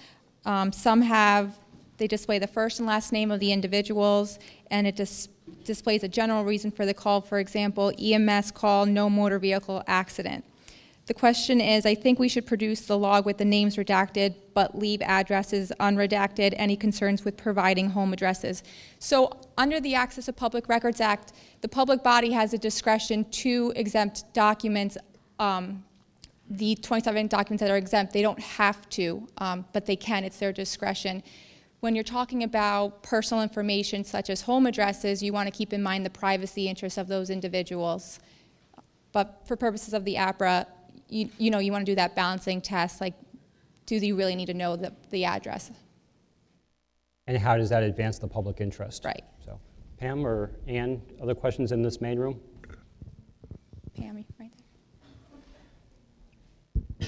They display the first and last name of the individuals, and it displays a general reason for the call. For example, EMS call, no motor vehicle accident. The question is, I think we should produce the log with the names redacted, but leave addresses unredacted. Any concerns with providing home addresses? So under the Access to Public Records Act, the public body has a discretion to exempt documents. The 27 documents that are exempt, they don't have to, but they can. It's their discretion. When you're talking about personal information such as home addresses, you want to keep in mind the privacy interests of those individuals. But for purposes of the APRA, you want to do that balancing test, like, do you really need to know the address? And how does that advance the public interest? Right. So, Pam or Ann, other questions in this main room? Pam, right there.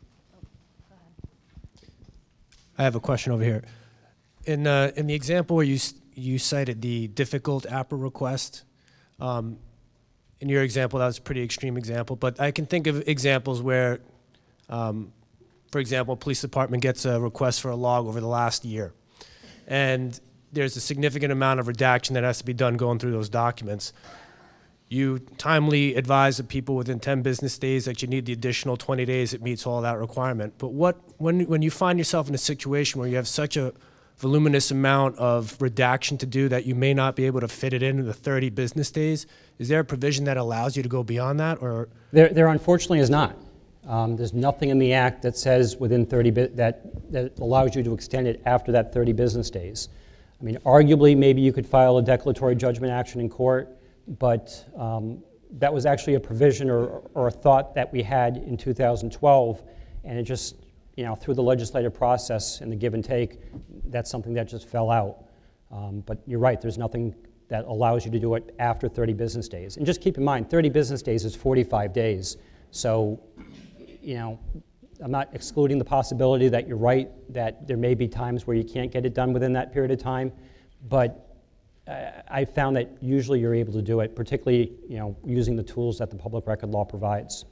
I have a question over here. In the example where you cited the difficult APRA request, in your example, that was a pretty extreme example, but I can think of examples where, for example, a police department gets a request for a log over the last year, and there's a significant amount of redaction that has to be done going through those documents. You timely advise the people within 10 business days that you need the additional 20 days that meets all that requirement. But when you find yourself in a situation where you have such a voluminous amount of redaction to do that you may not be able to fit it into the 30 business days? Is there a provision that allows you to go beyond that, or? There unfortunately is not. There's nothing in the Act that says within 30 that allows you to extend it after that 30 business days. I mean, arguably, maybe you could file a declaratory judgment action in court, but that was actually a provision or a thought that we had in 2012, and it just, through the legislative process and the give and take, that's something that just fell out. But you're right, there's nothing that allows you to do it after 30 business days. And just keep in mind, 30 business days is 45 days. So, I'm not excluding the possibility that you're right, that there may be times where you can't get it done within that period of time, but I found that usually you're able to do it, particularly, using the tools that the public record law provides.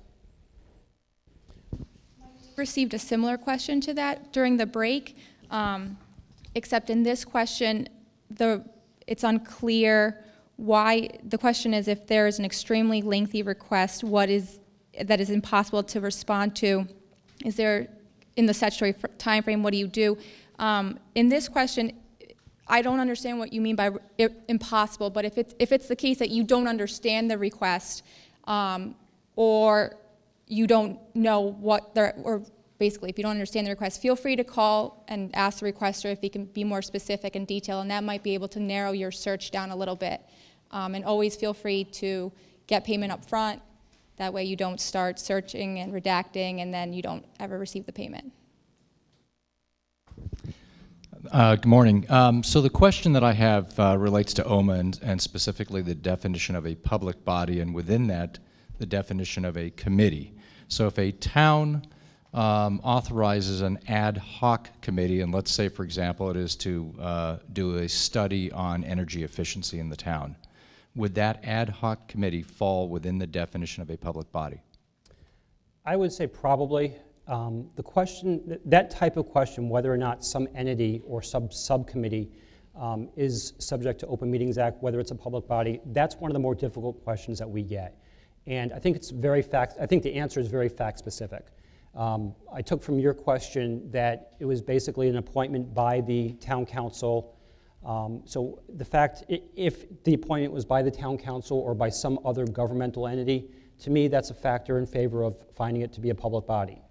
Received a similar question to that during the break, except in this question, it's unclear why. The question is, if there is an extremely lengthy request, that is impossible to respond to, is there, in the statutory time frame, what do you do? In this question, I don't understand what you mean by impossible, but if it's the case that you don't understand the request, or you don't know or basically if you don't understand the request, feel free to call and ask the requester if he can be more specific and detailed, and that might be able to narrow your search down a little bit. And always feel free to get payment up front. That way you don't start searching and redacting and then you don't ever receive the payment. Good morning. So the question that I have relates to OMA and specifically the definition of a public body, and within that, the definition of a committee. So if a town authorizes an ad hoc committee, and let's say, for example, it is to do a study on energy efficiency in the town, would that ad hoc committee fall within the definition of a public body? I would say probably. The question, that type of question, whether or not some entity or subcommittee is subject to Open Meetings Act, whether it's a public body, that's one of the more difficult questions that we get. And I think I think the answer is very fact specific. I took from your question that it was basically an appointment by the town council. So the fact, if the appointment was by the town council or by some other governmental entity, to me that's a factor in favor of finding it to be a public body.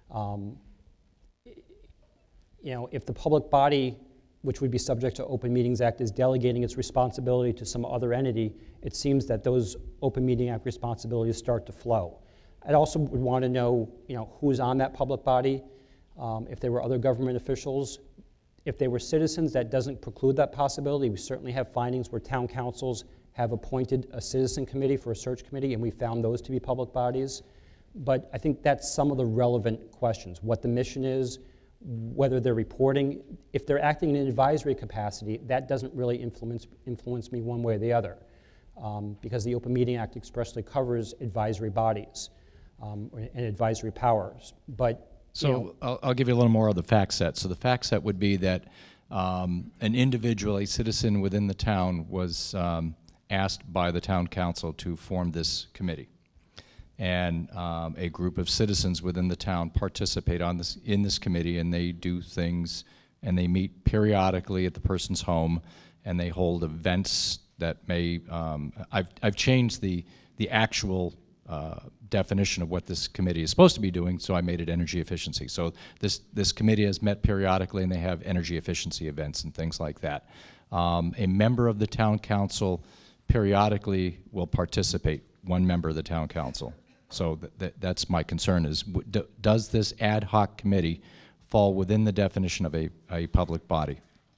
If the public body, which would be subject to Open Meetings Act, is delegating its responsibility to some other entity, it seems that those Open Meeting Act responsibilities start to flow. I also would want to know, who's on that public body, if there were other government officials. If they were citizens, that doesn't preclude that possibility. We certainly have findings where town councils have appointed a citizen committee for a search committee, and we found those to be public bodies. But I think that's some of the relevant questions. What the mission is, whether they're reporting. If they're acting in an advisory capacity, that doesn't really influence me one way or the other, because the Open Meeting Act expressly covers advisory bodies and advisory powers. But so I'll give you a little more of the fact set. So the fact set would be that an individual, a citizen within the town, was asked by the town council to form this committee. And a group of citizens within the town participate in this committee, and they do things, and they meet periodically at the person's home, and they hold events that may, I've changed the actual definition of what this committee is supposed to be doing, so I made it energy efficiency. So this committee has met periodically, and they have energy efficiency events and things like that. A member of the town council periodically will participate, one member of the town council. So that's my concern is, does this ad hoc committee fall within the definition of a public body?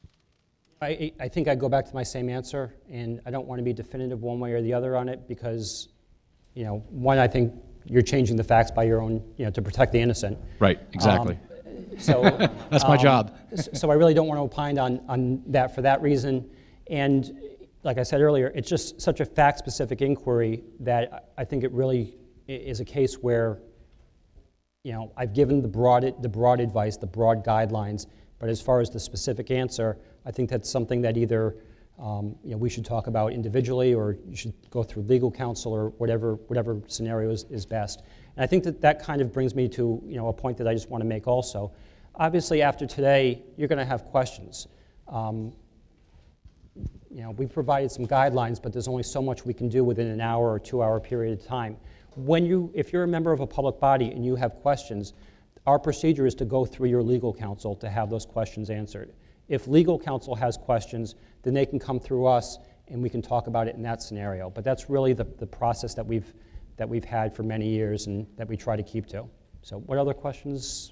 I think I go back to my same answer, and I don't want to be definitive one way or the other on it because, one, I think you're changing the facts by your own, to protect the innocent. Right, exactly. So that's my job. So I really don't want to opine on that for that reason. And like I said earlier, it's just such a fact-specific inquiry that I think it really is a case where, I've given the broad advice, the broad guidelines, but as far as the specific answer, I think that's something that either we should talk about individually, or you should go through legal counsel, or whatever scenario is best. And I think that kind of brings me to a point that I just want to make also. Obviously, after today, you're going to have questions. You know, we've provided some guidelines, but there's only so much we can do within an hour or 2 hour period of time. If you're a member of a public body and you have questions, our procedure is to go through your legal counsel to have those questions answered. If legal counsel has questions, then they can come through us and we can talk about it in that scenario. But that's really the process that we've had for many years and that we try to keep to. So what other questions?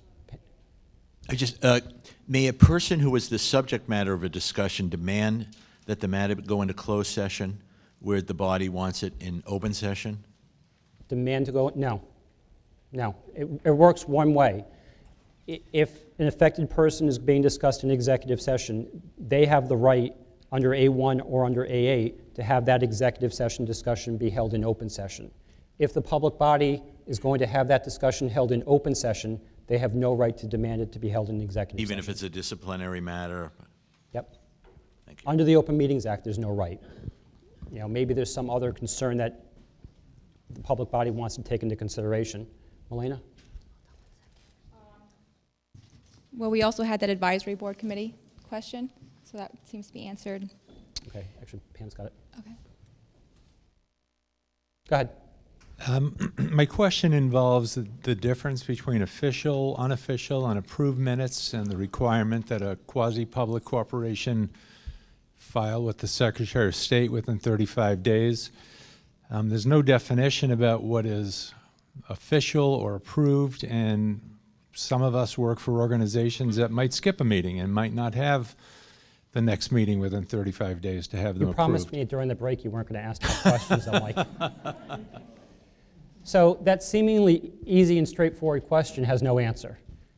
May a person who is the subject matter of a discussion demand that the matter go into closed session where the body wants it in open session? Demand to go? No. No. It works one way. If an affected person is being discussed in executive session, they have the right under A1 or under A8 to have that executive session discussion be held in open session. If the public body is going to have that discussion held in open session, they have no right to demand it to be held in executive session. Even if it's a disciplinary matter? Yep. Thank you. Under the Open Meetings Act, there's no right. You know, maybe there's some other concern that the public body wants to take into consideration. Melena? Well, we also had that advisory board committee question, so that seems to be answered. Okay, actually, Pam's got it. Okay. Go ahead. My question involves the difference between official, unofficial, and approved minutes and the requirement that a quasi-public corporation file with the Secretary of State within 35 days. There's no definition about what is official or approved, and some of us work for organizations that might skip a meeting and might not have the next meeting within 35 days to have them approved. You promised me during the break you weren't going to ask tough questions. I'm like... So that seemingly easy and straightforward question has no answer.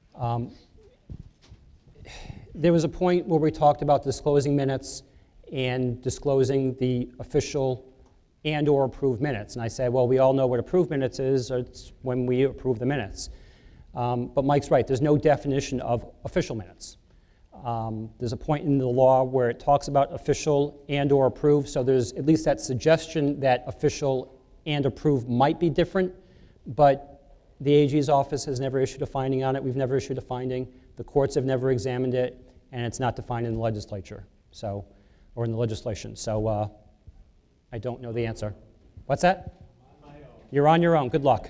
There was a point where we talked about disclosing minutes and disclosing the official and or approved minutes. And I said, well, we all know what approved minutes is. It's when we approve the minutes. But Mike's right. There's no definition of official minutes. There's a point in the law where it talks about official and or approved. So there's at least that suggestion that official and approved might be different, but the AG's office has never issued a finding on it. We've never issued a finding. The courts have never examined it, and it's not defined in the legislature, or in the legislation. So I don't know the answer. What's that? On my own. You're on your own. Good luck.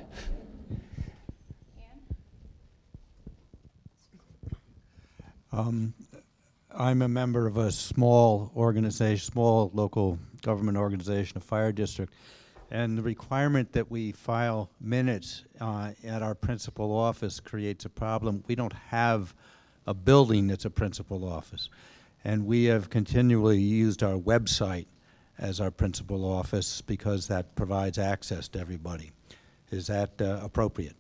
I'm a member of a small organization, small local government organization, a fire district. And the requirement that we file minutes at our principal office creates a problem. We don't have a building that's a principal office. And we have continually used our website as our principal office because that provides access to everybody. Is that appropriate?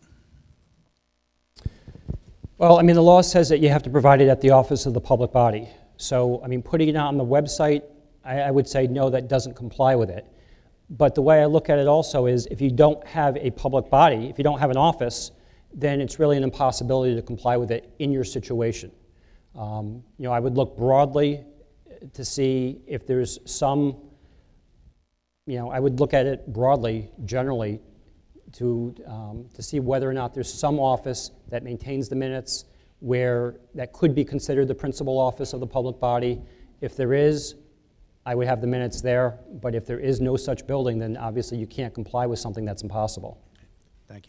Well, I mean, the law says that you have to provide it at the office of the public body. So, I mean, putting it on the website, I would say no, that doesn't comply with it. But the way I look at it also is if you don't have a public body, if you don't have an office, then it's really an impossibility to comply with it in your situation. You know, I would look broadly to see if there's some, you know, I would look at it broadly, generally, to see whether or not there's some office that maintains the minutes where that could be considered the principal office of the public body. If there is, I would have the minutes there, but if there is no such building, then obviously you can't comply with something that's impossible. Thank you.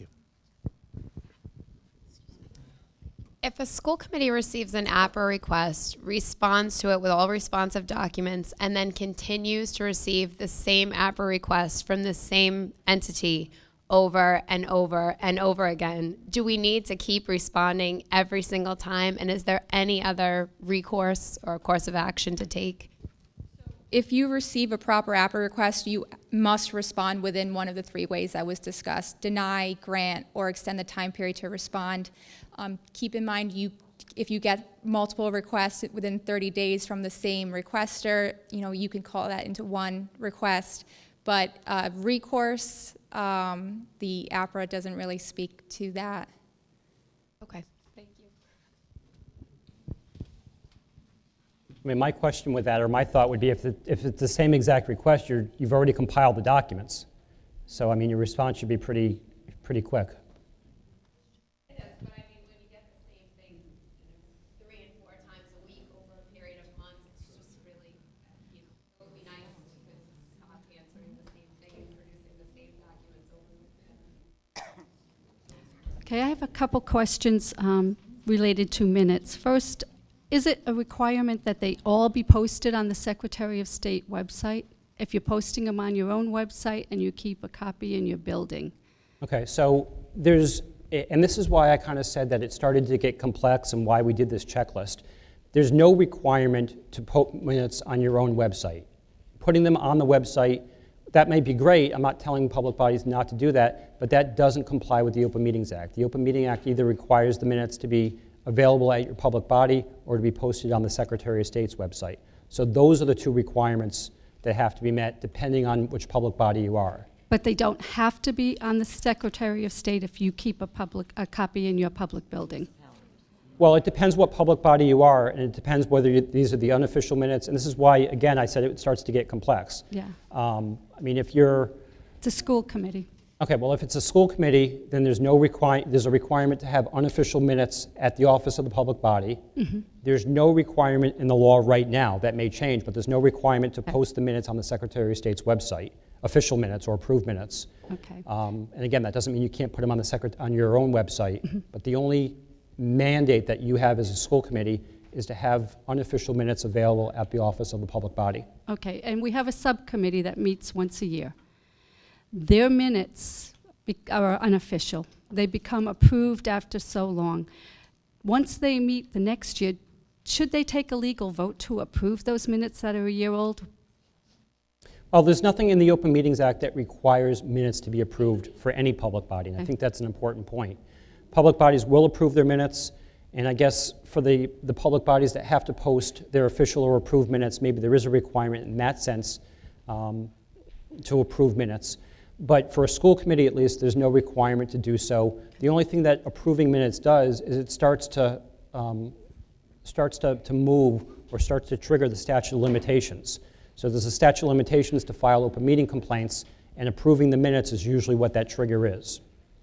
If a school committee receives an APRA request, responds to it with all responsive documents, and then continues to receive the same APRA request from the same entity over and over and over again, do we need to keep responding every single time? And is there any other recourse or course of action to take? If you receive a proper APRA request, you must respond within one of the 3 ways that was discussed: deny, grant, or extend the time period to respond. Keep in mind, if you get multiple requests within 30 days from the same requester, you know, you can call that into one request. But recourse, the APRA doesn't really speak to that. Okay, thank you. I mean, my question with that, or my thought would be, if it's the same exact request, you've already compiled the documents. So, I mean, your response should be pretty quick. It does, but I mean, when you get the same thing 3 and 4 times a week over a period of months, Okay, I have a couple questions related to minutes. First, is it a requirement that they all be posted on the Secretary of State website? If you're posting them on your own website and you keep a copy in your building? Okay, so there's, and this is why I kind of said that it started to get complex and why we did this checklist. There's no requirement to put minutes on your own website. Putting them on the website, that may be great. I'm not telling public bodies not to do that, but that doesn't comply with the Open Meetings Act. The Open Meeting Act either requires the minutes to be available at your public body or to be posted on the Secretary of State's website. So those are the two requirements that have to be met depending on which public body you are. But they don't have to be on the Secretary of State if you keep a copy in your public building? Well, it depends what public body you are, and it depends whether these are the unofficial minutes, and this is why, again, I said it starts to get complex. Yeah. I mean, if you're... It's a school committee. Okay, well, if it's a school committee, then there's a requirement to have unofficial minutes at the office of the public body. Mm-hmm. There's no requirement in the law right now. That may change, but there's no requirement to post the minutes on the Secretary of State's website, official minutes or approved minutes. Okay. And again, that doesn't mean you can't put them on your own website, but the only mandate that you have as a school committee is to have unofficial minutes available at the office of the public body. Okay, and we have a subcommittee that meets once a year. Their minutes are unofficial. They become approved after so long. Once they meet the next year, should they take a legal vote to approve those minutes that are a year old? Well, there's nothing in the Open Meetings Act that requires minutes to be approved for any public body, and I think that's an important point. Public bodies will approve their minutes, and I guess for the public bodies that have to post their official or approved minutes, maybe there is a requirement in that sense to approve minutes. But for a school committee, at least, there's no requirement to do so. The only thing that approving minutes does is it starts to move or starts to trigger the statute of limitations. So there's a statute of limitations to file open meeting complaints, and approving the minutes is usually what that trigger is.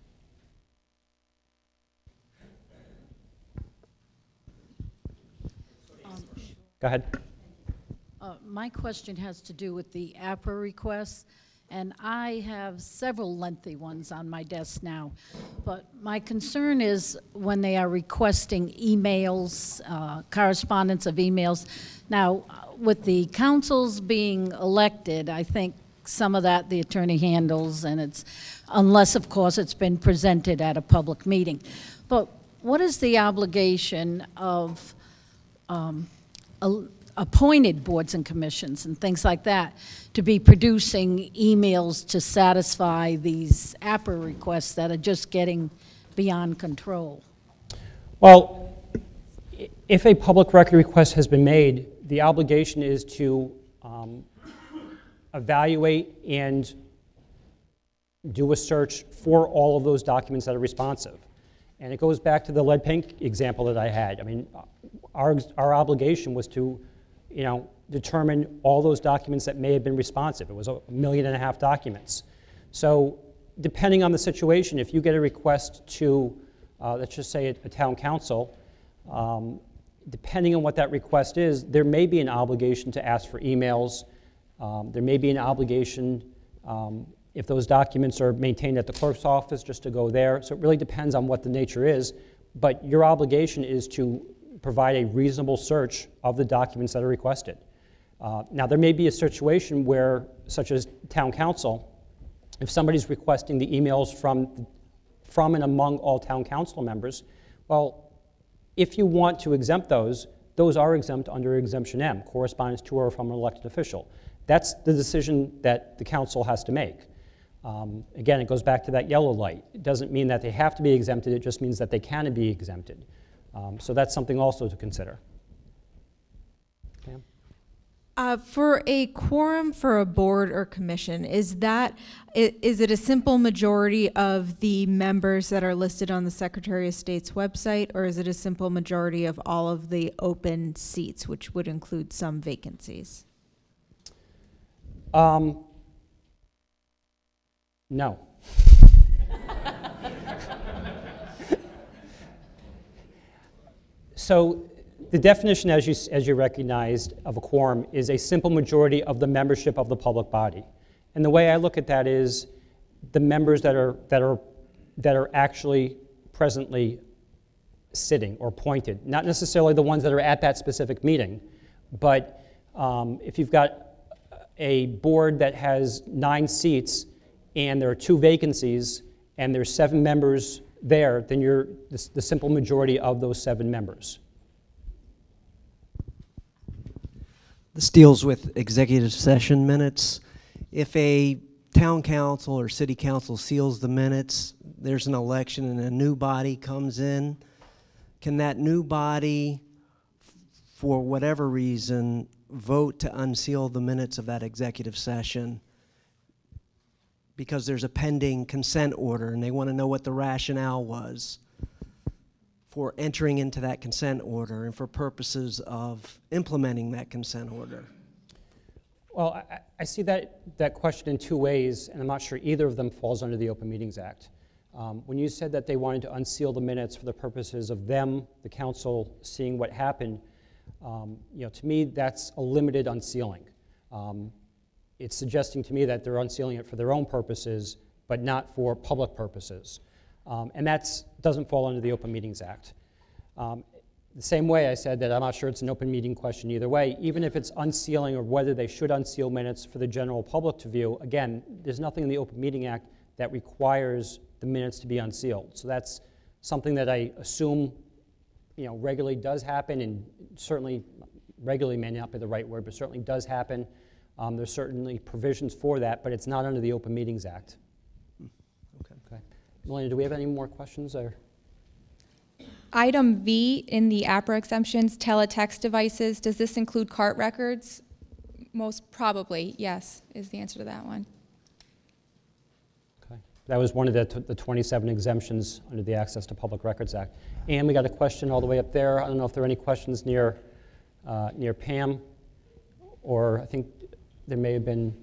Go ahead. My question has to do with the APRA requests, and I have several lengthy ones on my desk now. But my concern is when they are requesting emails, correspondence of emails. Now, with the councils being elected, I think some of that the attorney handles, and it's, unless, of course, it's been presented at a public meeting. But what is the obligation of appointed boards and commissions and things like that to be producing emails to satisfy these APRA requests that are just getting beyond control? Well, if a public record request has been made, the obligation is to evaluate and do a search for all of those documents that are responsive. And it goes back to the lead paint example that I had. I mean, our obligation was to, determine all those documents that may have been responsive. It was 1.5 million documents. So depending on the situation, if you get a request to, let's just say a town council, depending on what that request is, there may be an obligation to ask for emails. There may be an obligation, if those documents are maintained at the clerk's office, just to go there. So it really depends on what the nature is. But your obligation is to provide a reasonable search of the documents that are requested. Now, there may be a situation where, such as town council, if somebody's requesting the emails from and among all town council members, well, if you want to exempt those are exempt under Exemption M, correspondence to or from an elected official. That's the decision that the council has to make. Again, it goes back to that yellow light. It doesn't mean that they have to be exempted, it just means that they can be exempted. So that's something also to consider. For a quorum for a board or commission, is it a simple majority of the members that are listed on the Secretary of State's website, or is it a simple majority of all of the open seats, which would include some vacancies? No. So the definition, as you recognized, of a quorum is a simple majority of the membership of the public body. And the way I look at that is the members that are actually presently sitting or appointed. Not necessarily the ones that are at that specific meeting, but if you've got a board that has 9 seats and there are 2 vacancies and there's 7 members there, then you're the simple majority of those 7 members. This deals with executive session minutes. If a town council or city council seals the minutes, there's an election and a new body comes in, can that new body, for whatever reason, vote to unseal the minutes of that executive session because there's a pending consent order and they want to know what the rationale was for entering into that consent order and for purposes of implementing that consent order? Well, I see that question in 2 ways, and I'm not sure either of them falls under the Open Meetings Act. When you said that they wanted to unseal the minutes for the purposes of them, the council, seeing what happened, to me, that's a limited unsealing. It's suggesting to me that they're unsealing it for their own purposes, but not for public purposes. And that doesn't fall under the Open Meetings Act. The same way I said that I'm not sure it's an open meeting question either way, even if it's unsealing or whether they should unseal minutes for the general public to view, again, there's nothing in the Open Meeting Act that requires the minutes to be unsealed. So that's something that I assume regularly does happen, and certainly regularly may not be the right word, but certainly does happen. There's certainly provisions for that, but it's not under the Open Meetings Act. Okay. Melania, do we have any more questions? Or? Item V in the APRA exemptions, teletext devices, does this include CART records? Most probably, yes, is the answer to that one. Okay. That was one of the 27 exemptions under the Access to Public Records Act. And we got a question all the way up there. I don't know if there are any questions near Pam, or I think there may have been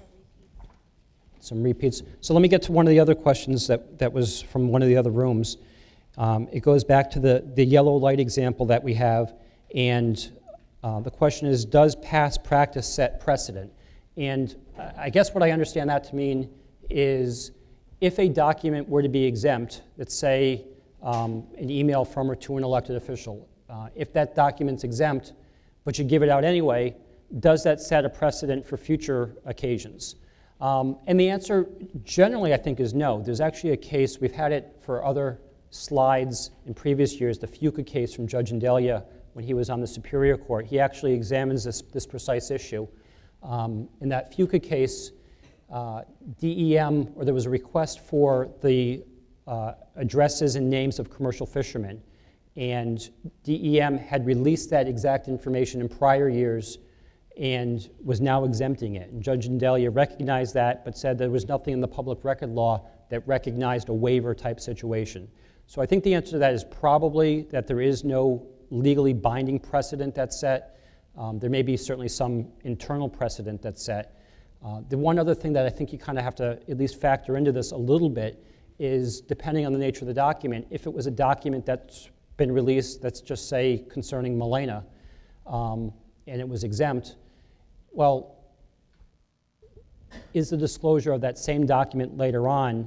some repeats. So let me get to one of the other questions that was from one of the other rooms. It goes back to the yellow light example that we have, and the question is, does past practice set precedent? And I guess what I understand that to mean is if a document were to be exempt, let's say an email from or to an elected official, if that document's exempt, but you give it out anyway, does that set a precedent for future occasions? And the answer generally, I think, is no. There's actually a case, we've had it for other slides in previous years, the Fuqua case from Judge Indelia when he was on the Superior Court. He actually examines this precise issue. In that Fuqua case, DEM, or there was a request for the addresses and names of commercial fishermen, and DEM had released that exact information in prior years and was now exempting it. And Judge Indelia recognized that, but said there was nothing in the public record law that recognized a waiver type situation. So I think the answer to that is probably that there is no legally binding precedent that's set. There may be certainly some internal precedent that's set. The one other thing that I think you kind of have to at least factor into this a little bit is, depending on the nature of the document, if it was a document that's been released that's just, say, concerning Milena, and it was exempt, well, is the disclosure of that same document later on,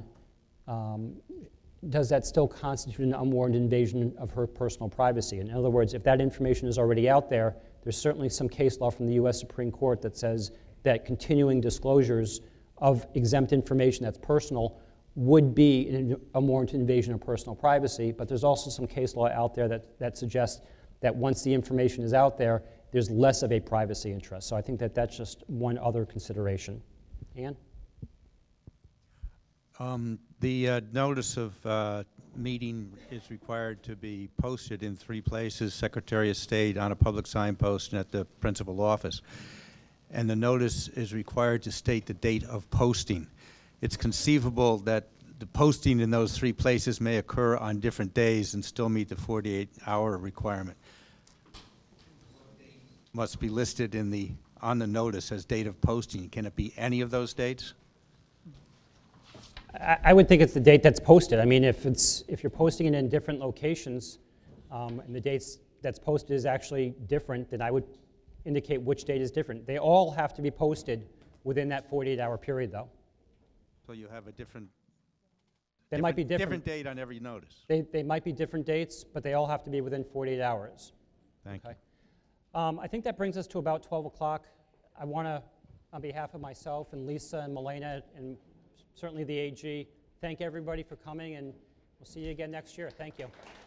does that still constitute an unwarranted invasion of her personal privacy? In other words, if that information is already out there, there's certainly some case law from the US Supreme Court that says that continuing disclosures of exempt information that's personal would be an unwarranted invasion of personal privacy, but there's also some case law out there that suggests that once the information is out there, there's less of a privacy interest. So I think that that's just one other consideration. Ann? The notice of meeting is required to be posted in 3 places: Secretary of State, on a public signpost, and at the principal office. And the notice is required to state the date of posting. It's conceivable that the posting in those 3 places may occur on different days and still meet the 48-hour requirement. Must be listed on the notice as date of posting. Can it be any of those dates? I would think it's the date that's posted. I mean, if you're posting it in different locations, and the dates that's posted is actually different, then I would indicate which date is different. They all have to be posted within that 48-hour period, though. So you have a different They might be different. Different date on every notice. They might be different dates, but they all have to be within 48 hours. Thank you. I think that brings us to about 12 o'clock. I want to, on behalf of myself and Lisa and Milena and certainly the AG, thank everybody for coming, and we'll see you again next year. Thank you.